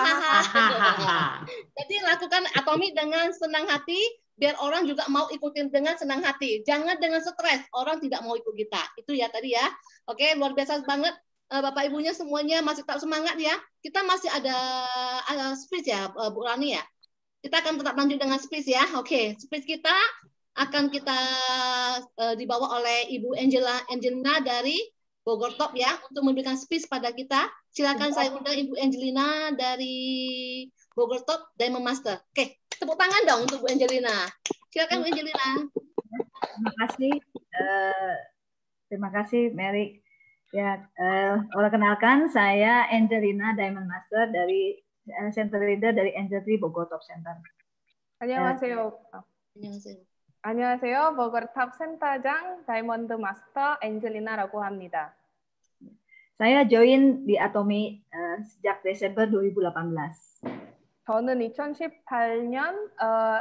Hahaha. Jadi lakukan Atomi dengan senang hati. Biar orang juga mau ikutin dengan senang hati. Jangan dengan stres. Orang tidak mau ikut kita. Itu ya tadi ya. Oke, luar biasa banget. Bapak Ibunya semuanya masih tetap semangat ya. Kita masih ada, ada speech ya, Bu Rani ya. Kita akan tetap lanjut dengan speech ya. Oke, speech kita akan kita uh, dibawa oleh Ibu Angela Angelina dari Bogor Top ya untuk memberikan speech pada kita. Silakan saya undang Ibu Angelina dari Bogor Top Diamond Master. Oke, tepuk tangan dong untuk Bu Angelina. Silakan Bu Angelina. Terima kasih, uh, terima kasih Mary. Ya, uh, oleh kenalkan saya Angelina Diamond Master dari uh, Center Leader dari Angel Tree Bogor Top Center. 안녕하세요. Uh, 안녕하세요. 안녕하세요. 버거 탑 센터장 다이몬드 마스터 엔젤리나라고 합니다. Saya join di Atomi uh, sejak Desember dua ribu delapan belas. 저는 이천십팔 년 어,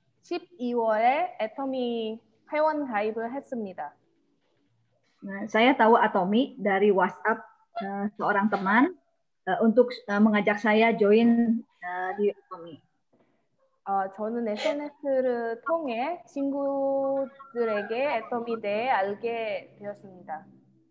십이월에 애터미 회원 가입을 했습니다. Nah, saya tahu Atomi dari WhatsApp uh, seorang teman uh, untuk uh, mengajak saya join uh, di Atomi. 어, 저는 에스엔에스를 통해 친구들에게 애터미 대해 알게 되었습니다.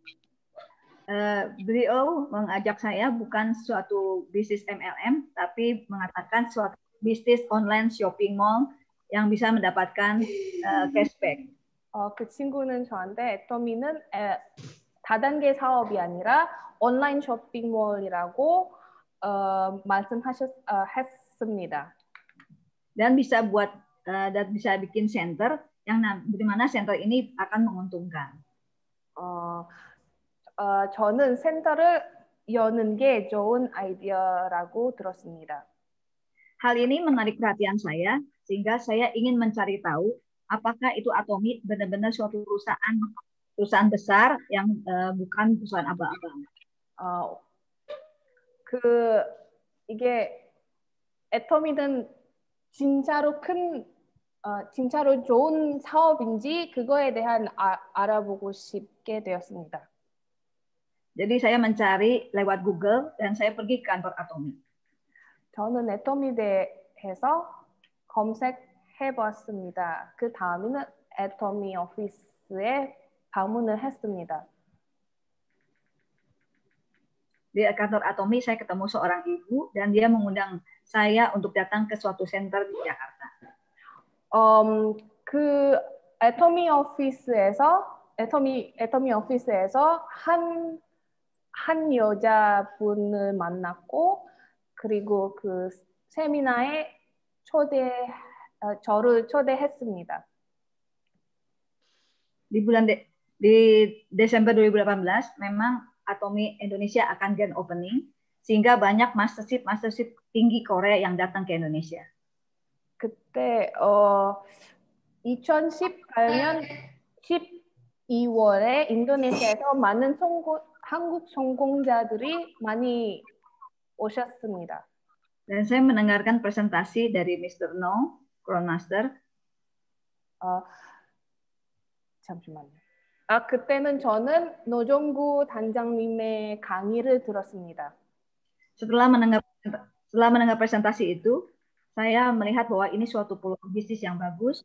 Uh, beliau mengajak saya bukan suatu bisnis M L M, tapi mengatakan suatu bisnis online shopping mall yang bisa mendapatkan uh, cashback. 어, 그 친구는 저한테 애터미는 에, 다단계 사업이 아니라 온라인 쇼핑몰이라고 어, 말씀하셨 어, 했습니다. Dan bisa buat uh, dan bisa bikin center yang di mana center ini akan menguntungkan. 어, 어, 저는 센터를 여는 게 좋은 아이디어라고 들었습니다. Hal ini menarik perhatian saya sehingga saya ingin mencari tahu apakah itu Atomi benar-benar suatu perusahaan perusahaan besar yang uh, bukan perusahaan abang-abang. 어, 그 이게 애터미는 진짜로 큰 어, 진짜로 좋은 사업인지 그거에 대한 아, 알아보고 싶게 되었습니다. Jadi saya mencari lewat Google dan saya pergi ke kantor Atomi. 저는 애터미 대해서 검색해봤습니다. 그 다음에는 애터미 오피스에 방문을 했습니다. Di kantor Atomi saya ketemu seorang ibu dan dia mengundang saya untuk datang ke suatu center di Jakarta. 음, 그 애터미 오피스에서 애터미 애터미 오피스에서 한 한 여자분을 만났고 그리고 그 세미나에 초대 어, 저를 초대했습니다. Di bulan de, di Desember dua ribu delapan belas memang Atomi Indonesia akan grand opening sehingga banyak mastership mastership tinggi Korea yang datang ke Indonesia. 그때 어 이천십팔 년 십이월에 인도네시아에서 많은 성공, 한국 성공자들이 많이 오셨습니다. Dan saya mendengarkan presentasi dari mister No, Crown Master. 어, 잠시만요. 아, 그때는 저는 노종구 단장님의 강의를 들었습니다. Setelah mendengar setelah mendengar presentasi itu, saya melihat bahwa ini suatu peluang bisnis yang bagus.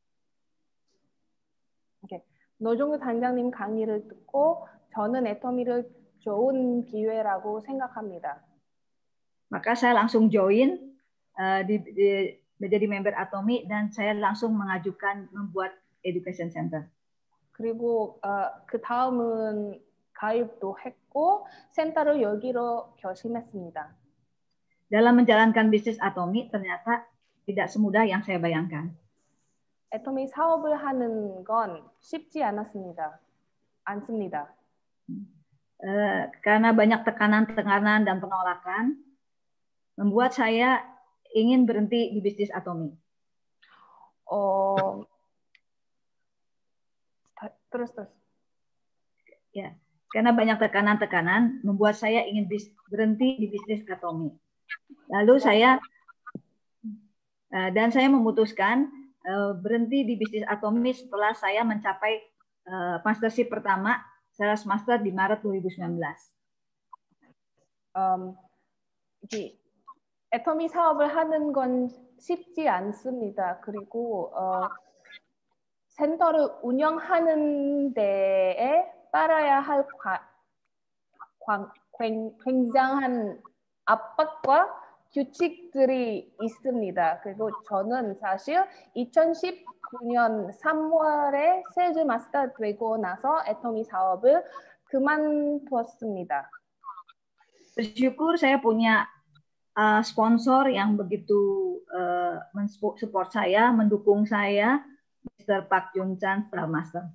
오케이. 노종구 단장님 강의를 듣고 저는 애터미를 좋은 기회라고 생각합니다. Maka saya langsung join uh, di, di, menjadi member Atomi dan saya langsung mengajukan membuat education center. 그리고 어, 그 다음은 가입도 했고 센터를 열기로 결심했습니다. Dalam menjalankan bisnis Atomi ternyata tidak semudah yang saya bayangkan. 애터미 사업을 하는 건 쉽지 않았습니다. 않습니다. Uh, karena banyak tekanan-tekanan dan penolakan membuat saya ingin berhenti di bisnis Atomi. 어, terus terus. Ya, karena banyak tekanan-tekanan membuat saya ingin bis, berhenti di bisnis Atomi. Lalu saya uh, dan saya memutuskan uh, berhenti di bisnis Atomi setelah saya mencapai uh, mastership pertama, Sales Master di Maret dua ribu sembilan belas. Um, 이 애터미 사업을 하는 건 쉽지 않습니다. 그리고 어, 센터를 운영하는 데에 따라야 할 과, 과, 굉장한 압박과 규칙들이 있습니다. 그리고 저는 사실 이천십구 년 삼월에 세일즈 마스터 되고 나서 애터미 사업을 그만두었습니다. Bersyukur saya punya uh, sponsor yang begitu uh, mensupport saya, mendukung saya, mister Park Jung-chan, Star Master.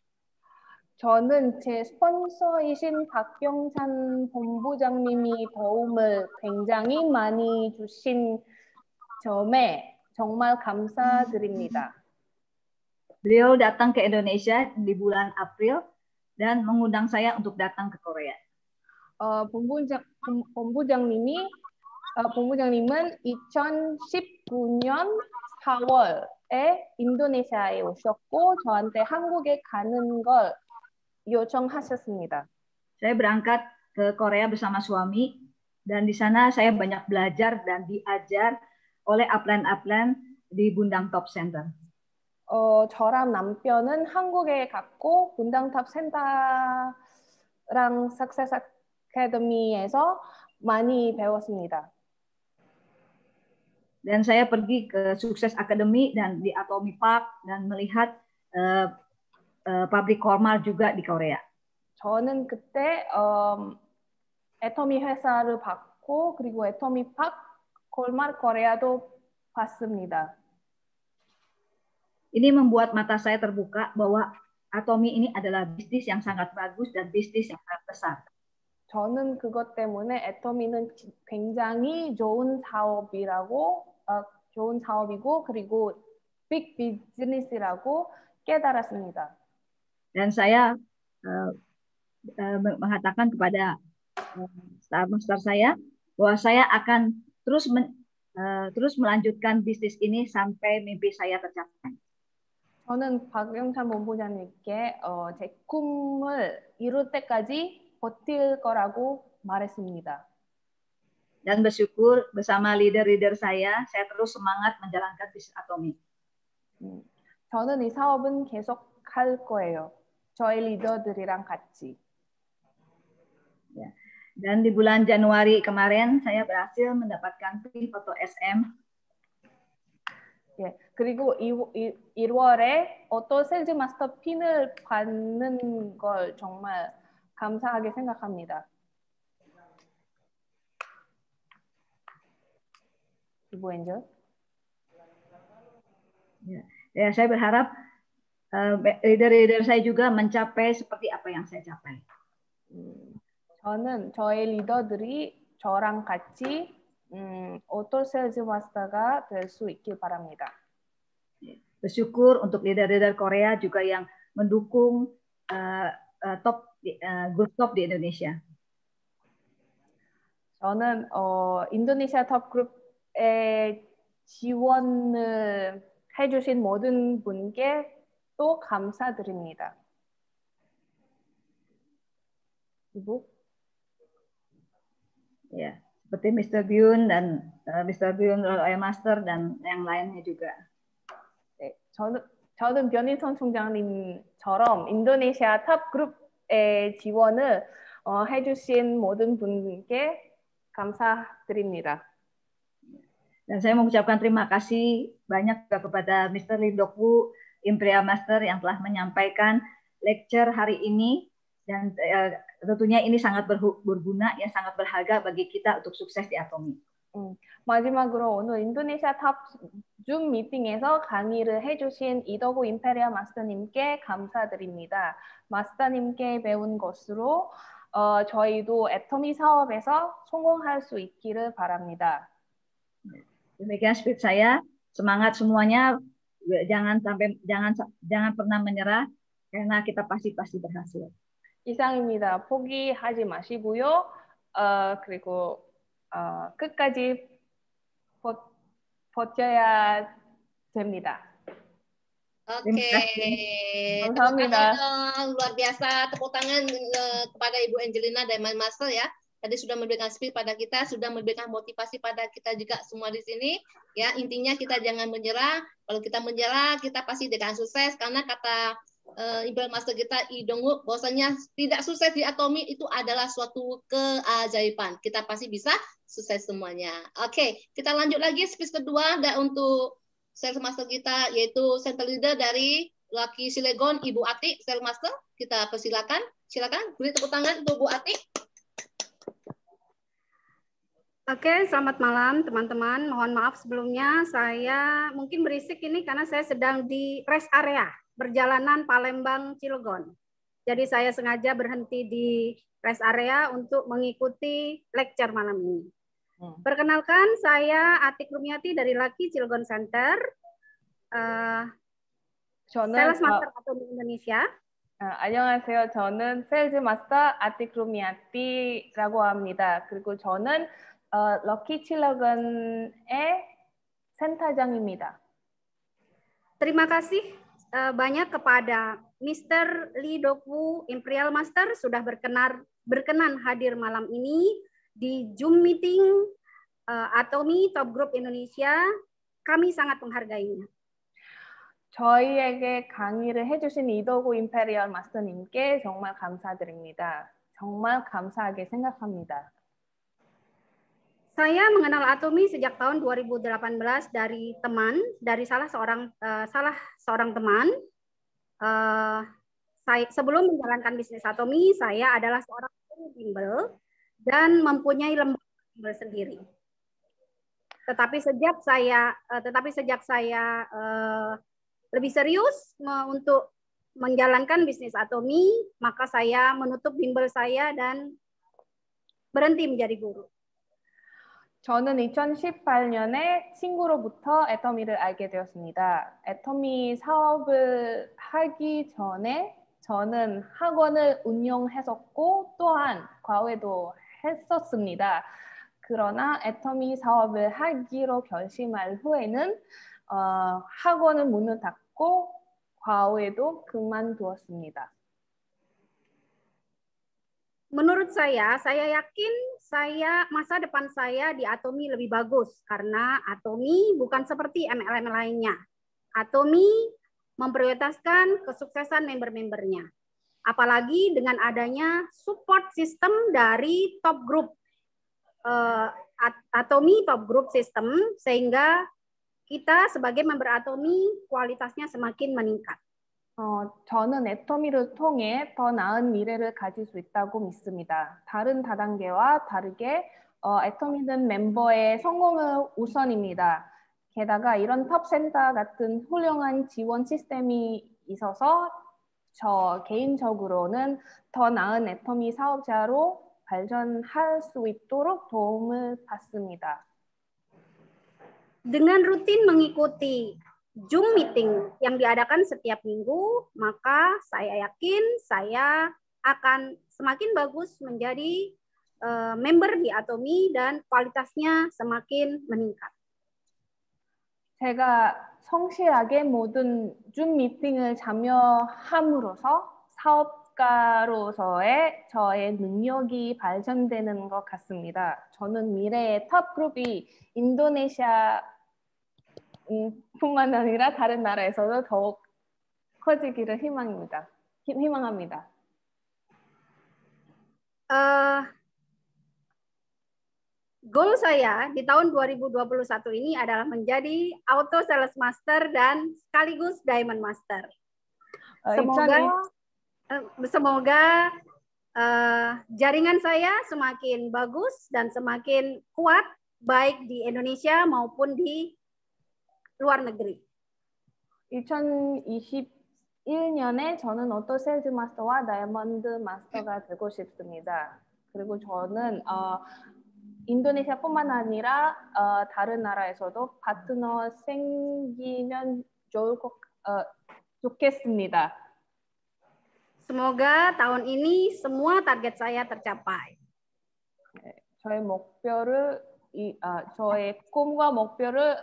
저는 제 스폰서이신 박경찬 본부장님이 도움을 굉장히 많이 주신 점에 정말 감사드립니다. Beliau datang ke Indonesia di bulan April dan mengundang saya untuk datang ke Korea. 어, 본부장, 본부장님이 어, 본부장님은 이천십구 년 사월에 인도네시아에 오셨고 저한테 한국에 가는 걸 요청하셨습니다. Saya berangkat ke Korea bersama suami dan di sana saya banyak belajar dan diajar oleh upline-upline di Bundang Top Center. 어, 저랑 남편은 한국에 갔고 분당탑 센터랑 석세스 아카데미에서 많이 배웠습니다. Dan saya pergi ke Sukses Academy dan di Atomi Park dan melihat uh, uh, pabrik Kormal juga di Korea. 저는 그때 음, 애터미 회사를 봤고 그리고 애터미 팍 콜말 코리아도 봤습니다. Ini membuat mata saya terbuka bahwa Atomi ini adalah bisnis yang sangat bagus dan bisnis yang sangat besar. 저는 그것 때문에 애터미는 굉장히 좋은 사업이라고 어, 좋은 사업이고 그리고 빅 비즈니스라고 깨달았습니다. Dan saya uh, uh, mengatakan kepada uh, Star Master saya bahwa saya akan terus men, uh, terus melanjutkan bisnis ini sampai mimpi saya tercapai. 저는 박영찬 본부장님께 어, 제 꿈을 이룰 때까지 버틸 거라고 말했습니다. dan bersyukur bersama leader-leader saya, saya terus semangat menjalankan bisnis Atomi. 음, 저는 이 사업은 계속 할 거예요. 저희 리더들이랑 같이. Ya. Dan di bulan Januari kemarin saya berhasil mendapatkan pin foto S M. 예, 그리고 일월에 오토 세일즈 마스터 핀을 받는 걸 정말 감사하게 생각합니다. Ibu Angel? Ya, ya saya berharap leader-leader uh, saya juga mencapai seperti apa yang saya capai. 음, 저는 저의 리더들이 저랑 같이 음, 오토 세일즈 마스터가 될 수 있길 바랍니다. Bersyukur untuk leader-leader Korea juga yang mendukung uh, uh, top uh, grup top di Indonesia. 저는 어, 인도네시아 톱 그룹에 지원을 해주신 모든 분께 또 감사드립니다. 이부? Ya, seperti mister Byun dan uh, mister Byun Royal Master dan yang lainnya juga. 네, 저는 저는 변희선 총장님처럼 인도네시아 톱 그룹의 지원을 어, 해주신 모든 분께 감사드립니다. Dan saya mengucapkan terima kasih banyak juga kepada mister Lee Dok-woo, Imperial Master yang telah menyampaikan lecture hari ini dan uh, tentunya ini sangat berguna ya, sangat berharga bagi kita untuk sukses di Atomi. 음, 마지막으로 오늘 인도네시아 탑 줌 미팅에서 강의를 해주신 이덕우 임페리얼 마스터님께 감사드립니다. 마스터님께 배운 것으로 어, 저희도 애터미 사업에서 성공할 수 있기를 바랍니다. Demikian speech saya. Semangat semuanya. Jangan sampai jangan jangan pernah menyerah karena kita pasti pasti berhasil. 이상입니다. 포기하지 마시고요. 어, 그리고 어, 끝까지 버, 버텨야 됩니다. Oke, tepuk Alhamdulillah. tangan luar biasa, tepuk tangan uh, kepada Ibu Angelina dan Mas Master ya. Tadi sudah memberikan speech pada kita, sudah memberikan motivasi pada kita juga semua di sini. Ya, intinya kita jangan menyerah. Kalau kita menyerah, kita pasti tidak sukses karena kata uh, Imperial Master kita Lee Dong-wook bahwasanya tidak sukses di Atomi itu adalah suatu keajaiban. Kita pasti bisa sukses semuanya. Oke, kita lanjut lagi speech kedua dan untuk Sales Master kita yaitu Center Leader dari Lucky Cilegon, Ibu Ati, Sales Master. Kita persilakan. Silakan beri tepuk tangan untuk Bu Ati. Oke, selamat malam teman-teman. Mohon maaf sebelumnya saya mungkin berisik ini karena saya sedang di rest area perjalanan Palembang Cilegon. Jadi saya sengaja berhenti di rest area untuk mengikuti lecture malam ini. Hmm. Perkenalkan, saya Atik Rumiati dari Lucky Cilegon Center, uh, Sales Master Atomi Indonesia. 아, 안녕하세요. 저는 세일즈 마스터 아틱 루미아티라고 합니다. 그리고 저는 어, 럭키 칠레건의 센터장입니다. Terima kasih uh, banyak kepada mister Lee Dok-woo, Imperial Master sudah berkenan berkenan hadir malam ini di Zoom meeting uh, Atomi Top Group Indonesia. Kami sangat menghargainya. 저희에게 강의를 해주신 이덕우 임페리얼 마스터님께 정말 감사드립니다. 정말 감사하게 생각합니다. Saya mengenal Atomi sejak tahun dua ribu delapan belas dari teman, dari salah seorang uh, salah seorang teman. Uh, saya, sebelum menjalankan bisnis Atomi, saya adalah seorang bimbel dan mempunyai lembaga bimbel sendiri. Tetapi sejak saya, uh, tetapi sejak saya uh, lebih serius untuk menjalankan bisnis Atomi, maka saya menutup bimbel saya dan berhenti menjadi guru. 저는 이천십팔 년에 친구로부터 애터미를 알게 되었습니다. 애터미 사업을 하기 전에 저는 학원을 운영했었고 또한 과외도 했었습니다. 그러나 애터미 사업을 하기로 결심한 후에는 어, 학원은 문을 닫고 과외도 그만두었습니다. menurut saya, saya yakin saya masa depan saya di Atomi lebih bagus karena Atomi bukan seperti M L M lainnya. Atomi memprioritaskan kesuksesan member-membernya. Apalagi dengan adanya support system dari top group uh, Atomi top group system, sehingga kita sebagai member Atomi kualitasnya semakin meningkat. 어, 저는 애터미를 통해 더 나은 미래를 가질 수 있다고 믿습니다. 다른 다단계와 다르게 어, 애터미는 멤버의 성공을 우선입니다. 게다가 이런 탑센터 같은 훌륭한 지원 시스템이 있어서 저 개인적으로는 더 나은 애터미 사업자로 발전할 수 있도록 도움을 받습니다. Dengan rutin mengikuti Zoom meeting yang diadakan setiap minggu, maka saya yakin saya akan semakin bagus menjadi uh, member di Atomi dan kualitasnya semakin meningkat. 제가 성실하게 모든 줌 미팅을 참여함으로써 사업가로서의 저의 능력이 발전되는 것 같습니다. 저는 미래의 탑 그룹이 인도네시아 뿐만 아니라 다른 나라에서도 더욱 커지기를 희망입니다. 희망합니다. Uh, goal saya di tahun dua ribu dua puluh satu ini adalah menjadi Auto Sales Master dan sekaligus Diamond Master. Semoga uh, semoga uh, jaringan saya semakin bagus dan semakin kuat baik di Indonesia maupun di luar negeri. 이천이십일 년에 저는 오토 세일즈 마스터와 다이아몬드 마스터가 되고 싶습니다. 그리고 저는 어, 인도네시아뿐만 아니라 어, 다른 나라에서도 파트너 생기면 좋을 것, 어, 좋겠습니다. Semoga tahun ini semua target saya tercapai. 네, 저의 목표를 이, 아, 저의 꿈과 목표를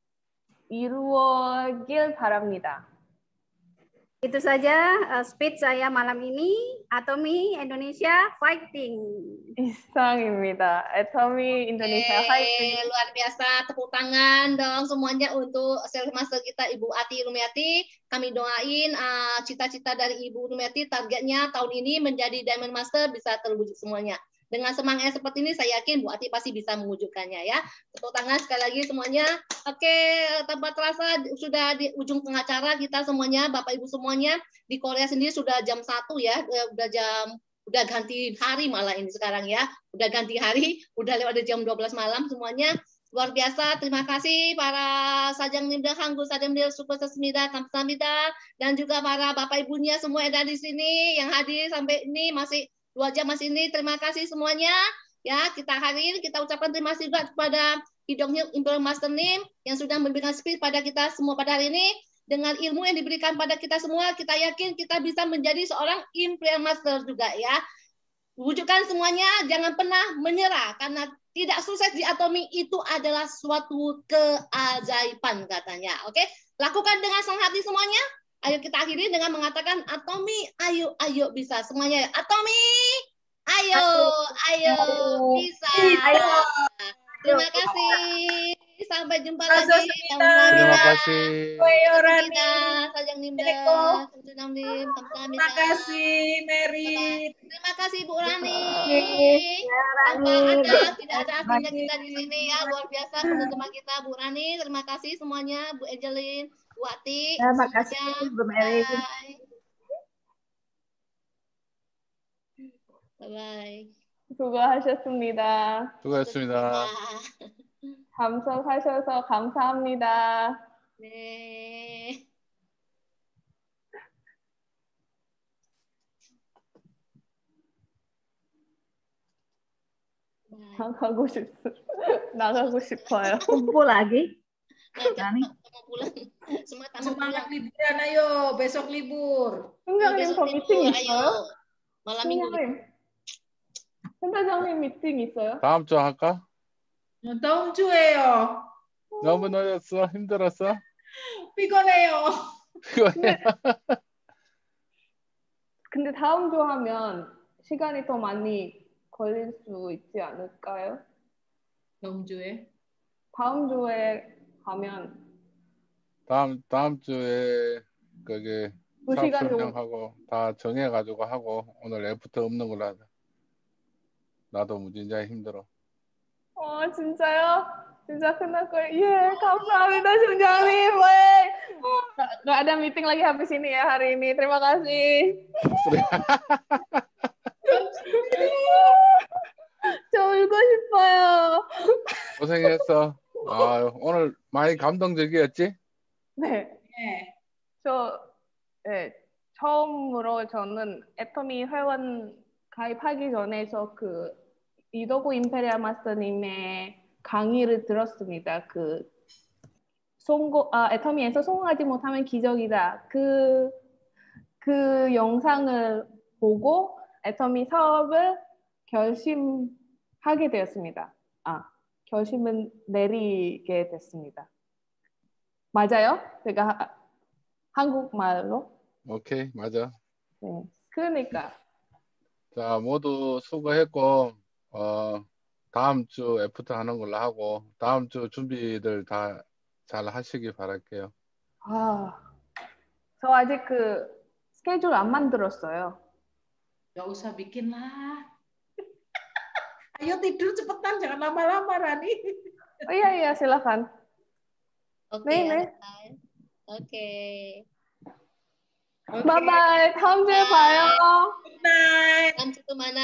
이루어길 바랍니다. Itu saja uh, speech saya malam ini. Atomi Indonesia fighting. 이상입니다. Atomi Indonesia Oke, fighting. luar biasa, tepuk tangan dong semuanya untuk sales master kita Ibu Ati Rumiati. Kami doain cita-cita uh, dari Ibu Rumiati, targetnya tahun ini menjadi Diamond Master bisa terwujud semuanya. Dengan semangat seperti ini, saya yakin Bu Ati pasti bisa mewujudkannya ya. Tepuk tangan sekali lagi semuanya. Oke, tanpa terasa sudah di ujung pengacara kita semuanya, Bapak Ibu semuanya. Di Korea sendiri sudah jam satu ya, udah jam udah ganti hari malah ini sekarang ya. Udah ganti hari, udah lewat jam dua belas malam semuanya. Luar biasa, terima kasih para sajang nimda Hanggu, sajang nimda Sukasesmida, Kamsamida, dan juga para Bapak Ibunya semua yang ada di sini yang hadir sampai ini masih dua jam masih ini, terima kasih semuanya. Ya, kita hadir, kita ucapkan terima kasih juga kepada Hidongnya Imperial Master Nim yang sudah memberikan speech pada kita semua pada hari ini. Dengan ilmu yang diberikan pada kita semua, kita yakin kita bisa menjadi seorang Imperial Master juga ya. Wujudkan semuanya, jangan pernah menyerah karena tidak sukses di Atomi itu adalah suatu keajaiban katanya. Oke, lakukan dengan senang hati semuanya. Ayo kita akhiri dengan mengatakan Atomi, ayo, ayo bisa semuanya. Atomi, ayo, ayo, bisa. Ayo. Terima kasih. Sampai jumpa Terima lagi. Terima kasih. Sajang Nimda, Sajang Nim, Terima kasih, Mary. Terima kasih Bu Rani. Tanpa ada, tidak ada artinya kita di sini ya. Luar biasa teman-teman kita Bu Rani. Terima kasih semuanya, Bu Ejelin. Bu Ati, terima kasih Bu Mary. Bye. 수고하셨습니다. 수고하셨습니다. 참석하셔서 감사합니다. 네. 나가고 싶 나가고 싶어요. Kumpul lagi. Nani? Mau pulang. Semua tamu Semangat liburan, ayo. Besok libur. 팀장님 저 미팅 있어요? 마lam minggu. 팀장님. 센터장님 미팅 있어요? 다음 주 할까? 다음 주에요. 너무 늦었어? 힘들었어? 피곤해요. 피곤해. 근데 다음 주 하면 시간이 더 많이 걸릴 수 있지 않을까요? 다음 주에. 다음 주에 가면 다음 다음 주에 그게 두 사업 시간 정도. 설명하고 다 정해가지고 하고 오늘 애프터 없는 걸로 하자. 나도 무진장 힘들어. 어, 진짜요? 진짜 끝날 거예요. 예, 감사합니다, Sungjangnam. Baik. Nggak nggak ada meeting lagi habis ini ya hari ini. Terima kasih. 저 울고 싶어요. 고생했어. 아, 오늘 많이 감동적이었지? 네. 네. 저 네, 처음으로 저는 애터미 회원 가입하기 전에서 그 이도구 임페리아 마스터님의 강의를 들었습니다. 그 성공, 아, 애터미에서 성공하지 못하면 기적이다. 그, 그 영상을 보고 애터미 사업을 결심하게 되었습니다. 아, 결심은 내리게 됐습니다. 맞아요? 제가 하- 한국말로? 오케이, 맞아. 네. 그러니까. 자, 모두 수고했고, 어, 다음 주 애프터 하는 걸로 하고, 다음 주 준비들 다 잘 하시기 바랄게요. 아, 저 아직 그 스케줄 안 만들었어요. Gak usah bikin lah. Ayo tidur cepetan, jangan lama-lama Rani. Oh iya, iya, silakan. 오케이, 네, 네. 알았어요. 오케이. Bye-bye. 다음 주에 봐요. Good night. 다음 주도 만나.